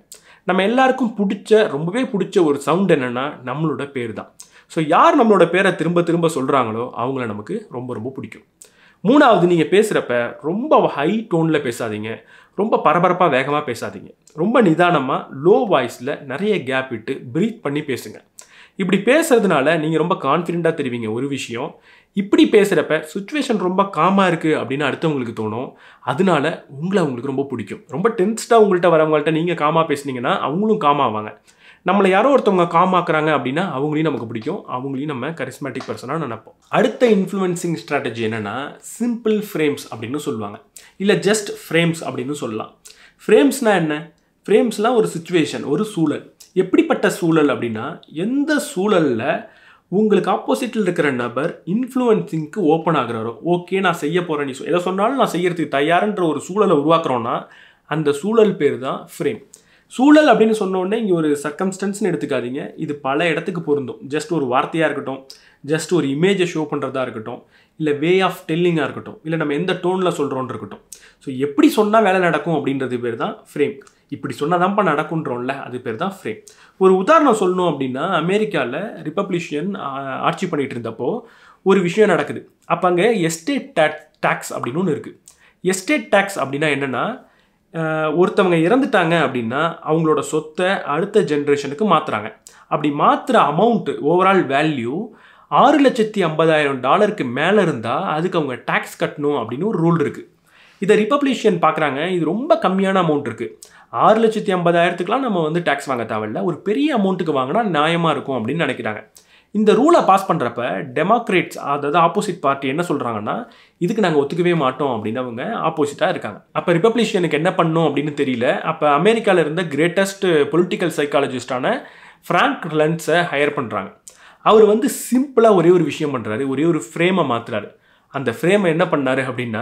நம்ம எல்லாருக்கும் பிடிச்ச ரொம்பவே பிடிச்ச ஒரு சவுண்ட் என்னென்னா நம்மளோட பேர் தான். ஸோ யார் நம்மளோட பேரை திரும்ப திரும்ப சொல்கிறாங்களோ அவங்கள நமக்கு ரொம்ப ரொம்ப பிடிக்கும். மூணாவது, நீங்கள் பேசுகிறப்ப ரொம்ப ஹை டோனில் பேசாதீங்க, ரொம்ப பரபரப்பாக வேகமாக பேசாதீங்க. ரொம்ப நிதானமாக லோ வாய்ஸில் நிறைய கேப் விட்டு ப்ரீத் பண்ணி பேசுங்க. இப்படி பேசுறதுனால நீங்கள் ரொம்ப கான்ஃபிடென்ட்டாக தெரிவிங்க ஒரு விஷயம். இப்படி பேசுகிறப்ப சுச்சுவேஷன் ரொம்ப காமாக இருக்குது அப்படின்னு அடுத்தவங்களுக்கு தோணும். அதனால உங்களை அவங்களுக்கு ரொம்ப பிடிக்கும். ரொம்ப டென்ஸ்டாக உங்கள்கிட்ட வரவங்கள்ட்ட நீங்கள் காமாக பேசுனீங்கன்னா அவங்களும் காமாவாங்க. நம்மளை யாரோ ஒருத்தவங்க காமாக்குறாங்க அப்படின்னா அவங்களையும் நமக்கு பிடிக்கும், அவங்களையும் நம்ம கரிஸ்மேட்டிக் பர்சனாக நினைப்போம். அடுத்த இன்ஃப்ளூயன்சிங் ஸ்ட்ராட்டஜி என்னென்னா சிம்பிள் ஃப்ரேம்ஸ் அப்படின்னு சொல்லுவாங்க, இல்லை ஜஸ்ட் ஃப்ரேம்ஸ் அப்படின்னு சொல்லலாம். ஃப்ரேம்ஸ்னால் என்ன? ஃப்ரேம்ஸ்லாம் ஒரு சுச்சுவேஷன், ஒரு சூழல். எப்படிப்பட்ட சூழல் அப்படின்னா, எந்த சூழலில் உங்களுக்கு ஆப்போசிட்டில் இருக்கிற நபர் இன்ஃப்ளூயன்சிங்க்கு ஓப்பன் ஆகுறாரோ, ஓகே நான் செய்ய போகிறேன், நீ எதை சொன்னாலும் நான் செய்யறதுக்கு தயார்ன்ற ஒரு சூழலை உருவாக்குறோன்னா அந்த சூழல் பேர் தான் ஃப்ரேம். சூழல் அப்படின்னு சொன்னோடனே இங்கே ஒரு சர்க்கம்ஸ்டன்ஸ்னு எடுத்துக்காதீங்க, இது பல இடத்துக்கு பொருந்தும். ஜஸ்ட் ஒரு வார்த்தையாக இருக்கட்டும், ஜஸ்ட் ஒரு இமேஜை ஷோ பண்ணுறதா இருக்கட்டும், இல்லை வே ஆஃப் டெல்லிங்காக இருக்கட்டும், இல்லை நம்ம எந்த டோனில் சொல்கிறோன்னு இருக்கட்டும். ஸோ எப்படி சொன்னால் வேலை நடக்கும் அப்படின்றது பேர் தான் ஃப்ரேம். இப்படி சொன்னால் தான்ப்பா நடக்குன்றோம்ல, அது பேர் தான் ஃப்ரேம். ஒரு உதாரணம் சொல்லணும் அப்படின்னா, அமெரிக்காவில் ரிப்பப்ளிஷியன் ஆட்சி பண்ணிகிட்டு இருந்தப்போ ஒரு விஷயம் நடக்குது. அப்போ அங்கே எஸ்டேட் டேக்ஸ் டேக்ஸ் அப்படின்னு ஒன்று இருக்குது. எஸ்டேட் டேக்ஸ் அப்படின்னா என்னென்னா, ஒருத்தவங்க இறந்துட்டாங்க அப்படின்னா அவங்களோட சொத்தை அடுத்த ஜென்ரேஷனுக்கு மாற்றுறாங்க. அப்படி மாற்றுற அமௌண்ட்டு ஓவரால் வேல்யூ ஆறு லட்சத்தி ஐம்பதாயிரம் டாலருக்கு மேலே இருந்தால் அதுக்கு அவங்க டேக்ஸ் கட்டணும் அப்படின்னு ஒரு ரூல் இருக்குது. இதை ரிப்பப்ளிஷியன் பார்க்குறாங்க, இது ரொம்ப கம்மியான அமௌண்ட் இருக்குது, ஆறு லட்சத்தி ஐம்பதாயிரத்துக்குலாம் நம்ம வந்து டேக்ஸ் வாங்க தேவையில்ல, ஒரு பெரிய அமௌண்ட்டுக்கு வாங்கினா நியாயமாக இருக்கும் அப்படின்னு நினைக்கிறாங்க. இந்த ரூலை பாஸ் பண்ணுறப்ப டெமோக்ரேட்ஸ், அதாவது ஆப்போசிட் பார்ட்டி என்ன சொல்கிறாங்கன்னா, இதுக்கு நாங்கள் ஒத்துக்கவே மாட்டோம் அப்படின்னு அவங்க ஆப்போசிட்டாக இருக்காங்க. அப்போ ரிப்பப்ளிஷியனுக்கு என்ன பண்ணணும் அப்படின்னு தெரியல. அப்போ அமெரிக்காவில் இருந்த கிரேட்டஸ்ட் பொலிட்டிக்கல் சைக்காலஜிஸ்டான ஃப்ராங்க் லென்ஸை ஹையர் பண்ணுறாங்க. அவர் வந்து சிம்பிளாக ஒரே ஒரு விஷயம் பண்ணுறாரு, ஒரே ஒரு ஃப்ரேமை மாற்றுறாரு. அந்த ஃப்ரேமை என்ன பண்ணார் அப்படின்னா,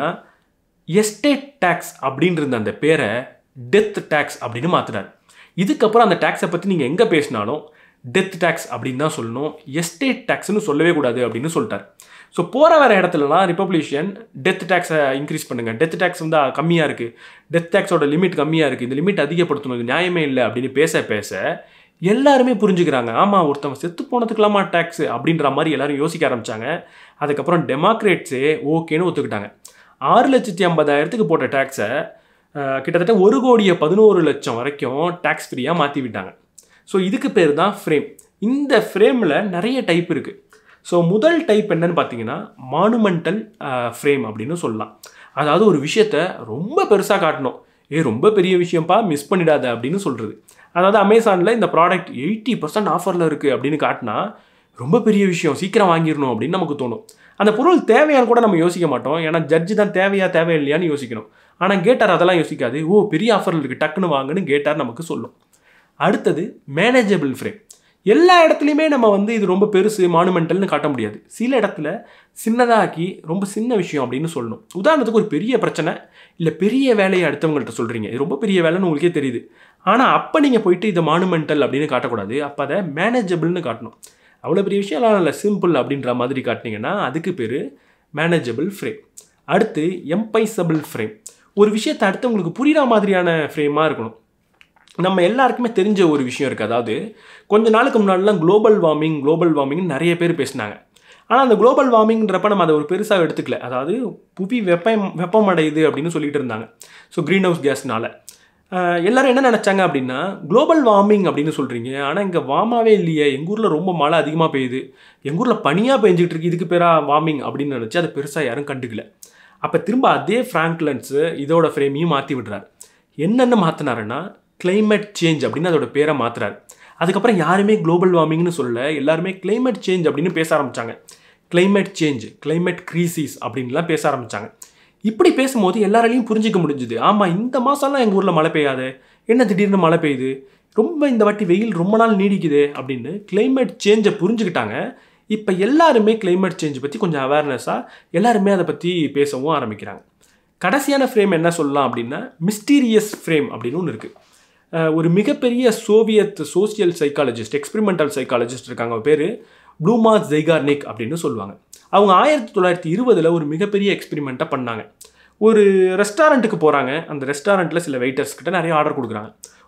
எஸ்டேட் டேக்ஸ் அப்படின்றது அந்த பேரை டெத் டேக்ஸ் அப்படின்னு மாற்றுறாரு. இதுக்கப்புறம் அந்த டேக்ஸை பற்றி நீங்கள் எங்கே பேசினாலும் டெத் டேக்ஸ் அப்படின்னு தான் சொல்லணும், எஸ்டேட் டேக்ஸ்னு சொல்லவே கூடாது அப்படின்னு சொல்லிட்டார். ஸோ போகிற வர இடத்துலலாம் ரிப்பப்ளிஷியன் டெத் டேக்ஸை இன்க்ரீஸ் பண்ணுங்கள், டெத் டேக்ஸ் வந்து கம்மியாக இருக்குது, டெத் டேக்ஸோட லிமிட் கம்மியாக இருக்குது, இந்த லிமிட் அதிகப்படுத்தணும், இது நியாயமே இல்லை அப்படின்னு பேச பேச எல்லாருமே புரிஞ்சுக்கிறாங்க, ஆமாம் ஒருத்தவங்க செத்து போனதுக்கலாமா டேக்ஸு அப்படின்ற மாதிரி எல்லாரும் யோசிக்க ஆரம்பித்தாங்க. அதுக்கப்புறம் டெமோக்ரேட்ஸே ஓகேன்னு ஒத்துக்கிட்டாங்க. ஆறு லட்சத்தி ஐம்பதாயிரத்துக்கு போட்ட டேக்ஸை கிட்டத்தட்ட ஒரு கோடியே பதினோரு லட்சம் வரைக்கும் டேக்ஸ் ஃப்ரீயாக மாற்றி விட்டாங்க. ஸோ இதுக்கு பேர் தான் ஃப்ரேம். இந்த ஃப்ரேமில் நிறைய டைப் இருக்குது. ஸோ முதல் டைப் என்னன்னு பார்த்தீங்கன்னா மானுமெண்டல் ஃப்ரேம் அப்படின்னு சொல்லலாம். அதாவது ஒரு விஷயத்தை ரொம்ப பெருசாக காட்டணும், ஏ ரொம்ப பெரிய விஷயம்ப்பா மிஸ் பண்ணிடாத அப்படின்னு சொல்கிறது. அதாவது அமேசானில் இந்த ப்ராடக்ட் எயிட்டி பர்சன்ட் ஆஃபரில் இருக்குது அப்படின்னு காட்டினா ரொம்ப பெரிய விஷயம், சீக்கிரம் வாங்கிடணும் அப்படின்னு நமக்கு தோணும். அந்த பொருள் தேவையான்னு கூட நம்ம யோசிக்க மாட்டோம், ஏன்னா ஜட்ஜு தான் தேவையா தேவையில்லையான்னு யோசிக்கணும். ஆனால் கேட்டார் அதெல்லாம் யோசிக்காது, ஓ பெரிய ஆஃபரில் இருக்குது டக்குன்னு வாங்குன்னு கேட்டார் நமக்கு சொல்லும். அடுத்தது மேனேஜபிள் ஃப்ரேம். எல்லா இடத்துலையுமே நம்ம வந்து இது ரொம்ப பெருசு மானுமெண்டல்னு காட்ட முடியாது, சில இடத்துல சின்னதாக்கி ரொம்ப சின்ன விஷயம் அப்படின்னு சொல்லணும். உதாரணத்துக்கு ஒரு பெரிய பிரச்சனை இல்லை பெரிய வேலையை அடுத்தவங்கள்ட்ட சொல்கிறீங்க, இது ரொம்ப பெரிய வேலைன்னு உங்களுக்கே தெரியுது, ஆனால் அப்போ நீங்கள் போயிட்டு இதை மானுமெண்டல் அப்படின்னு காட்டக்கூடாது, அப்போ அதை மேனேஜபிள்னு காட்டணும். அவ்வளோ பெரிய விஷயம்லாம் இல்லை சிம்பிள் அப்படின்ற மாதிரி காட்டினீங்கன்னா அதுக்கு பேர் மேனேஜபிள் ஃப்ரேம். அடுத்து எம்பைசபிள் ஃப்ரேம். ஒரு விஷயத்தை அடுத்தவங்களுக்கு புரிகிற மாதிரியான ஃப்ரேமாக இருக்கணும். நம்ம எல்லாருக்குமே தெரிஞ்ச ஒரு விஷயம் இருக்குது, அதாவது கொஞ்ச நாளுக்கு முன்னாடிலாம் குளோபல் வார்மிங் குளோபல் வார்மிங்னு நிறைய பேர் பேசினாங்க. ஆனால் அந்த குளோபல் வார்மிங்கிறப்ப நம்ம அதை ஒரு பெருசாக எடுத்துக்கல, அதாவது புவி வெப்பம் வெப்பமடையுது அப்படின்னு சொல்லிட்டு இருந்தாங்க. ஸோ க்ரீன் ஹவுஸ் கேஸ்னால எல்லோரும் என்ன நினச்சாங்க அப்படின்னா, குளோபல் வார்மிங் அப்படின்னு சொல்கிறீங்க, ஆனால் இங்கே வார்மாவே இல்லையே, எங்கள் ஊரில் ரொம்ப மழை அதிகமாக பெய்யுது, எங்கள் ஊரில் பனியாக பெஞ்சிட்டு இருக்கு, இதுக்கு பேராக வார்மிங் அப்படின்னு நினச்சி அதை பெருசாக யாரும் கண்டுக்கல. அப்போ திரும்ப அதே ஃப்ராங்க் லென்ஸு இதோட ஃப்ரேமையும் மாற்றி விடுறாரு. என்னென்ன மாற்றினாருன்னா கிளைமேட் சேஞ்ச் அப்படின்னு அதோட பேரை மாற்றுறாரு. அதுக்கப்புறம் யாருமே குளோபல் வார்மிங்னு சொல்ல, எல்லாருமே கிளைமேட் சேஞ்ச் அப்படின்னு பேச ஆரம்பித்தாங்க. கிளைமேட் சேஞ்ச், கிளைமேட் கிரீசிஸ் அப்படின்லாம் பேச ஆரம்பித்தாங்க. இப்படி பேசும்போது எல்லாராலையும் புரிஞ்சிக்க முடிஞ்சுது, ஆமாம் இந்த மாதம்லாம் எங்கள் ஊரில் மழை பெய்யாது, என்ன திடீர்னு மழை பெய்யுது, ரொம்ப இந்த வாட்டி வெயில் ரொம்ப நாள் நீடிக்குது அப்படின்னு கிளைமேட் சேஞ்சை புரிஞ்சுக்கிட்டாங்க. இப்போ எல்லாருமே கிளைமேட் சேஞ்ச் பற்றி கொஞ்சம் அவேர்னஸாக எல்லாருமே அதை பற்றி பேசவும் ஆரம்பிக்கிறாங்க. கடைசியான ஃப்ரேம் என்ன சொல்லலாம் அப்படின்னா மிஸ்டீரியஸ் ஃப்ரேம் அப்படின்னு ஒன்று இருக்குது. ஒரு மிகப்பெரிய Soviet social psychologist, experimental psychologist இருக்காங்க, அவர் பேர் ப்ளூமா ஜெய்கார்னிக் அப்படின்னு சொல்லுவாங்க. அவங்க ஆயிரத்தி தொள்ளாயிரத்தி இருபதில் ஒரு மிகப்பெரிய எக்ஸ்பெரிமெண்ட்டை பண்ணாங்க. ஒரு ரெஸ்டாரண்ட்டுக்கு போகிறாங்க, அந்த ரெஸ்டாரண்ட்டில் சில வெயிட்டர்ஸ் கிட்ட நிறைய ஆர்டர் கொடுக்குறாங்க.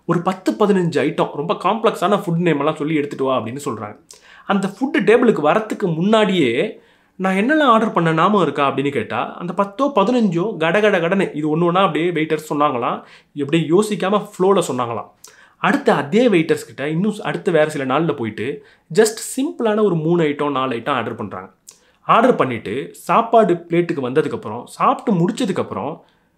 ஒரு பத்து பதினஞ்சு ஐட்டம் ரொம்ப காம்ப்ளெக்ஸான ஃபுட் நேம் எல்லாம் சொல்லி எடுத்துகிட்டு வா அப்படின்னு சொல்கிறாங்க. அந்த ஃபுட்டு டேபிளுக்கு வரத்துக்கு முன்னாடியே நான் என்னெல்லாம் ஆர்டர் பண்ண ஞாபகம் இருக்கா அப்படின்னு கேட்டால் அந்த பத்தோ பதினஞ்சோ கட கட கடனை இது ஒன்று ஒன்றா அப்படியே வெயிட்டர்ஸ் சொன்னாங்களாம். எப்படியே யோசிக்காமல் ஃப்ளோவில் சொன்னாங்களாம். அடுத்த அதே வெயிட்டர்ஸ்கிட்ட இன்னும் அடுத்த வேறு சில நாளில் போயிட்டு ஜஸ்ட் சிம்பிளான ஒரு மூணு ஐட்டம் நாலு ஐட்டம் ஆர்டர் பண்ணுறாங்க. ஆர்டர் பண்ணிவிட்டு சாப்பாடு பிளேட்டுக்கு வந்ததுக்கப்புறம் சாப்பிட்டு முடிச்சதுக்கப்புறம்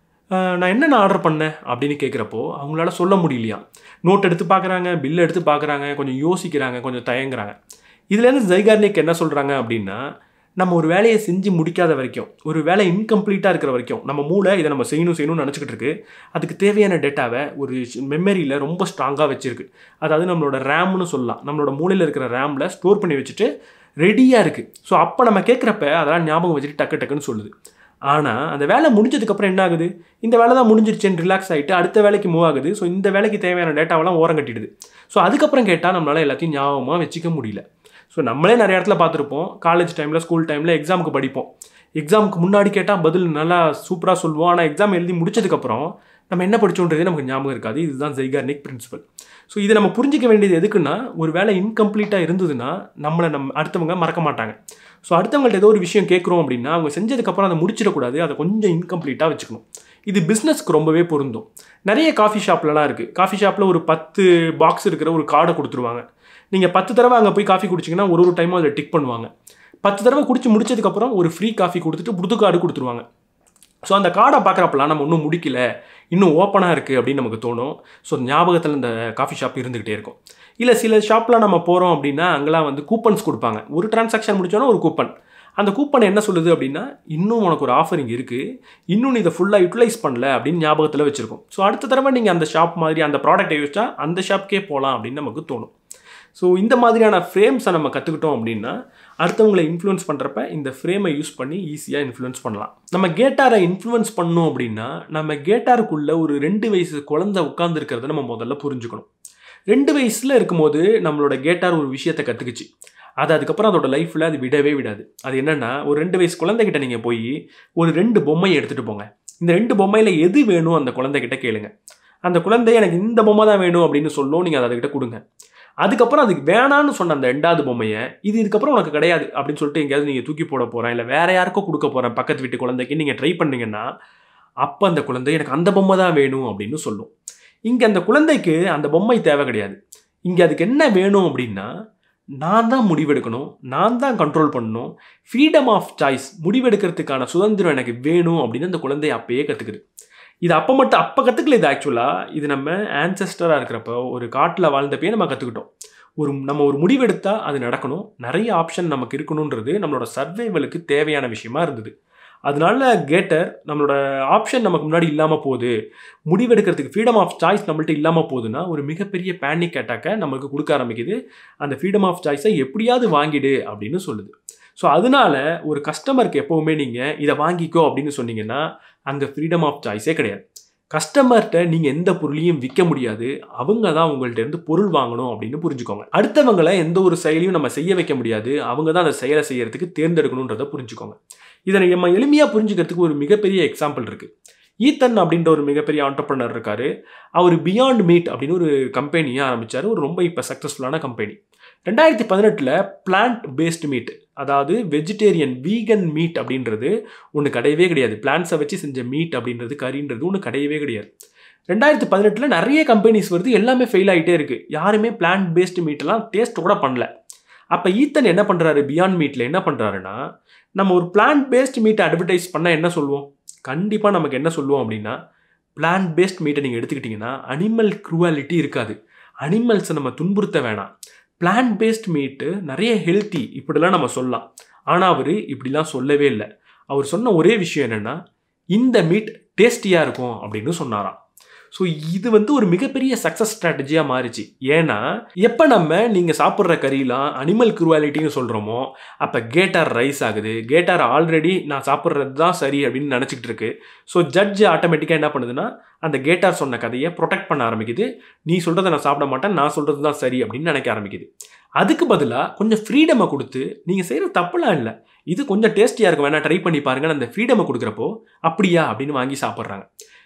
நான் என்னென்ன ஆர்டர் பண்ணேன் அப்படின்னு கேட்குறப்போ அவங்களால சொல்ல முடியலையா. நோட் எடுத்து பார்க்குறாங்க, பில் எடுத்து பார்க்குறாங்க, கொஞ்சம் யோசிக்கிறாங்க, கொஞ்சம் தயங்குறாங்க. இதுலேருந்து ஜைகார்னிக் என்ன சொல்கிறாங்க அப்படின்னா, நம்ம ஒரு வேலையை செஞ்சு முடிக்காத வரைக்கும், ஒரு வேலை இன்கம்ப்ளீட்டாக இருக்கிற வரைக்கும் நம்ம மூளை இதை நம்ம செய்யணும் செய்யணும்னு நினச்சிக்கிட்டு இருக்கு. அதுக்கு தேவையான டேட்டாவை ஒரு மெமரியில் ரொம்ப ஸ்ட்ராங்காக வச்சுருக்கு. அதாவது நம்மளோட ரேம்னு சொல்லலாம். நம்மளோட மூளையில் இருக்கிற ரேமில் ஸ்டோர் பண்ணி வச்சுட்டு ரெடியாக இருக்குது. ஸோ அப்போ நம்ம கேட்குறப்ப அதெல்லாம் ஞாபகம் வச்சுட்டு டக்கு டக்குன்னு சொல்லுது. ஆனால் அந்த வேலை முடிஞ்சதுக்கப்புறம் என்ன ஆகுது, இந்த வேலை தான் முடிஞ்சிருச்சுன்னு ரிலாக்ஸ் ஆகிட்டு அடுத்த வேலைக்கு மூவ் ஆகுது. ஸோ இந்த வேலைக்கு தேவையான டேட்டாவெல்லாம் ஓரம் கட்டிடுது. ஸோ அதுக்கப்புறம் கேட்டால் நம்மளால் எல்லாத்தையும் ஞாபகமாக வச்சுக்க முடியல. ஸோ நம்மளே நிறைய இடத்துல பார்த்துருப்போம். காலேஜ் டைமில் ஸ்கூல் டைமில் எக்ஸாமுக்கு படிப்போம். எக்ஸாமுக்கு முன்னாடி கேட்டால் பதில் நல்லா சூப்பராக சொல்லுவோம். ஆனால் எக்ஸாம் எழுதி முடிச்சதுக்கப்புறம் நம்ம என்ன படித்தோன்றதே நமக்கு ஞாபகம் இருக்காது. இதுதான் ஜைகார்னிக் பிரின்சிபல். ஸோ இதை நம்ம புரிஞ்சிக்க வேண்டியது எதுக்குன்னா, ஒரு வேலை இன்கம்ப்ளீட்டாக இருந்ததுன்னா நம்மளை நம்ம அடுத்தவங்க மறக்க மாட்டாங்க. ஸோ அடுத்தவங்கள்ட்ட ஏதோ ஒரு விஷயம் கேட்குறோம் அப்படின்னா அவங்க செஞ்சதுக்கப்புறம் அதை முடிச்சிடக்கூடாது. அதை கொஞ்சம் இன்கம்ப்ளீட்டாக வச்சுக்கணும். இது பிஸ்னஸ்க்கு ரொம்பவே பொருந்தும். நிறைய காஃபி ஷாப்லலாம் இருக்குது. காஃபி ஷாப்பில் ஒரு பத்து பாக்ஸ் இருக்கிற ஒரு கார்டை கொடுத்துருவாங்க. நீங்கள் பத்து தடவை அங்கே போய் காஃபி குடிச்சிங்கன்னா ஒரு ஒரு டைமும் அதில் டிக் பண்ணுவாங்க. பத்து தடவை குடிச்சு முடிச்சதுக்கப்புறம் ஒரு ஃப்ரீ காஃபி கொடுத்துட்டு புது கார்டு கொடுத்துருவாங்க. ஸோ அந்த கார்டை பார்க்குறப்பலாம் நம்ம இன்னும் முடிக்கல, இன்னும் ஓப்பனாக இருக்குது அப்படின்னு நமக்கு தோணும். ஸோ ஞாபகத்தில் இந்த காஃபி ஷாப் இருந்துக்கிட்டே இருக்கும். இல்லை சில ஷாப்பில் நம்ம போகிறோம் அப்படின்னா அங்கெல்லாம் வந்து கூப்பன்ஸ் கொடுப்பாங்க. ஒரு டிரான்சாக்ஷன் முடிச்சோன்னா ஒரு கூப்பன். அந்த கூப்பன் என்ன சொல்லுது அப்படின்னா, இன்னும் உனக்கு ஒரு ஆஃபரிங் இருக்குது, இன்னும் நீ இதை ஃபுல்லாக யூட்டிலைஸ் பண்ணல அப்படின்னு ஞாபகத்தில் வச்சுருக்கோம். ஸோ அடுத்த தடவை நீங்கள் அந்த ஷாப் மாதிரி அந்த ப்ராடக்ட்டை யூஸா அந்த ஷாப்க்கே போகலாம் அப்படின்னு நமக்கு தோணும். ஸோ இந்த மாதிரியான ஃப்ரேம்ஸை நம்ம கற்றுக்கிட்டோம் அப்படின்னா அடுத்தவங்களை இன்ஃப்ளூயன்ஸ் பண்ணுறப்ப இந்த ஃப்ரேமை யூஸ் பண்ணி ஈஸியாக இன்ஃப்ளூயன்ஸ் பண்ணலாம். நம்ம கேட்டாரை இன்ஃப்ளூயன்ஸ் பண்ணோம் அப்படின்னா நம்ம கேட்டாருக்குள்ளே ஒரு ரெண்டு வயசு குழந்தை உட்காந்துருக்கிறத நம்ம முதல்ல புரிஞ்சுக்கணும். ரெண்டு வயசில் இருக்கும்போது நம்மளோட கேட்டார் ஒரு விஷயத்தை கற்றுக்குச்சு. அது அதுக்கப்புறம் அதோட லைஃப்பில் அது விடவே விடாது. அது என்னென்னா, ஒரு ரெண்டு வயசு குழந்தைகிட்ட நீங்கள் போய் ஒரு ரெண்டு பொம்மையை எடுத்துகிட்டு போங்க. இந்த ரெண்டு பொம்மையில் எது வேணும் அந்த குழந்தைகிட்ட கேளுங்க. அந்த குழந்தை எனக்கு இந்த பொம்மை தான் வேணும் அப்படின்னு சொல்லும். நீங்கள் அதை அதுக்கிட்ட கொடுங்க. அதுக்கப்புறம் அதுக்கு வேணான்னு சொன்ன அந்த ரெண்டாவது பொம்மையை இது இதுக்கப்புறம் உனக்கு கிடையாது அப்படின்னு சொல்லிட்டு எங்கேயாவது நீங்கள் தூக்கி போட போகிறேன், இல்லை வேற யாருக்கோ கொடுக்க போகிறேன் பக்கத்து வீட்டு குழந்தைக்கு நீங்கள் ட்ரை பண்ணீங்கன்னா அப்போ அந்த குழந்தை எனக்கு அந்த பொம்மை தான் வேணும் அப்படின்னு சொல்லும். இங்கே அந்த குழந்தைக்கு அந்த பொம்மை தேவை கிடையாது. இங்கே அதுக்கு என்ன வேணும் அப்படின்னா, நான் தான் முடிவெடுக்கணும், நான் தான் கண்ட்ரோல் பண்ணணும், ஃப்ரீடம் ஆஃப் சாய்ஸ், முடிவெடுக்கிறதுக்கான சுதந்திரம் எனக்கு வேணும் அப்படின்னு அந்த குழந்தை அப்பயே கற்றுக்குது. இது அப்போ மட்டும் அப்போ கற்றுக்கல. இது ஆக்சுவலாக இது நம்ம ஆன்செஸ்டராக இருக்கிறப்போ ஒரு காட்டில் வாழ்ந்தப்பயே நம்ம கற்றுக்கிட்டோம். ஒரு நம்ம ஒரு முடிவெடுத்தால் அது நடக்கணும், நிறைய ஆப்ஷன் நமக்கு இருக்கணுன்றது நம்மளோட சர்வைவலுக்கு தேவையான விஷயமா இருந்தது. அதனால கேட்டர் நம்மளோட ஆப்ஷன் நமக்கு முன்னாடி இல்லாமல் போகுது, முடிவெடுக்கிறதுக்கு ஃப்ரீடம் ஆஃப் சாய்ஸ் நம்மள்ட்ட இல்லாமல் போகுதுன்னா ஒரு மிகப்பெரிய பேனிக் அட்டாக்கை நமக்கு கொடுக்க ஆரம்பிக்குது. அந்த ஃப்ரீடம் ஆஃப் சாய்ஸை எப்படியாவது வாங்கிடு அப்படின்னு சொல்லுது. ஸோ அதனால ஒரு கஸ்டமருக்கு எப்போவுமே நீங்கள் இதை வாங்கிக்கோ அப்படின்னு சொன்னீங்கன்னா அங்கே ஃப்ரீடம் ஆஃப் சாய்ஸே கிடையாது. கஸ்டமர்கிட்ட நீங்கள் எந்த பொருளையும் விற்க முடியாது, அவங்க தான் உங்கள்கிட்ட இருந்து பொருள் வாங்கணும் அப்படின்னு புரிஞ்சுக்கோங்க. அடுத்தவங்களை எந்த ஒரு செயலையும் நம்ம செய்ய வைக்க முடியாது, அவங்க தான் அந்த செயலை செய்யறதுக்கு தேர்ந்தெடுக்கணுன்றதை புரிஞ்சுக்கோங்க. இதை நம்ம எளிமையாக புரிஞ்சுக்கிறதுக்கு ஒரு மிகப்பெரிய எக்ஸாம்பிள் இருக்குது. ஈத்தன் அப்படின்ற ஒரு மிகப்பெரிய ஆண்டர்பிரனர் இருக்காரு. அவர் பியாண்ட் மீட் அப்படின்னு ஒரு கம்பெனியை ஆரம்பித்தார். ஒரு ரொம்ப இப்போ சக்ஸஸ்ஃபுல்லான கம்பெனி. ரெண்டாயிரத்தி பதினெட்டில் பிளான்ட் பேஸ்டு மீட், அதாவது வெஜிடேரியன் வீகன் மீட் அப்படின்றது ஒன்று கிடையவே கிடையாது. பிளான்ஸை வச்சு செஞ்ச மீட் அப்படின்றது கறின்றது ஒன்று கிடையவே கிடையாது. ரெண்டாயிரத்தி பதினெட்டில் நிறைய கம்பெனிஸ் வருது, எல்லாமே ஃபெயில் ஆகிட்டே இருக்குது. யாருமே பிளான்ட் பேஸ்டு மீட்டெல்லாம் டேஸ்ட் கூட பண்ணல. அப்போ ஈத்தன் என்ன பண்ணுறாரு, பியாண்ட் மீட்டில் என்ன பண்ணுறாருன்னா, நம்ம ஒரு பிளான்ட் பேஸ்டு மீட்டை அட்வர்டைஸ் பண்ணால் என்ன சொல்லுவோம், கண்டிப்பாக நமக்கு என்ன சொல்லுவோம் அப்படின்னா, பிளான்ட் பேஸ்ட் மீட்டை நீங்கள் எடுத்துக்கிட்டிங்கன்னா அனிமல் க்ரூவாலிட்டி இருக்காது, அனிமல்ஸை நம்ம துன்புறுத்த வேணாம், பிளான்ட் பேஸ்ட் மீட்டு நிறைய ஹெல்த்தி, இப்படிலாம் நம்ம சொல்லலாம். ஆனால் அவர் இப்படிலாம் சொல்லவே இல்லை. அவர் சொன்ன ஒரே விஷயம் என்னென்னா, இந்த மீட் டேஸ்டியாக இருக்கும் அப்படின்னு சொன்னாராம். ஸோ இது வந்து ஒரு மிகப்பெரிய சக்ஸஸ் ஸ்ட்ராட்டஜியாக மாறிச்சு. ஏன்னா எப்போ நம்ம நீங்கள் சாப்பிட்ற கறியெலாம் அனிமல் க்ரூவாலிட்டின்னு சொல்கிறோமோ அப்போ கேட்டார் ரைஸ் ஆகுது. கேட்டார் ஆல்ரெடி நான் சாப்பிட்றது தான் சரி அப்படின்னு நினச்சிக்கிட்டு இருக்கு. ஸோ ஜட்ஜ் ஆட்டோமேட்டிக்காக என்ன பண்ணுதுன்னா, அந்த கேட்டார் சொன்ன கதையை ப்ரொடெக்ட் பண்ண ஆரம்பிக்குது. நீ சொல்கிறத நான் சாப்பிட மாட்டேன், நான் சொல்கிறது தான் சரி அப்படின்னு நினைக்க ஆரம்பிக்குது. அதுக்கு பதிலாக கொஞ்சம் ஃப்ரீடமை கொடுத்து, நீங்கள் செய்கிற தப்புலாம் இல்லை, இது கொஞ்சம் டேஸ்டியாக இருக்கும், வேணா ட்ரை பண்ணி பாருங்கன்னு அந்த ஃப்ரீடமை கொடுக்குறப்போ அப்படியா அப்படின்னு வாங்கி சாப்பிட்றாங்க.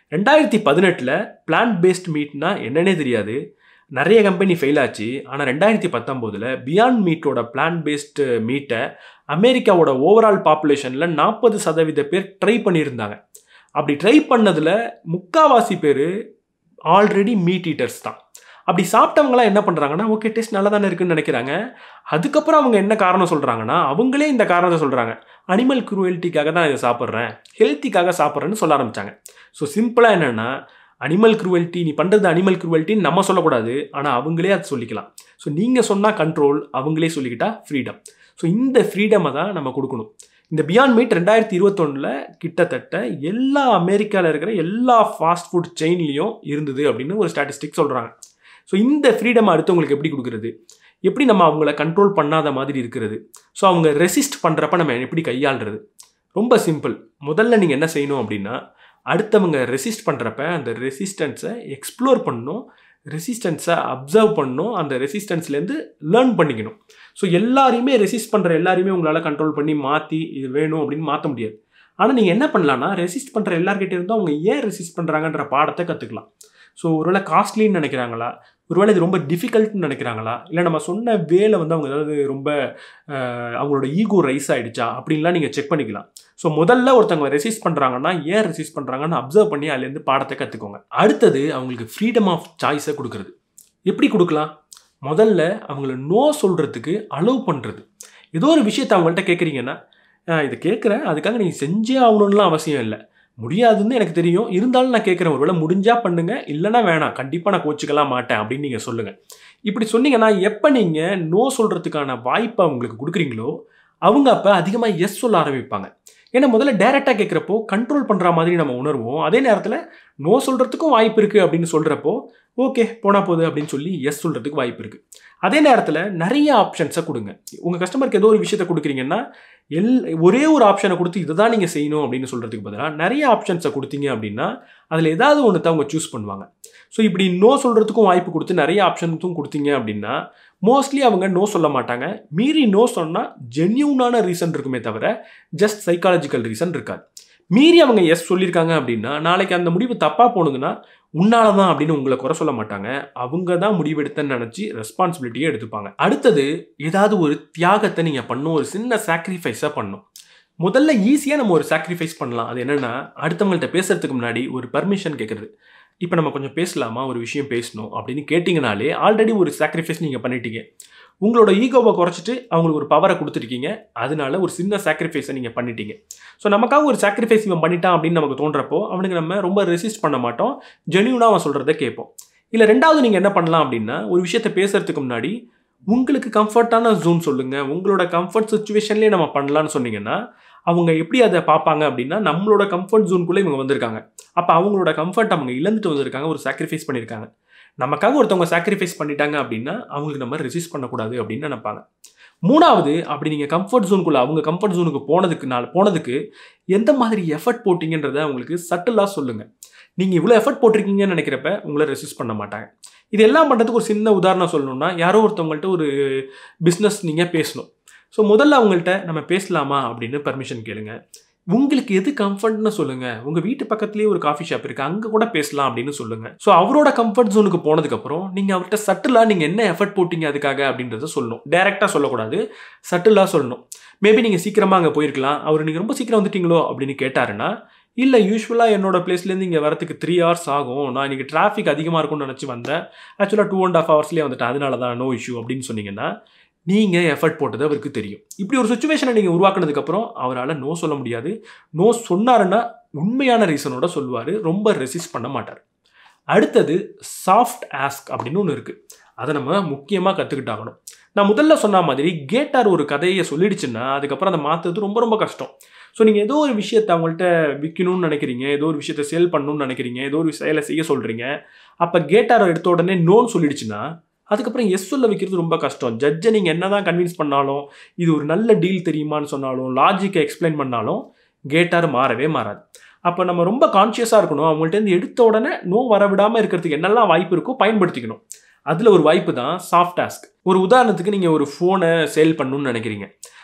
ரெண்டாயிரத்தி பதினெட்டில் பிளான்ட் பேஸ்ட் மீட்னா என்னன்னே தெரியாது, நிறைய கம்பெனி ஃபெயில் ஆச்சு. ஆனால் ரெண்டாயிரத்தி பத்தொம்போதில் பியாண்ட் மீட்டோட பிளான்ட் பேஸ்டு மீட்டை அமெரிக்காவோட ஓவரால் பாப்புலேஷனில் நாற்பது சதவீத பேர் ட்ரை பண்ணியிருந்தாங்க. அப்படி ட்ரை பண்ணதில் முக்கால்வாசி பேர் ஆல்ரெடி மீட் ஈட்டர்ஸ் தான். அப்படி சாப்பிட்டவங்களாம் என்ன பண்ணுறாங்கன்னா, ஓகே டேஸ்ட் நல்லா தானே இருக்குன்னு நினைக்கிறாங்க. அதுக்கப்புறம் அவங்க என்ன காரணம் சொல்கிறாங்கன்னா, அவங்களே இந்த காரணத்தை சொல்கிறாங்க, அனிமல் குரூவல்ட்டிக்காக தான் இதை சாப்பிட்றேன், ஹெல்த்திக்காக சாப்பிட்றேன்னு சொல்ல ஆரம்பித்தாங்க. ஸோ சிம்பிளாக என்னென்னா, அனிமல் குரூவல்ட்டி நீ பண்ணுறது அனிமல் குரூவல்ட்டின்னு நம்ம சொல்லக்கூடாது, ஆனால் அவங்களே அதை சொல்லிக்கலாம். ஸோ நீங்கள் சொன்னால் கண்ட்ரோல், அவங்களே சொல்லிக்கிட்டா ஃப்ரீடம். ஸோ இந்த ஃப்ரீடமை தான் நம்ம கொடுக்கணும். இந்த பியாண்ட் மீட் ரெண்டாயிரத்தி இருபத்தொன்னில் கிட்டத்தட்ட எல்லா அமெரிக்காவில் இருக்கிற எல்லா ஃபாஸ்ட் ஃபுட் செயின்லேயும் இருந்தது அப்படின்னு ஒரு ஸ்டாட்டிஸ்டிக் சொல்கிறாங்க. ஸோ இந்த ஃப்ரீடம் அடுத்தவங்களுக்கு எப்படி கொடுக்குறது, எப்படி நம்ம அவங்கள கண்ட்ரோல் பண்ணாத மாதிரி இருக்கிறது, ஸோ அவங்க ரெசிஸ்ட் பண்ணுறப்ப நம்ம எப்படி கையாளுறது, ரொம்ப சிம்பிள். முதல்ல நீங்கள் என்ன செய்யணும் அப்படின்னா, அடுத்தவங்க ரெசிஸ்ட் பண்ணுறப்ப அந்த ரெசிஸ்டன்ஸை எக்ஸ்ப்ளோர் பண்ணணும், ரெசிஸ்டன்ஸை அப்சர்வ் பண்ணணும், அந்த ரெசிஸ்டன்ஸ்லேருந்து லேர்ன் பண்ணிக்கணும். ஸோ எல்லாரையுமே ரெசிஸ்ட் பண்ணுற எல்லாரையுமே உங்களால் கண்ட்ரோல் பண்ணி மாற்றி இது வேணும் அப்படின்னு மாற்ற முடியாது. ஆனால் நீங்கள் என்ன பண்ணலான்னா, ரெசிஸ்ட் பண்ணுற எல்லார்கிட்டே இருந்தால் அவங்க ஏன் ரெசிஸ்ட் பண்ணுறாங்கன்ற பாடத்தை கற்றுக்கலாம். ஸோ ஒருவேளை காஸ்ட்லின்னு நினைக்கிறாங்களா, ஒருவேளை இது ரொம்ப டிஃபிகல்ட்னு நினைக்கிறாங்களா, இல்லை நம்ம சொன்ன வேலை வந்து அவங்க ஏதாவது ரொம்ப அவங்களோட ஈகோ ரைஸ் ஆகிடுச்சா அப்படின்லாம் நீங்கள் செக் பண்ணிக்கலாம். ஸோ முதல்ல ஒருத்தவங்க ரெசிஸ்ட் பண்ணுறாங்கன்னா ஏன் ரெசிஸ்ட் பண்ணுறாங்கன்னு அப்சர்வ் பண்ணி அதுலேருந்து பாடத்தை கற்றுக்கோங்க. அடுத்தது அவங்களுக்கு ஃப்ரீடம் ஆஃப் சாய்ஸை கொடுக்குறது. எப்படி கொடுக்கலாம்? முதல்ல அவங்கள நோ சொல்கிறதுக்கு அலோவ் பண்ணுறது. ஏதோ ஒரு விஷயத்தை அவங்கள்ட்ட கேட்குறீங்கன்னா, இதை கேட்குறேன் அதுக்காக நீங்கள் செஞ்சே ஆகணும்லாம் அவசியம் இல்லை, முடியாதுன்னு எனக்கு தெரியும், இருந்தாலும் நான் கேட்குறேன், ஒருவேளை முடிஞ்சால் பண்ணுங்கள், இல்லைனா வேணாம், கண்டிப்பாக நான் கோச்சிக்கலாம் மாட்டேன் அப்படின்னு நீங்கள் சொல்லுங்கள். இப்படி சொன்னீங்கன்னா எப்போ நீங்கள் நோ சொல்கிறதுக்கான வாய்ப்பை அவங்களுக்கு கொடுக்குறீங்களோ அவங்க அப்போ அதிகமாக எஸ் சொல்ல ஆரம்பிப்பாங்க. ஏன்னா முதல்ல டைரெக்டாக கேட்குறப்போ கண்ட்ரோல் பண்ணுற மாதிரி நம்ம உணர்வோம், அதே நேரத்தில் நோ சொல்கிறதுக்கும் வாய்ப்பு இருக்குது அப்படின்னு சொல்கிறப்போ ஓகே போனால் போகுது அப்படின்னு சொல்லி எஸ் சொல்கிறதுக்கு வாய்ப்பு இருக்குது. அதே நேரத்தில் நிறைய ஆப்ஷன்ஸை கொடுங்க. உங்கள் கஸ்டமருக்கு ஏதோ ஒரு விஷயத்தை கொடுக்குறீங்கன்னா எல் ஒரே ஒரு ஆப்ஷனை கொடுத்து இதை தான் நீங்கள் செய்யணும் அப்படின்னு சொல்கிறதுக்கு பதிலாக நிறைய ஆப்ஷன்ஸை கொடுத்தீங்க அப்படின்னா அதில் ஏதாவது ஒன்று தான் அவங்க சூஸ் பண்ணுவாங்க. ஸோ இப்படி நோ சொல்கிறதுக்கும் வாய்ப்பு கொடுத்து நிறைய ஆப்ஷன்ஸும் கொடுத்தீங்க அப்படின்னா மோஸ்ட்லி அவங்க நோ சொல்ல மாட்டாங்க. மீறி நோ சொன்னால் ஜென்யூனான ரீசன் இருக்குமே தவிர ஜஸ்ட் சைக்காலஜிக்கல் ரீசன் இருக்காது. மீறி அவங்க எஸ் சொல்லியிருக்காங்க அப்படின்னா நாளைக்கு அந்த முடிவு தப்பாக போனதுன்னா உன்னால தான் அப்படின்னு உங்களை குறை சொல்ல மாட்டாங்க, அவங்க தான் முடிவெடுத்தன்னு நினச்சி ரெஸ்பான்சிபிலிட்டியை எடுத்துப்பாங்க. அடுத்தது ஏதாவது ஒரு தியாகத்தை நீங்கள் பண்ணணும், ஒரு சின்ன சாக்ரிஃபைஸாக பண்ணணும். முதல்ல ஈஸியாக நம்ம ஒரு சாக்ரிஃபைஸ் பண்ணலாம். அது என்னென்னா, அடுத்தவங்கள்ட்ட பேசுறதுக்கு முன்னாடி ஒரு பர்மிஷன் கேட்குறது. இப்போ நம்ம கொஞ்சம் பேசலாமா, ஒரு விஷயம் பேசணும் அப்படின்னு கேட்டிங்கனாலே ஆல்ரெடி ஒரு சாக்ரிஃபைஸ் நீங்கள் பண்ணிட்டீங்க. உங்களோட ஈகோவை குறைச்சிட்டு அவங்களுக்கு ஒரு பவரை கொடுத்துருக்கீங்க, அதனால ஒரு சின்ன சாக்ரிஃபைஸை நீங்கள் பண்ணிட்டீங்க. ஸோ நமக்காக ஒரு சாக்ரிஃபைஸ் இவன் பண்ணிட்டான் அப்படின்னு நமக்கு தோன்றப்போ அவனுக்கு நம்ம ரொம்ப ரெசிஸ்ட் பண்ண மாட்டோம், ஜென்யூனாக அவன் சொல்கிறத கேட்போம். இல்லை ரெண்டாவது நீங்கள் என்ன பண்ணலாம் அப்படின்னா, ஒரு விஷயத்தை பேசுறதுக்கு முன்னாடி உங்களுக்கு கம்ஃபர்ட்டான ஜோன் சொல்லுங்கள், உங்களோட கம்ஃபர்ட் சுச்சுவேஷன்லேயே நம்ம பண்ணலான்னு சொன்னீங்கன்னா அவங்க எப்படி அதை பார்ப்பாங்க அப்படின்னா, நம்மளோட கம்ஃபர்ட் ஜோனுக்குள்ளே இவங்க வந்திருக்காங்க, அப்போ அவங்களோட கம்ஃபர்ட் அவங்க இழந்துட்டு வந்திருக்காங்க, ஒரு சாக்ரிஃபைஸ் பண்ணியிருக்காங்க. நமக்காக ஒருத்தவங்க சாக்ரிஃபைஸ் பண்ணிட்டாங்க அப்படின்னா அவங்களுக்கு நம்ம ரெசிஸ்ட் பண்ணக்கூடாது அப்படின்னு நினைப்பாங்க. மூணாவது, அப்படி நீங்கள் கம்ஃபர்ட் ஜோனுக்குள்ளே அவங்க கம்ஃபர்ட் ஜோனுக்கு போனதுக்கு நாள் போனதுக்கு எந்த மாதிரி எஃபர்ட் போட்டிங்கன்றதை அவங்களுக்கு சட்டிலாக சொல்லுங்கள். நீங்கள் இவ்வளோ எஃபர்ட் போட்டிருக்கீங்கன்னு நினைக்கிறப்ப உங்களை ரெசிஸ்ட் பண்ண மாட்டாங்க. இது எல்லாம் பண்ணுறதுக்கு ஒரு சின்ன உதாரணம் சொல்லணும்னா, யாரோ ஒருத்தவங்கள்ட்ட ஒரு பிஸ்னஸ் நீங்கள் பேசணும். ஸோ முதல்ல அவங்கள்ட்ட நம்ம பேசலாமா அப்படின்னு பர்மிஷன் கேளுங்க. உங்களுக்கு எது கம்ஃபர்ட்னு சொல்லுங்கள். உங்கள் வீட்டு பக்கத்துலேயே ஒரு காஃபி ஷாப் இருக்குது, அங்கே கூட பேசலாம் அப்படின்னு சொல்லுங்கள். ஸோ அவரோட கம்ஃபர்ட் ஜோனுக்கு போனதுக்கப்புறம் நீங்கள் அவர்கிட்ட சட்டிலாக நீங்கள் என்ன எஃபர்ட் போட்டிங்க அதுக்காக அப்படின்றத சொல்லணும். டேரெக்டாக சொல்லக்கூடாது, சட்டிலாக சொல்லணும். மேபி நீங்கள் சீக்கிரமாக அங்கே போயிருக்கலாம், அவர் நீங்கள் ரொம்ப சீக்கிரம் வந்துட்டீங்களோ அப்படின்னு கேட்டாருன்னா, இல்லை யூஸ்வலாக என்னோட பிளேஸ்லேருந்து இங்கே வரத்துக்கு த்ரீ ஹவர்ஸ் ஆகும், நான் இன்றைக்கி டிராஃபிக் அதிகமாக இருக்கும்னு நினச்சி வந்தேன், ஆக்சுவலாக டூ அண்ட் ஹாஃப் ஹவர்ஸ்லேயே வந்துட்டேன், அதனால தான் நோ இஷ்யூ அப்படின்னு சொன்னீங்கன்னா நீங்கள் எஃபர்ட் போட்டது அவருக்கு தெரியும். இப்படி ஒரு சுச்சுவேஷனை நீங்கள் உருவாக்குனதுக்கப்புறம் அவரால் நோ சொல்ல முடியாது. நோ சொன்னாருன்னா உண்மையான ரீசனோட சொல்லுவார், ரொம்ப ரெசிஸ்ட் பண்ண மாட்டார். அடுத்தது சாஃப்ட் ஆஸ்க் அப்படின்னு ஒன்று இருக்குது, அதை நம்ம முக்கியமாக கற்றுக்கிட்டாகணும். நான் முதல்ல சொன்ன மாதிரி கேட்டார் ஒரு கதையை சொல்லிடுச்சுன்னா அதுக்கப்புறம் அதை மாற்றுறது ரொம்ப ரொம்ப கஷ்டம். ஸோ நீங்கள் ஏதோ ஒரு விஷயத்தை அவங்கள்ட்ட விற்கணும்னு நினைக்கிறீங்க, ஏதோ ஒரு விஷயத்தை சேல் பண்ணணும்னு நினைக்கிறீங்க, ஏதோ ஒரு செயலை செய்ய சொல்கிறீங்க, அப்போ கேட்டார் எடுத்த உடனே நோன்னு சொல்லிடுச்சுன்னா அதுக்கப்புறம் எஸ் சொல்ல வைக்கிறது ரொம்ப கஷ்டம். ஜட்ஜை நீங்கள் என்ன தான் கன்வின்ஸ் பண்ணாலும், இது ஒரு நல்ல டீல் தெரியுமான்னு சொன்னாலும், லாஜிக்கை எக்ஸ்பிளைன் பண்ணாலும் கேட்டார் மாறவே மாறாது. அப்போ நம்ம ரொம்ப கான்ஷியஸாக இருக்கணும். அவங்கள்ட்டேருந்து எடுத்த உடனே நோ வரவிடாமல் இருக்கிறதுக்கு என்னெல்லாம் வாய்ப்பு இருக்கோ பயன்படுத்திக்கணும். அதில் ஒரு வாய்ப்பு தான் சாஃப்ட் டாஸ்க். ஒரு உதாரணத்துக்கு நீங்கள் ஒரு ஃபோனை சேல் பண்ணணும்னு நினைக்கிறீங்க,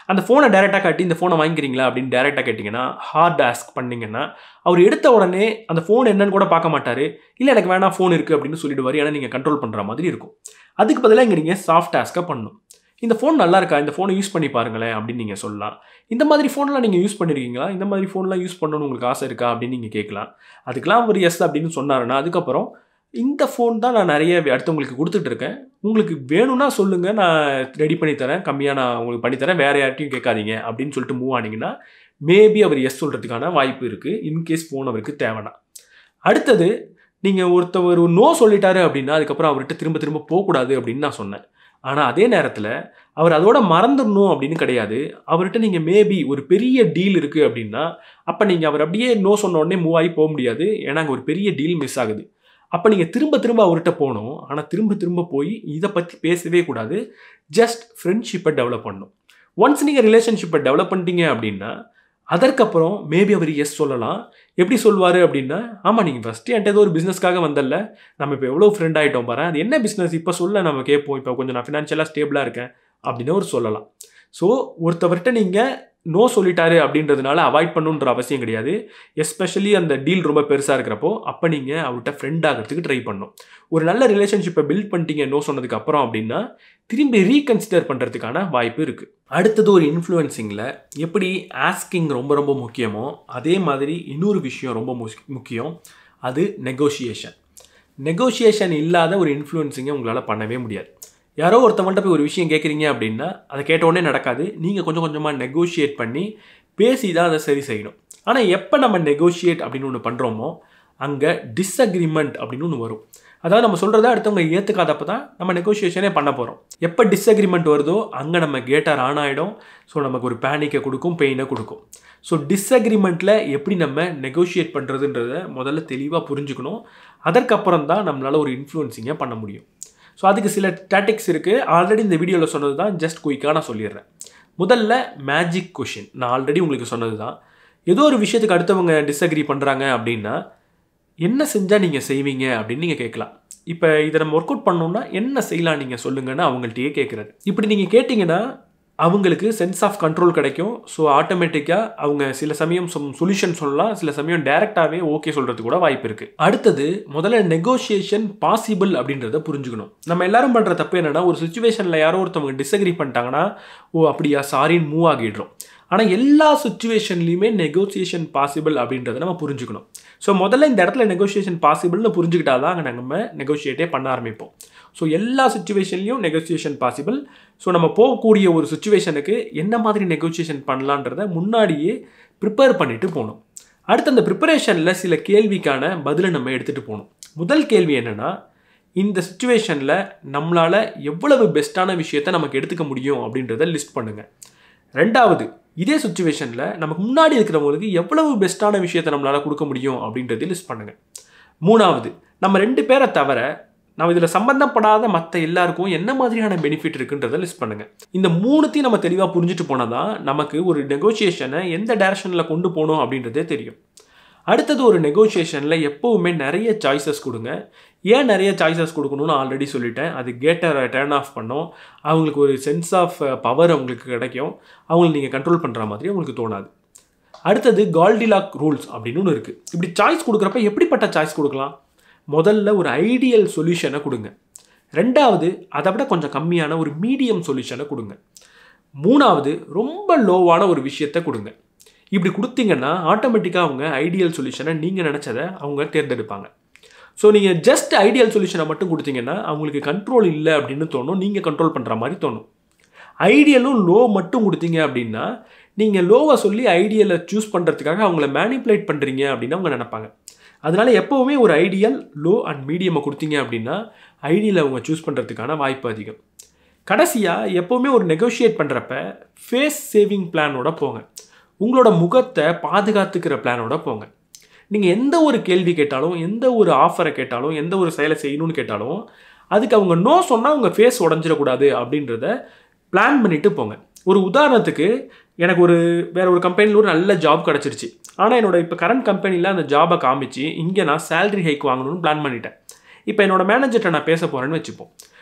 அந்த ஃபோனை டேரெக்டாக காட்டி இந்த ஃபோனை வாங்கிக்கிறீங்களா அப்படின்னு டேரெக்டாக கேட்டிங்கன்னா, ஹார்ட் ஆஸ்க் பண்ணிங்கன்னா, அவர் எடுத்த உடனே அந்த ஃபோன் என்னன்னு கூட பார்க்க மாட்டார். இல்லை எனக்கு வேணாம் ஃபோன் இருக்குது அப்படின்னு சொல்லிடுவார். ஏன்னா நீங்கள் கண்ட்ரோல் பண்ணுற மாதிரி இருக்கும். அதுக்கு பதிலாக இங்கே நீங்கள் சாஃப்ட் ஆஸ்க்காக பண்ணணும். இந்த ஃபோன் நல்லா இருக்கா, இந்த ஃபோனை யூஸ் பண்ணி பாருங்களேன் அப்படின்னு நீங்கள் சொல்லலாம். இந்த மாதிரி ஃபோன்லாம் நீங்கள் யூஸ் பண்ணியிருக்கீங்களா, இந்த மாதிரி ஃபோன்லாம் யூஸ் பண்ணணும்னு உங்களுக்கு ஆசை இருக்கா அப்படின்னு நீங்கள் கேட்கலாம். அதுக்கெலாம் ஒரு எஸ் அப்படின்னு சொன்னாருன்னா, அதுக்கப்புறம் இந்த ஃபோன் தான் நான் நிறைய அடுத்தவங்களுக்கு கொடுத்துட்டு இருக்கேன், உங்களுக்கு வேணும்னா சொல்லுங்கள், நான் ரெடி பண்ணி தரேன், கம்மியாக நான் உங்களுக்கு பண்ணித்தரேன், வேறு யார்ட்டையும் கேட்காதீங்க அப்படின்னு சொல்லிட்டு மூவ் ஆனீங்கன்னா மேபி அவர் எஸ் சொல்கிறதுக்கான வாய்ப்பு இருக்குது, இன்கேஸ் ஃபோன் அவருக்கு தேவைன்னா. அடுத்தது, நீங்கள் ஒருத்தவர் நோ சொல்லிட்டாரு அப்படின்னா அதுக்கப்புறம் அவர்கிட்ட திரும்ப திரும்ப போகக்கூடாது அப்படின்னு நான் சொன்னேன். ஆனால் அதே நேரத்தில் அவர் அதோட மறந்துடணும் அப்படின்னு கிடையாது. அவர்கிட்ட நீங்கள் மேபி ஒரு பெரிய டீல் இருக்குது அப்படின்னா அப்போ நீங்கள் அவர் அப்படியே நோ சொன்ன உடனே மூவ் ஆகி போக முடியாது. ஏன்னா அங்கே ஒரு பெரிய டீல் மிஸ் ஆகுது. அப்போ நீங்கள் திரும்ப திரும்ப அவர்கிட்ட போகணும். ஆனால் திரும்ப திரும்ப போய் இதை பற்றி பேசவே கூடாது. ஜஸ்ட் ஃப்ரெண்ட்ஷிப்பை டெவலப் பண்ணணும். ஒன்ஸ் நீங்கள் ரிலேஷன்ஷிப்பை டெவலப் பண்ணிட்டீங்க அப்படின்னா அதற்கப்புறம் மேபி அவர் எஸ் சொல்லலாம். எப்படி சொல்வார் அப்படின்னா, ஆமாம் நீங்கள் ஃபஸ்ட்டு என்கிட்ட ஏதோ ஒரு பிஸ்னஸ்க்காக வந்தல, நம்ம இப்போ எவ்வளோ ஃப்ரெண்ட் ஆகிட்டோம் பாரு, அது என்ன பிஸ்னஸ் இப்போ சொல்ல நம்ம கேட்போம், இப்போ கொஞ்சம் நான் ஃபினான்ஷியலாக ஸ்டேபிளாக இருக்கேன் அப்படின்னு ஒரு சொல்லலாம். ஸோ ஒருத்தவர்கிட்ட நீங்கள் நோ சொல்லிட்டாரு அப்படின்றதுனால அவாய்ட் பண்ணுன்ற அவசியம் கிடையாது. எஸ்பெஷலி அந்த டீல் ரொம்ப பெருசாக இருக்கிறப்போ அப்போ நீங்கள் அவர்கிட்ட ஃப்ரெண்ட் ஆகிறதுக்கு ட்ரை பண்ணணும். ஒரு நல்ல ரிலேஷன்ஷிப்பை பில்ட் பண்ணிட்டீங்க நோ சொன்னதுக்கு அப்புறம் அப்படின்னா திரும்பி ரீகன்சிடர் பண்ணுறதுக்கான வாய்ப்பு இருக்குது. அடுத்தது ஒரு இன்ஃப்ளூயன்சிங்கில் எப்படி ஆஸ்கிங் ரொம்ப ரொம்ப முக்கியமோ அதே மாதிரி இன்னொரு விஷயம் ரொம்ப முக்கியம், அது நெகோஷியேஷன். நெகோஷியேஷன் இல்லாத ஒரு இன்ஃப்ளூயன்சிங்கை உங்களால் பண்ணவே முடியாது. யாரோ ஒருத்தவங்கள்ட்ட போய் ஒரு விஷயம் கேட்குறீங்க அப்படின்னா அதை கேட்ட உடனே நடக்காது. நீங்கள் கொஞ்சம் கொஞ்சமாக நெகோஷியேட் பண்ணி பேசி தான் அதை சரி செய்யணும். ஆனால் எப்போ நம்ம நெகோஷியேட் அப்படின்னு ஒன்று பண்ணுறோமோ அங்கே டிஸ்அக்ரிமெண்ட் அப்படின்னு ஒன்று வரும். அதாவது நம்ம சொல்கிறத அடுத்தவங்க ஏற்றுக்காதப்போ தான் நம்ம நெகோஷியேஷனே பண்ண போகிறோம். எப்போ டிஸ்அக்ரிமெண்ட் வருதோ அங்கே நம்ம கேட்டார் ஆன் ஆகிடும். ஸோ நமக்கு ஒரு பேனிக்கை கொடுக்கும், பெயினை கொடுக்கும். ஸோ டிஸ்அக்ரிமெண்ட்டில் எப்படி நம்ம நெகோஷியேட் பண்ணுறதுன்றத முதல்ல தெளிவாக புரிஞ்சுக்கணும். அதற்கப்புறம் தான் நம்மளால் ஒரு இன்ஃப்ளூயன்சிங்கை பண்ண முடியும். ஸோ அதுக்கு சில டாக்டிக்ஸ் இருக்குது. ஆல்ரெடி இந்த வீடியோவில் சொன்னது தான், ஜஸ்ட் குயிக்காக நான் சொல்லிடுறேன். முதல்ல மேஜிக் கொஷின். நான் ஆல்ரெடி உங்களுக்கு சொன்னது தான். ஏதோ ஒரு விஷயத்துக்கு அடுத்தவங்க டிஸ்அக்ரி பண்ணுறாங்க அப்படின்னா என்ன செஞ்சால் நீங்கள் செய்வீங்க அப்படின்னு நீங்கள் கேட்கலாம். இப்போ இதை நம்ம ஒர்க் அவுட் பண்ணோம்னா என்ன செய்யலாம் நீங்கள் சொல்லுங்கன்னு அவங்கள்ட்டயே கேட்குறது. இப்படி நீங்கள் கேட்டிங்கன்னா அவங்களுக்கு சென்ஸ் ஆஃப் கண்ட்ரோல் கிடைக்கும். ஸோ ஆட்டோமேட்டிக்காக அவங்க சில சமயம் சொல்யூஷன் சொல்லலாம், சில சமயம் டைரெக்டாகவே ஓகே சொல்கிறது கூட வாய்ப்பு இருக்குது. அடுத்தது, முதல்ல நெகோஷியேஷன் பாசிபிள் அப்படின்றத புரிஞ்சுக்கணும். நம்ம எல்லாரும் பண்ணுற தப்பு என்னென்னா, ஒரு சுச்சுவேஷனில் யாரோ ஒருத்தவங்க டிஸ்அக்ரி பண்ணிட்டாங்கன்னா ஓ அப்படியா சாரின்னு மூவ் ஆகிடுறோம். ஆனால் எல்லா சுச்சுவேஷன்லையுமே நெகோசியேஷன் பாசிபிள் அப்படின்றத நம்ம புரிஞ்சுக்கணும். ஸோ முதல்ல இந்த இடத்துல நெகோசியேஷன் பாசிபிள்னு புரிஞ்சுக்கிட்டா தான் அங்கே நம்ம நெகோஷியேட்டே பண்ண ஆரம்பிப்போம். ஸோ எல்லா சுச்சுவேஷன்லையும் நெகோசியேஷன் பாசிபிள். ஸோ நம்ம போகக்கூடிய ஒரு சுச்சுவேஷனுக்கு என்ன மாதிரி நெகோசியேஷன் பண்ணலான்றத முன்னாடியே ப்ரிப்பேர் பண்ணிட்டு போகணும். அடுத்து அந்த ப்ரிப்பரேஷனில் சில கேள்விக்கான பதிலை நம்ம எடுத்துகிட்டு போகணும். முதல் கேள்வி என்னென்னா, இந்த சுச்சுவேஷனில் நம்மளால் எவ்வளவு பெஸ்ட்டான விஷயத்தை நமக்கு எடுத்துக்க முடியும் அப்படின்றத லிஸ்ட் பண்ணுங்கள். ரெண்டாவது, இதே சுச்சுவேஷனில் நமக்கு முன்னாடி இருக்கிறவங்களுக்கு எவ்வளவு பெஸ்ட்டான விஷயத்தை நம்மளால் கொடுக்க முடியும் அப்படின்றத லிஸ்ட் பண்ணுங்கள். மூணாவது, நம்ம ரெண்டு பேரை தவிர நம்ம இதில் சம்பந்தப்படாத மற்ற எல்லாருக்கும் என்ன மாதிரியான பெனிஃபிட் இருக்குன்றதை லிஸ்ட் பண்ணுங்கள். இந்த மூணுத்தையும் நம்ம தெளிவாக புரிஞ்சுட்டு போனால் தான் நமக்கு ஒரு நெகோசியேஷனை எந்த டைரக்ஷனில் கொண்டு போகணும் அப்படின்றதே தெரியும். அடுத்தது, ஒரு நெகோசியேஷனில் எப்போவுமே நிறைய சாய்ஸஸ் கொடுங்க. ஏன் நிறைய சாய்ஸஸ் கொடுக்கணும்னு ஆல்ரெடி சொல்லிட்டேன். அது கேட்டரை டர்ன் ஆஃப் பண்ணோம், அவங்களுக்கு ஒரு சென்ஸ் ஆஃப் பவர் அவங்களுக்கு கிடைக்கும், அவங்களை நீங்கள் கண்ட்ரோல் பண்ணுற மாதிரி அவங்களுக்கு தோணாது. அடுத்தது, கால்டிலாக் ரூல்ஸ் அப்படின்னு ஒன்று இருக்குது. இப்படி சாய்ஸ் கொடுக்குறப்ப எப்படிப்பட்ட சாய்ஸ் கொடுக்கலாம்? முதல்ல ஒரு ஐடியல் சொல்யூஷனை கொடுங்க. ரெண்டாவது, அதை விட கொஞ்சம் கம்மியான ஒரு மீடியம் சொல்யூஷனை கொடுங்க. மூணாவது, ரொம்ப லோவான ஒரு விஷயத்தை கொடுங்க. இப்படி கொடுத்தீங்கன்னா ஆட்டோமேட்டிக்காக அவங்க ஐடியல் சொல்யூஷனை நீங்கள் நினச்சதை அவங்க தேர்ந்தெடுப்பாங்க. ஸோ நீங்கள் ஜஸ்ட் ஐடியல் சொல்யூஷனை மட்டும் கொடுத்தீங்கன்னா அவங்களுக்கு கண்ட்ரோல் இல்லை அப்படின்னு தோணும், நீங்கள் கண்ட்ரோல் பண்ணுற மாதிரி தோணும். ஐடியலும் லோ மட்டும் கொடுத்தீங்க அப்படின்னா நீங்கள் லோவை சொல்லி ஐடியலை சூஸ் பண்ணுறதுக்காக அவங்கள மேனிப்புலேட் பண்ணுறீங்க அப்படின்னு அவங்க நினைப்பாங்க. அதனால் எப்போவுமே ஒரு ஐடியல், லோ அண்ட் மீடியமை கொடுத்தீங்க அப்படின்னா ஐடியலை அவங்க சூஸ் பண்ணுறதுக்கான வாய்ப்பு அதிகம். கடைசியாக, எப்போவுமே ஒரு நெகோஷியேட் பண்ணுறப்ப ஃபேஸ் சேவிங் பிளானோட போங்க. உங்களோட முகத்தை பாதுகாத்துக்கிற பிளானோட போங்க. நீங்கள் எந்த ஒரு கேள்வி கேட்டாலும், எந்த ஒரு ஆஃபரை கேட்டாலும், எந்த ஒரு செயலை செய்யணும்னு கேட்டாலும் அதுக்கு அவங்க நோ சொன்னால் அவங்க ஃபேஸ் உடஞ்சிடக்கூடாது அப்படின்றத பிளான் பண்ணிவிட்டு போங்க. ஒரு உதாரணத்துக்கு, எனக்கு ஒரு வேறு ஒரு கம்பெனியில் ஒரு நல்ல ஜாப் கிடச்சிருச்சு. ஆனால் என்னோடய இப்போ கரண்ட் கம்பெனியில் அந்த ஜாபை காமிச்சு இங்கே நான் சேலரி ஹைக் வாங்கணும்னு பிளான் பண்ணிட்டேன். இப்போ என்னோடய மேனேஜர்கிட்ட நான் பேச போகிறேன்னு வச்சுப்போம்.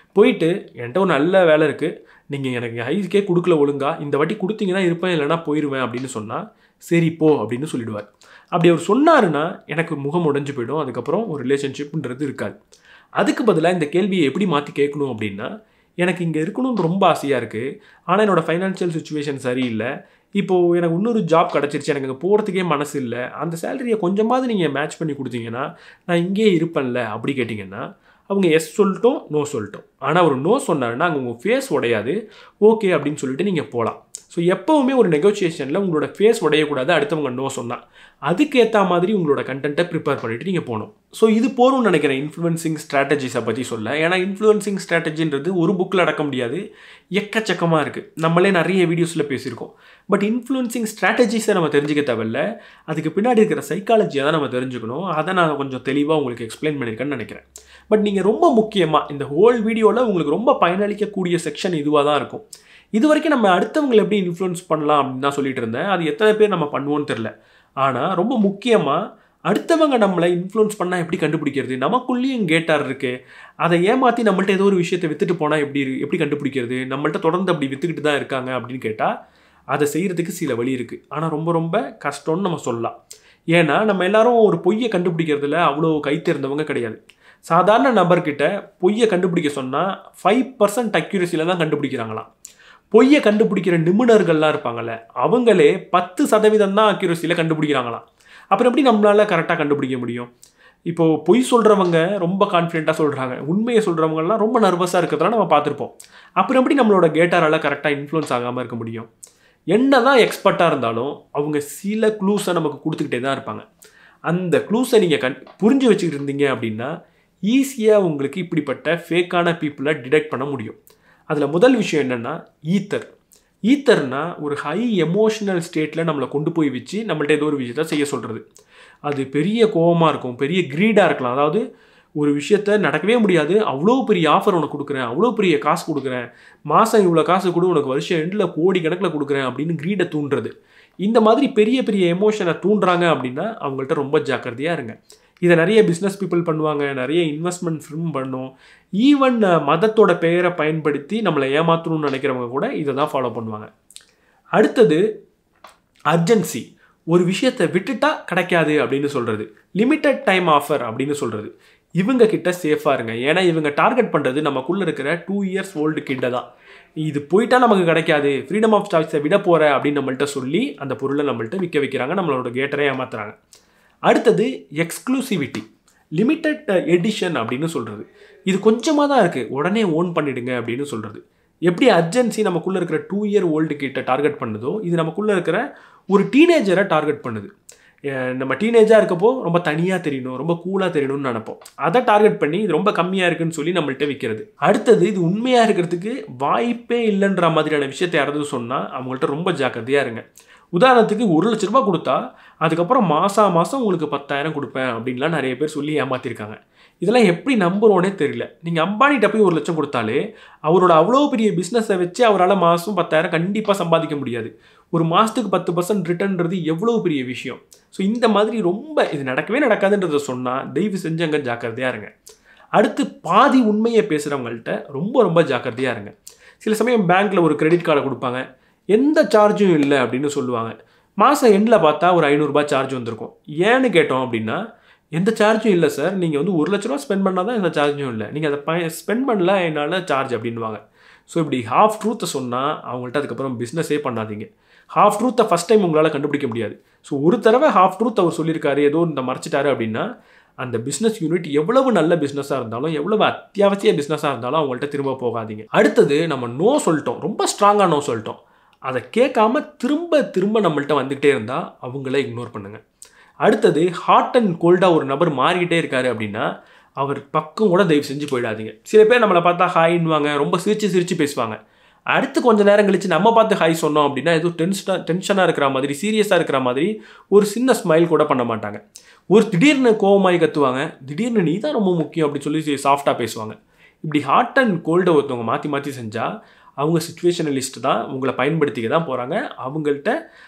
போயிட்டு என்கிட்ட ஒரு நல்ல வேலை இருக்குது, நீங்கள் எனக்கு ஹைக்கே கொடுக்கல ஒழுங்கா, இந்த வாட்டி கொடுத்தீங்கன்னா இருப்பேன் இல்லைனா போயிடுவேன் அப்படின்னு சொன்னால் சரி போ அப்படின்னு சொல்லிடுவார். அப்படி அவர் சொன்னாருன்னா எனக்கு முகம் உடைஞ்சு போயிடும். அதுக்கப்புறம் ஒரு ரிலேஷன்ஷிப்ன்றது இருக்காது. அதுக்கு பதிலாக இந்த கேள்வியை எப்படி மாற்றி கேட்கணும் அப்படின்னா, எனக்கு இங்கே இருக்கணும்னு ரொம்ப ஆசையாக இருக்குது, ஆனால் என்னோடய ஃபைனான்ஷியல் சுச்சுவேஷன் சரியில்லை, இப்போது எனக்கு இன்னொரு ஜாப் கிடச்சிருச்சு, எனக்கு அங்கே போகிறதுக்கே மனசு இல்லை, அந்த சேலரியை கொஞ்சமாவது நீங்கள் மேட்ச் பண்ணி கொடுத்தீங்கன்னா நான் இங்கேயே இருப்பேன்ல அப்படி கேட்டிங்கன்னா அவங்க எஸ் சொல்லிட்டோம் நோ சொல்லிட்டோம். ஆனால் ஒரு நோ சொன்னாருன்னா அங்கே உங்கள் ஃபேஸ் உடையாது, ஓகே அப்படின்னு சொல்லிட்டு நீங்கள் போகலாம். ஸோ எப்போவுமே ஒரு நெகோசியேஷனில் உங்களோட ஃபேஸ் உடையக்கூடாது. அடுத்தவங்க நோ சொன்னால் அதுக்கேற்ற மாதிரி உங்களோட கண்டென்ட்டை ப்ரிப்பேர் பண்ணிவிட்டு நீங்கள் போகணும். ஸோ இது போகிறோம்னு நினைக்கிறேன் இன்ஃப்ளூயன்சிங் ஸ்ட்ராட்டஜிஸை பற்றி சொல்ல. ஏன்னா இன்ஃப்ளூயன்சிங் ஸ்ட்ராட்டஜின்றது ஒரு புக்கில் அடக்க முடியாது, எக்கச்சக்கமாக இருக்குது. நம்மளே நிறைய வீடியோஸில் பேசியிருக்கோம். பட் இன்ஃப்ளூயன்சிங் ஸ்ட்ராட்டஜிஸை நம்ம தெரிஞ்சுக்க தேவையில்ல, அதுக்கு பின்னாடி இருக்கிற சைக்காலஜியை தான் நம்ம தெரிஞ்சுக்கணும். அதை நான் கொஞ்சம் தெளிவாக உங்களுக்கு எக்ஸ்பிளைன் பண்ணியிருக்கேன்னு நினைக்கிறேன். பட் நீங்கள் ரொம்ப முக்கியமாக இந்த ஹோல் வீடியோவில் உங்களுக்கு ரொம்ப பயனளிக்கக்கூடிய செக்ஷன் இதுவாக தான் இருக்கும். இது வரைக்கும் நம்ம அடுத்தவங்களை எப்படி இன்ஃப்ளூயன்ஸ் பண்ணலாம் அப்படின்னு தான் சொல்லிட்டு இருந்தேன். அது எத்தனை பேர் நம்ம பண்ணுவோன்னு தெரில. ஆனால் ரொம்ப முக்கியமாக அடுத்தவங்க நம்மளை இன்ஃப்ளூயன்ஸ் பண்ணால் எப்படி கண்டுபிடிக்கிறது, நமக்குள்ளேயும் கேட்டார் இருக்குது, அதை ஏமாற்றி நம்மள்ட்ட ஏதோ ஒரு விஷயத்தை விற்றுட்டு போனால் எப்படி எப்படி கண்டுபிடிக்கிறது, நம்மள்ட்ட தொடர்ந்து அப்படி விற்றுக்கிட்டு தான் இருக்காங்க அப்படின்னு கேட்டால் அதை செய்கிறதுக்கு சில வழி இருக்குது. ஆனால் ரொம்ப ரொம்ப கஷ்டம்னு நம்ம சொல்லலாம். ஏன்னா நம்ம எல்லாரும் ஒரு பொய்யை கண்டுபிடிக்கிறதுல அவ்வளோ கை தேர்ந்தவங்க கிடையாது. சாதாரண நபர்கிட்ட பொய்யை கண்டுபிடிக்க சொன்னால் ஃபைவ் பர்சன்ட் அக்யூரசியில் தான் கண்டுபிடிக்கிறாங்களாம். பொய்யை கண்டுபிடிக்கிற நிபுணர்கள்லாம் இருப்பாங்கள்ல, அவங்களே பத்து சதவீதம் தான் அக்யூரசியில் கண்டுபிடிக்கிறாங்களாம். அப்புறம் எப்படி நம்மளால் கரெக்டாக கண்டுபிடிக்க முடியும்? இப்போது பொய் சொல்கிறவங்க ரொம்ப கான்ஃபிடென்ட்டாக சொல்கிறாங்க, உண்மையை சொல்கிறவங்கலாம் ரொம்ப நர்வஸாக இருக்கிறதுலாம் நம்ம பார்த்துருப்போம். அப்புறம் எப்படி நம்மளோட கேட்டாரால் கரெக்டாக இன்ஃப்ளூயன்ஸ் ஆகாமல் இருக்க முடியும்? என்ன தான் எக்ஸ்பர்ட்டாக இருந்தாலும் அவங்க சில க்ளூஸை நமக்கு கொடுத்துக்கிட்டே தான் இருப்பாங்க. அந்த க்ளூஸை நீங்கள் கண் புரிஞ்சு வச்சுக்கிட்டு இருந்தீங்க அப்படின்னா ஈஸியாக உங்களுக்கு இப்படிப்பட்ட ஃபேக்கான பீப்புளை டிடெக்ட் பண்ண முடியும். அதில் முதல் விஷயம் என்னென்னா ஈத்தர். ஈத்தர்னா ஒரு ஹை எமோஷனல் ஸ்டேட்டில் நம்மளை கொண்டு போய் வச்சு நம்மள்ட்ட ஏதோ ஒரு விஷயத்த செய்ய சொல்கிறது. அது பெரிய கோபமாக இருக்கும், பெரிய க்ரீடாக இருக்கலாம். அதாவது ஒரு விஷயத்த நடக்கவே முடியாது, அவ்வளோ பெரிய ஆஃபர் உனக்கு கொடுக்குறேன், அவ்வளோ பெரிய காசு கொடுக்குறேன், மாதம் இவ்வளோ காசு கொடு, உனக்கு வருஷம் எண்டில் கோடி கணக்கில் கொடுக்குறேன் அப்படின்னு க்ரீடை தூண்டுறது. இந்த மாதிரி பெரிய பெரிய எமோஷனை தூண்டுறாங்க அப்படின்னா அவங்கள்ட்ட ரொம்ப ஜாக்கிரதையாக இருங்க. இதை நிறைய பிஸ்னஸ் பீப்புள் பண்ணுவாங்க, நிறைய இன்வெஸ்ட்மெண்ட் ஃபிர்ம் பண்ணும், ஈவன் மதத்தோட பெயரை பயன்படுத்தி நம்மளை ஏமாற்றணும்னு நினைக்கிறவங்க கூட இதை தான் ஃபாலோ பண்ணுவாங்க. அடுத்தது அர்ஜென்சி. ஒரு விஷயத்தை விட்டுட்டா கிடைக்காது அப்படின்னு சொல்கிறது, லிமிட்டட் டைம் ஆஃபர் அப்படின்னு சொல்கிறது. இவங்க கிட்ட சேஃபாக இருங்க. ஏன்னா இவங்க டார்கெட் பண்ணுறது நமக்குள்ளே இருக்கிற டூ இயர்ஸ் ஓல்டு கிட்ட தான். இது போயிட்டா நமக்கு கிடைக்காது, ஃப்ரீடம் ஆஃப் சாய்ஸை விட போகிற அப்படின்னு நம்மள்ட்ட சொல்லி அந்த பொருளை நம்மள்ட்ட விற்க வைக்கிறாங்க, நம்மளோட கேட்டரை ஏமாத்துறாங்க. அடுத்தது எக்ஸ்க்ளூசிவிட்டி, லிமிட்டட் எடிஷன் அப்படின்னு சொல்கிறது. இது கொஞ்சமாக தான் இருக்குது, உடனே ஓன் பண்ணிடுங்க அப்படின்னு சொல்கிறது. எப்படி அர்ஜென்சி நமக்குள்ளே இருக்கிற டூ இயர் ஓல்டு கிட்ட டார்கெட் பண்ணுதோ, இது நமக்குள்ளே இருக்கிற ஒரு டீனேஜரை டார்கெட் பண்ணுது. நம்ம டீனேஜாக இருக்கப்போ ரொம்ப தனியாக தெரியணும், ரொம்ப கூலாக தெரியணும்னு நினைப்போம். அதை டார்கெட் பண்ணி இது ரொம்ப கம்மியாக இருக்குன்னு சொல்லி நம்மள்ட்ட விற்கிறது. அடுத்தது இது உண்மையாக இருக்கிறதுக்கு வாய்ப்பே இல்லைன்ற மாதிரியான விஷயத்தை யாராவது சொன்னால் அவங்கள்ட்ட ரொம்ப ஜாக்கிரதையாக இருங்க. உதாரணத்துக்கு ஒரு லட்ச ரூபா கொடுத்தா அதுக்கப்புறம் மாதம் மாதம் உங்களுக்கு பத்தாயிரம் கொடுப்பேன் அப்படின்லாம் நிறைய பேர் சொல்லி ஏமாற்றிருக்காங்க. இதெல்லாம் எப்படி நம்புறோன்னே தெரியல. நீங்கள் அம்பானிட்ட போய் ஒரு லட்சம் கொடுத்தாலே அவரோட அவ்வளோ பெரிய பிஸ்னஸை வச்சு அவரால் மாதம் பத்தாயிரம் கண்டிப்பாக சம்பாதிக்க முடியாது. ஒரு மாதத்துக்கு பத்து பர்சன்ட் ரிட்டர்ன்றது எவ்வளோ பெரிய விஷயம். ஸோ இந்த மாதிரி ரொம்ப இது நடக்கவே நடக்காதுன்றதை சொன்னால் தயவு செஞ்சு அங்கே ஜாக்கிரதையாக இருங்க. அடுத்து பாதி உண்மையை பேசுகிறவங்கள்ட்ட ரொம்ப ரொம்ப ஜாக்கிரதையாக இருங்க. சில சமயம் பேங்க்கில் ஒரு கிரெடிட் கார்டை கொடுப்பாங்க, எந்த சார்ஜும் இல்லை அப்படின்னு சொல்லுவாங்க. மாதம் எண்டில் பார்த்தா ஒரு ஐநூறுரூபா சார்ஜ் வந்திருக்கும். ஏன்னு கேட்டோம் அப்படின்னா எந்த சார்ஜும் இல்லை சார், நீங்கள் வந்து ஒரு லட்ச ரூபா ஸ்பெண்ட் பண்ணால் தான் எந்த சார்ஜும் இல்லை, நீங்கள் அதை ப ஸ்பெண்ட் பண்ணல என்னால் சார்ஜ் அப்படின்வாங்க. ஸோ இப்படி ஹாஃப் ட்ரூத்தை சொன்னால் அவங்கள்ட்ட அதுக்கப்புறம் பிஸ்னஸே பண்ணாதீங்க. ஹாஃப் ட்ரூத்தை ஃபஸ்ட் டைம் உங்களால் கண்டுபிடிக்க முடியாது. ஸோ ஒரு தடவை ஹாஃப் ட்ரூத் அவர் சொல்லியிருக்காரு, ஏதோ இந்த மறைச்சிட்டாரு அப்படின்னா அந்த பிஸ்னஸ் யூனிட் எவ்வளவு நல்ல பிஸ்னஸாக இருந்தாலும் எவ்வளவு அத்தியாவசிய பிஸ்னஸாக இருந்தாலும் அவங்கள்ட்ட திரும்ப போகாதீங்க. அடுத்தது நம்ம நோ சொல்லிட்டோம், ரொம்ப ஸ்ட்ராங்காக நோ சொல்லிட்டோம், அதை கேட்காம திரும்ப திரும்ப நம்மள்ட்ட வந்துக்கிட்டே இருந்தால் அவங்கள இக்னோர் பண்ணுங்கள். அடுத்தது ஹாட் அண்ட் கோல்டாக ஒரு நபர் மாறிக்கிட்டே இருக்காரு அப்படின்னா அவர் பக்கம் கூட தயவு செஞ்சு போயிடாதீங்க. சில பேர் நம்மளை பார்த்தா ஹாயின்வாங்க, ரொம்ப சிரித்து சிரித்து பேசுவாங்க. அடுத்து கொஞ்சம் நேரம் கழித்து நம்ம பார்த்து ஹாய் சொன்னோம் அப்படின்னா ஏதோ டென்ஷனாக டென்ஷனாக இருக்கிற மாதிரி, சீரியஸாக இருக்கிற மாதிரி ஒரு சின்ன ஸ்மைல் கூட பண்ண மாட்டாங்க. ஒரு திடீர்னு கோவமாகி கத்துவாங்க, திடீர்னு நீ தான் ரொம்ப முக்கியம் அப்படின்னு சொல்லி சாஃப்டாக பேசுவாங்க. இப்படி ஹாட் அண்ட் கோல்டை ஒருத்தவங்க மாற்றி மாற்றி செஞ்சால் அவங்க சிச்சுவேஷனலிஸ்ட் தான், உங்களை பயன்படுத்திக்க தான் போகிறாங்க. அவங்கள்ட்ட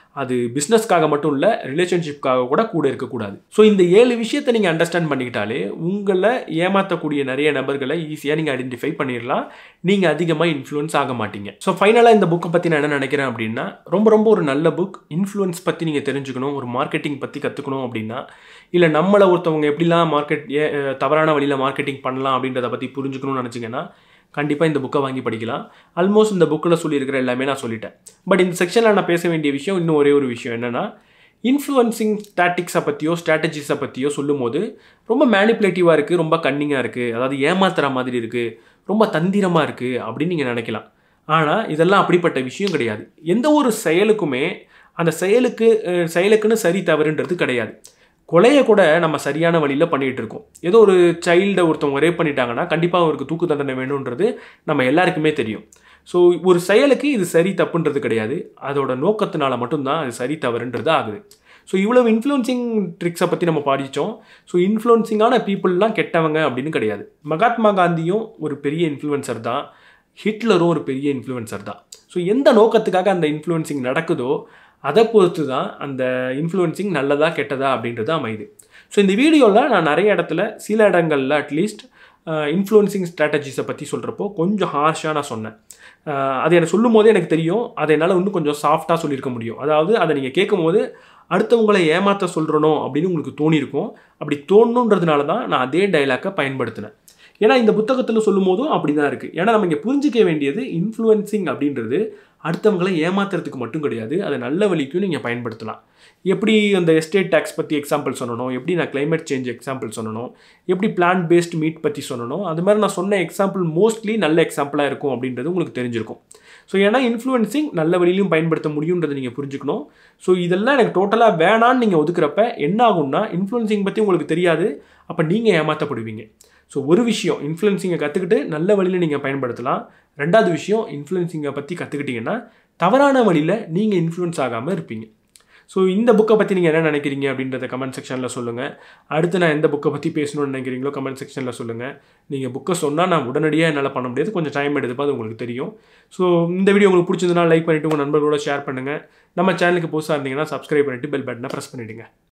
அது பிஸ்னஸ்க்காக மட்டும் இல்லை, ரிலேஷன்ஷிப்காக கூட கூட இருக்கக்கூடாது. ஸோ இந்த ஏழு விஷயத்தை நீங்கள் அண்டர்ஸ்டாண்ட் பண்ணிக்கிட்டாலே உங்களை ஏமாற்றக்கூடிய நிறைய நபர்களை ஈஸியாக நீங்கள் ஐடென்டிஃபை பண்ணிடலாம். நீங்கள் அதிகமாக இன்ஃப்ளூயன்ஸ் ஆக மாட்டீங்க. ஸோ ஃபைனலாக இந்த புக்கை பற்றி நான் என்ன நினைக்கிறேன் அப்படின்னா, ரொம்ப ரொம்ப ஒரு நல்ல புக். இன்ஃப்ளூயன்ஸ் பற்றி நீங்கள் தெரிஞ்சுக்கணும், ஒரு மார்க்கெட்டிங் பற்றி கற்றுக்கணும் அப்படின்னா, இல்லை நம்மளை ஒருத்தவங்க எப்படிலாம் மார்க்கெட் தவறான வழியில் மார்க்கெட்டிங் பண்ணலாம் அப்படின்றத பற்றி புரிஞ்சுக்கணும்னு நினச்சிங்கன்னா கண்டிப்பாக இந்த புக்கை வாங்கி படிக்கலாம். ஆல்மோஸ்ட் இந்த புக்கில் சொல்லியிருக்கிற எல்லாமே நான் சொல்லிட்டேன். பட் இந்த செக்ஷனில் நான் பேச வேண்டிய விஷயம் இன்னும் ஒரே ஒரு விஷயம் என்னென்னா, இன்ஃப்ளூயன்சிங் டாக்டிக்ஸை பற்றியோ ஸ்ட்ராட்டஜிஸை பற்றியோ சொல்லும் போது ரொம்ப மேனிப்புலேட்டிவாக இருக்குது, ரொம்ப கன்னிங்காக இருக்குது, அதாவது ஏமாத்துற மாதிரி இருக்குது, ரொம்ப தந்திரமாக இருக்குது அப்படின்னு நீங்கள் நினைக்கலாம். ஆனால் இதெல்லாம் அப்படிப்பட்ட விஷயம் கிடையாது. எந்த ஒரு செயலுக்குமே அந்த செயலுக்கு செயலுக்குன்னு சரி தவறுன்றது கிடையாது. கொலையை கூட நம்ம சரியான வழியில் பண்ணிகிட்டு இருக்கோம். ஏதோ ஒரு சைல்டை ஒருத்தவங்க ரேப் பண்ணிட்டாங்கன்னா கண்டிப்பாக அவருக்கு தூக்கு தண்டனை வேணுன்றது நம்ம எல்லாருக்குமே தெரியும். ஸோ ஒரு செயலுக்கு இது சரி தப்புன்றது கிடையாது, அதோட நோக்கத்தினால மட்டும்தான் அது சரி தவறுன்றது ஆகுது. ஸோ இவ்வளவு இன்ஃப்ளூயன்சிங் ட்ரிக்ஸை பற்றி நம்ம படித்தோம். ஸோ இன்ஃப்ளூயன்சிங்கான பீப்புளெலாம் கெட்டவங்க அப்படின்னு கிடையாது. மகாத்மா காந்தியும் ஒரு பெரிய இன்ஃப்ளூயன்சர் தான், ஹிட்லரும் ஒரு பெரிய இன்ஃப்ளூயன்சர் தான். ஸோ எந்த நோக்கத்துக்காக அந்த இன்ஃப்ளூயன்சிங் நடக்குதோ அதை பொறுத்து தான் அந்த இன்ஃப்ளூயன்சிங் நல்லதா கெட்டதா அப்படின்றது அமையுது. ஸோ இந்த வீடியோவில் நான் நிறைய இடத்துல சில இடங்களில் அட்லீஸ்ட் இன்ஃப்ளூயன்சிங் ஸ்ட்ராட்டஜிஸை பற்றி சொல்கிறப்போ கொஞ்சம் ஹார்ஷாக நான் சொன்னேன். அது எனக்கு சொல்லும் போதே எனக்கு தெரியும் அதை என்னால் இன்னும் கொஞ்சம் சாஃப்டாக சொல்லியிருக்க முடியும். அதாவது அதை நீங்கள் கேட்கும் போது அடுத்தவங்களை ஏமாற்ற சொல்கிறனோ அப்படின்னு உங்களுக்கு தோணியிருக்கும். அப்படி தோணுன்றதுனால தான் நான் அதே டைலாக்கை பயன்படுத்தினேன். ஏன்னா இந்த புத்தகத்தில் சொல்லும் போதும் அப்படி தான் இருக்குது. ஏன்னா நம்ம இங்கே புரிஞ்சிக்க வேண்டியது இன்ஃப்ளூயன்சிங் அப்படின்றது அடுத்தவங்களை ஏமாத்துறதுக்கு மட்டும் கிடையாது, அதை நல்ல வழிக்கும் நீங்கள் பயன்படுத்தலாம். எப்படி அந்த எஸ்டேட் டேக்ஸ் பற்றி எக்ஸாம்பிள் சொல்லணும், எப்படி நான் கிளைமேட் சேஞ்ச் எக்ஸாம்பிள் சொல்லணும், எப்படி பிளான்ட் பேஸ்ட் மீட் பற்றி சொல்லணும், அது மாதிரி நான் சொன்ன எக்ஸாம்பிள் மோஸ்ட்லி நல்ல எக்ஸாம்பிளாக இருக்கும் அப்படின்றது உங்களுக்கு தெரிஞ்சிருக்கும். ஸோ ஏன்னா இன்ஃப்ளூயன்சிங் நல்ல வழியிலையும் பயன்படுத்த முடியுன்றதை நீங்கள் புரிஞ்சுக்கணும். ஸோ இதெல்லாம் எனக்கு டோட்டலாக வேணான்னு நீங்கள் ஒதுக்குறப்ப என்ன ஆகும்னா, இன்ஃப்ளூயன்சிங் பற்றி உங்களுக்கு தெரியாது, அப்போ நீங்கள் ஏமாற்றப்படுவீங்க. ஸோ ஒரு விஷயம் இன்ஃப்ளூயன்சிங்கை கற்றுக்கிட்டு நல்ல வழியில் நீங்கள் பயன்படுத்தலாம். ரெண்டாவது விஷயம் இன்ஃப்ளூயன்சிங்கை பற்றி கற்றுக்கிட்டிங்கன்னா தவறான வழியில் நீங்கள் இன்ஃப்ளூயன்ஸ் ஆகாமல் இருப்பீங்க. ஸோ இந்த புக்கை பற்றி நீங்கள் என்ன நினைக்கிறீங்க அப்படின்றத கமெண்ட் செக்ஷனில் சொல்லுங்கள். அடுத்து நான் எந்த புக்கை பற்றி பேசணும்னு நினைக்கிறீங்களோ கமெண்ட் செக்ஷனில் சொல்லுங்கள். நீங்கள் புக்கை சொன்னால் நான் உடனடியாக என்னால் பண்ண முடியாது, கொஞ்சம் டைம் எடுத்துப்போ அது உங்களுக்கு தெரியும். ஸோ இந்த வீடியோ உங்களுக்கு பிடிச்சதுன்னா லைக் பண்ணிவிட்டு உங்கள் நண்பர்களோட ஷேர் பண்ணுங்கள். நம்ம சேனலுக்கு புதுசாக இருந்தீங்கன்னா சப்ஸ்கிரைப் பண்ணிவிட்டு பெல் பட்டனை ப்ரெஸ் பண்ணிவிடுங்க.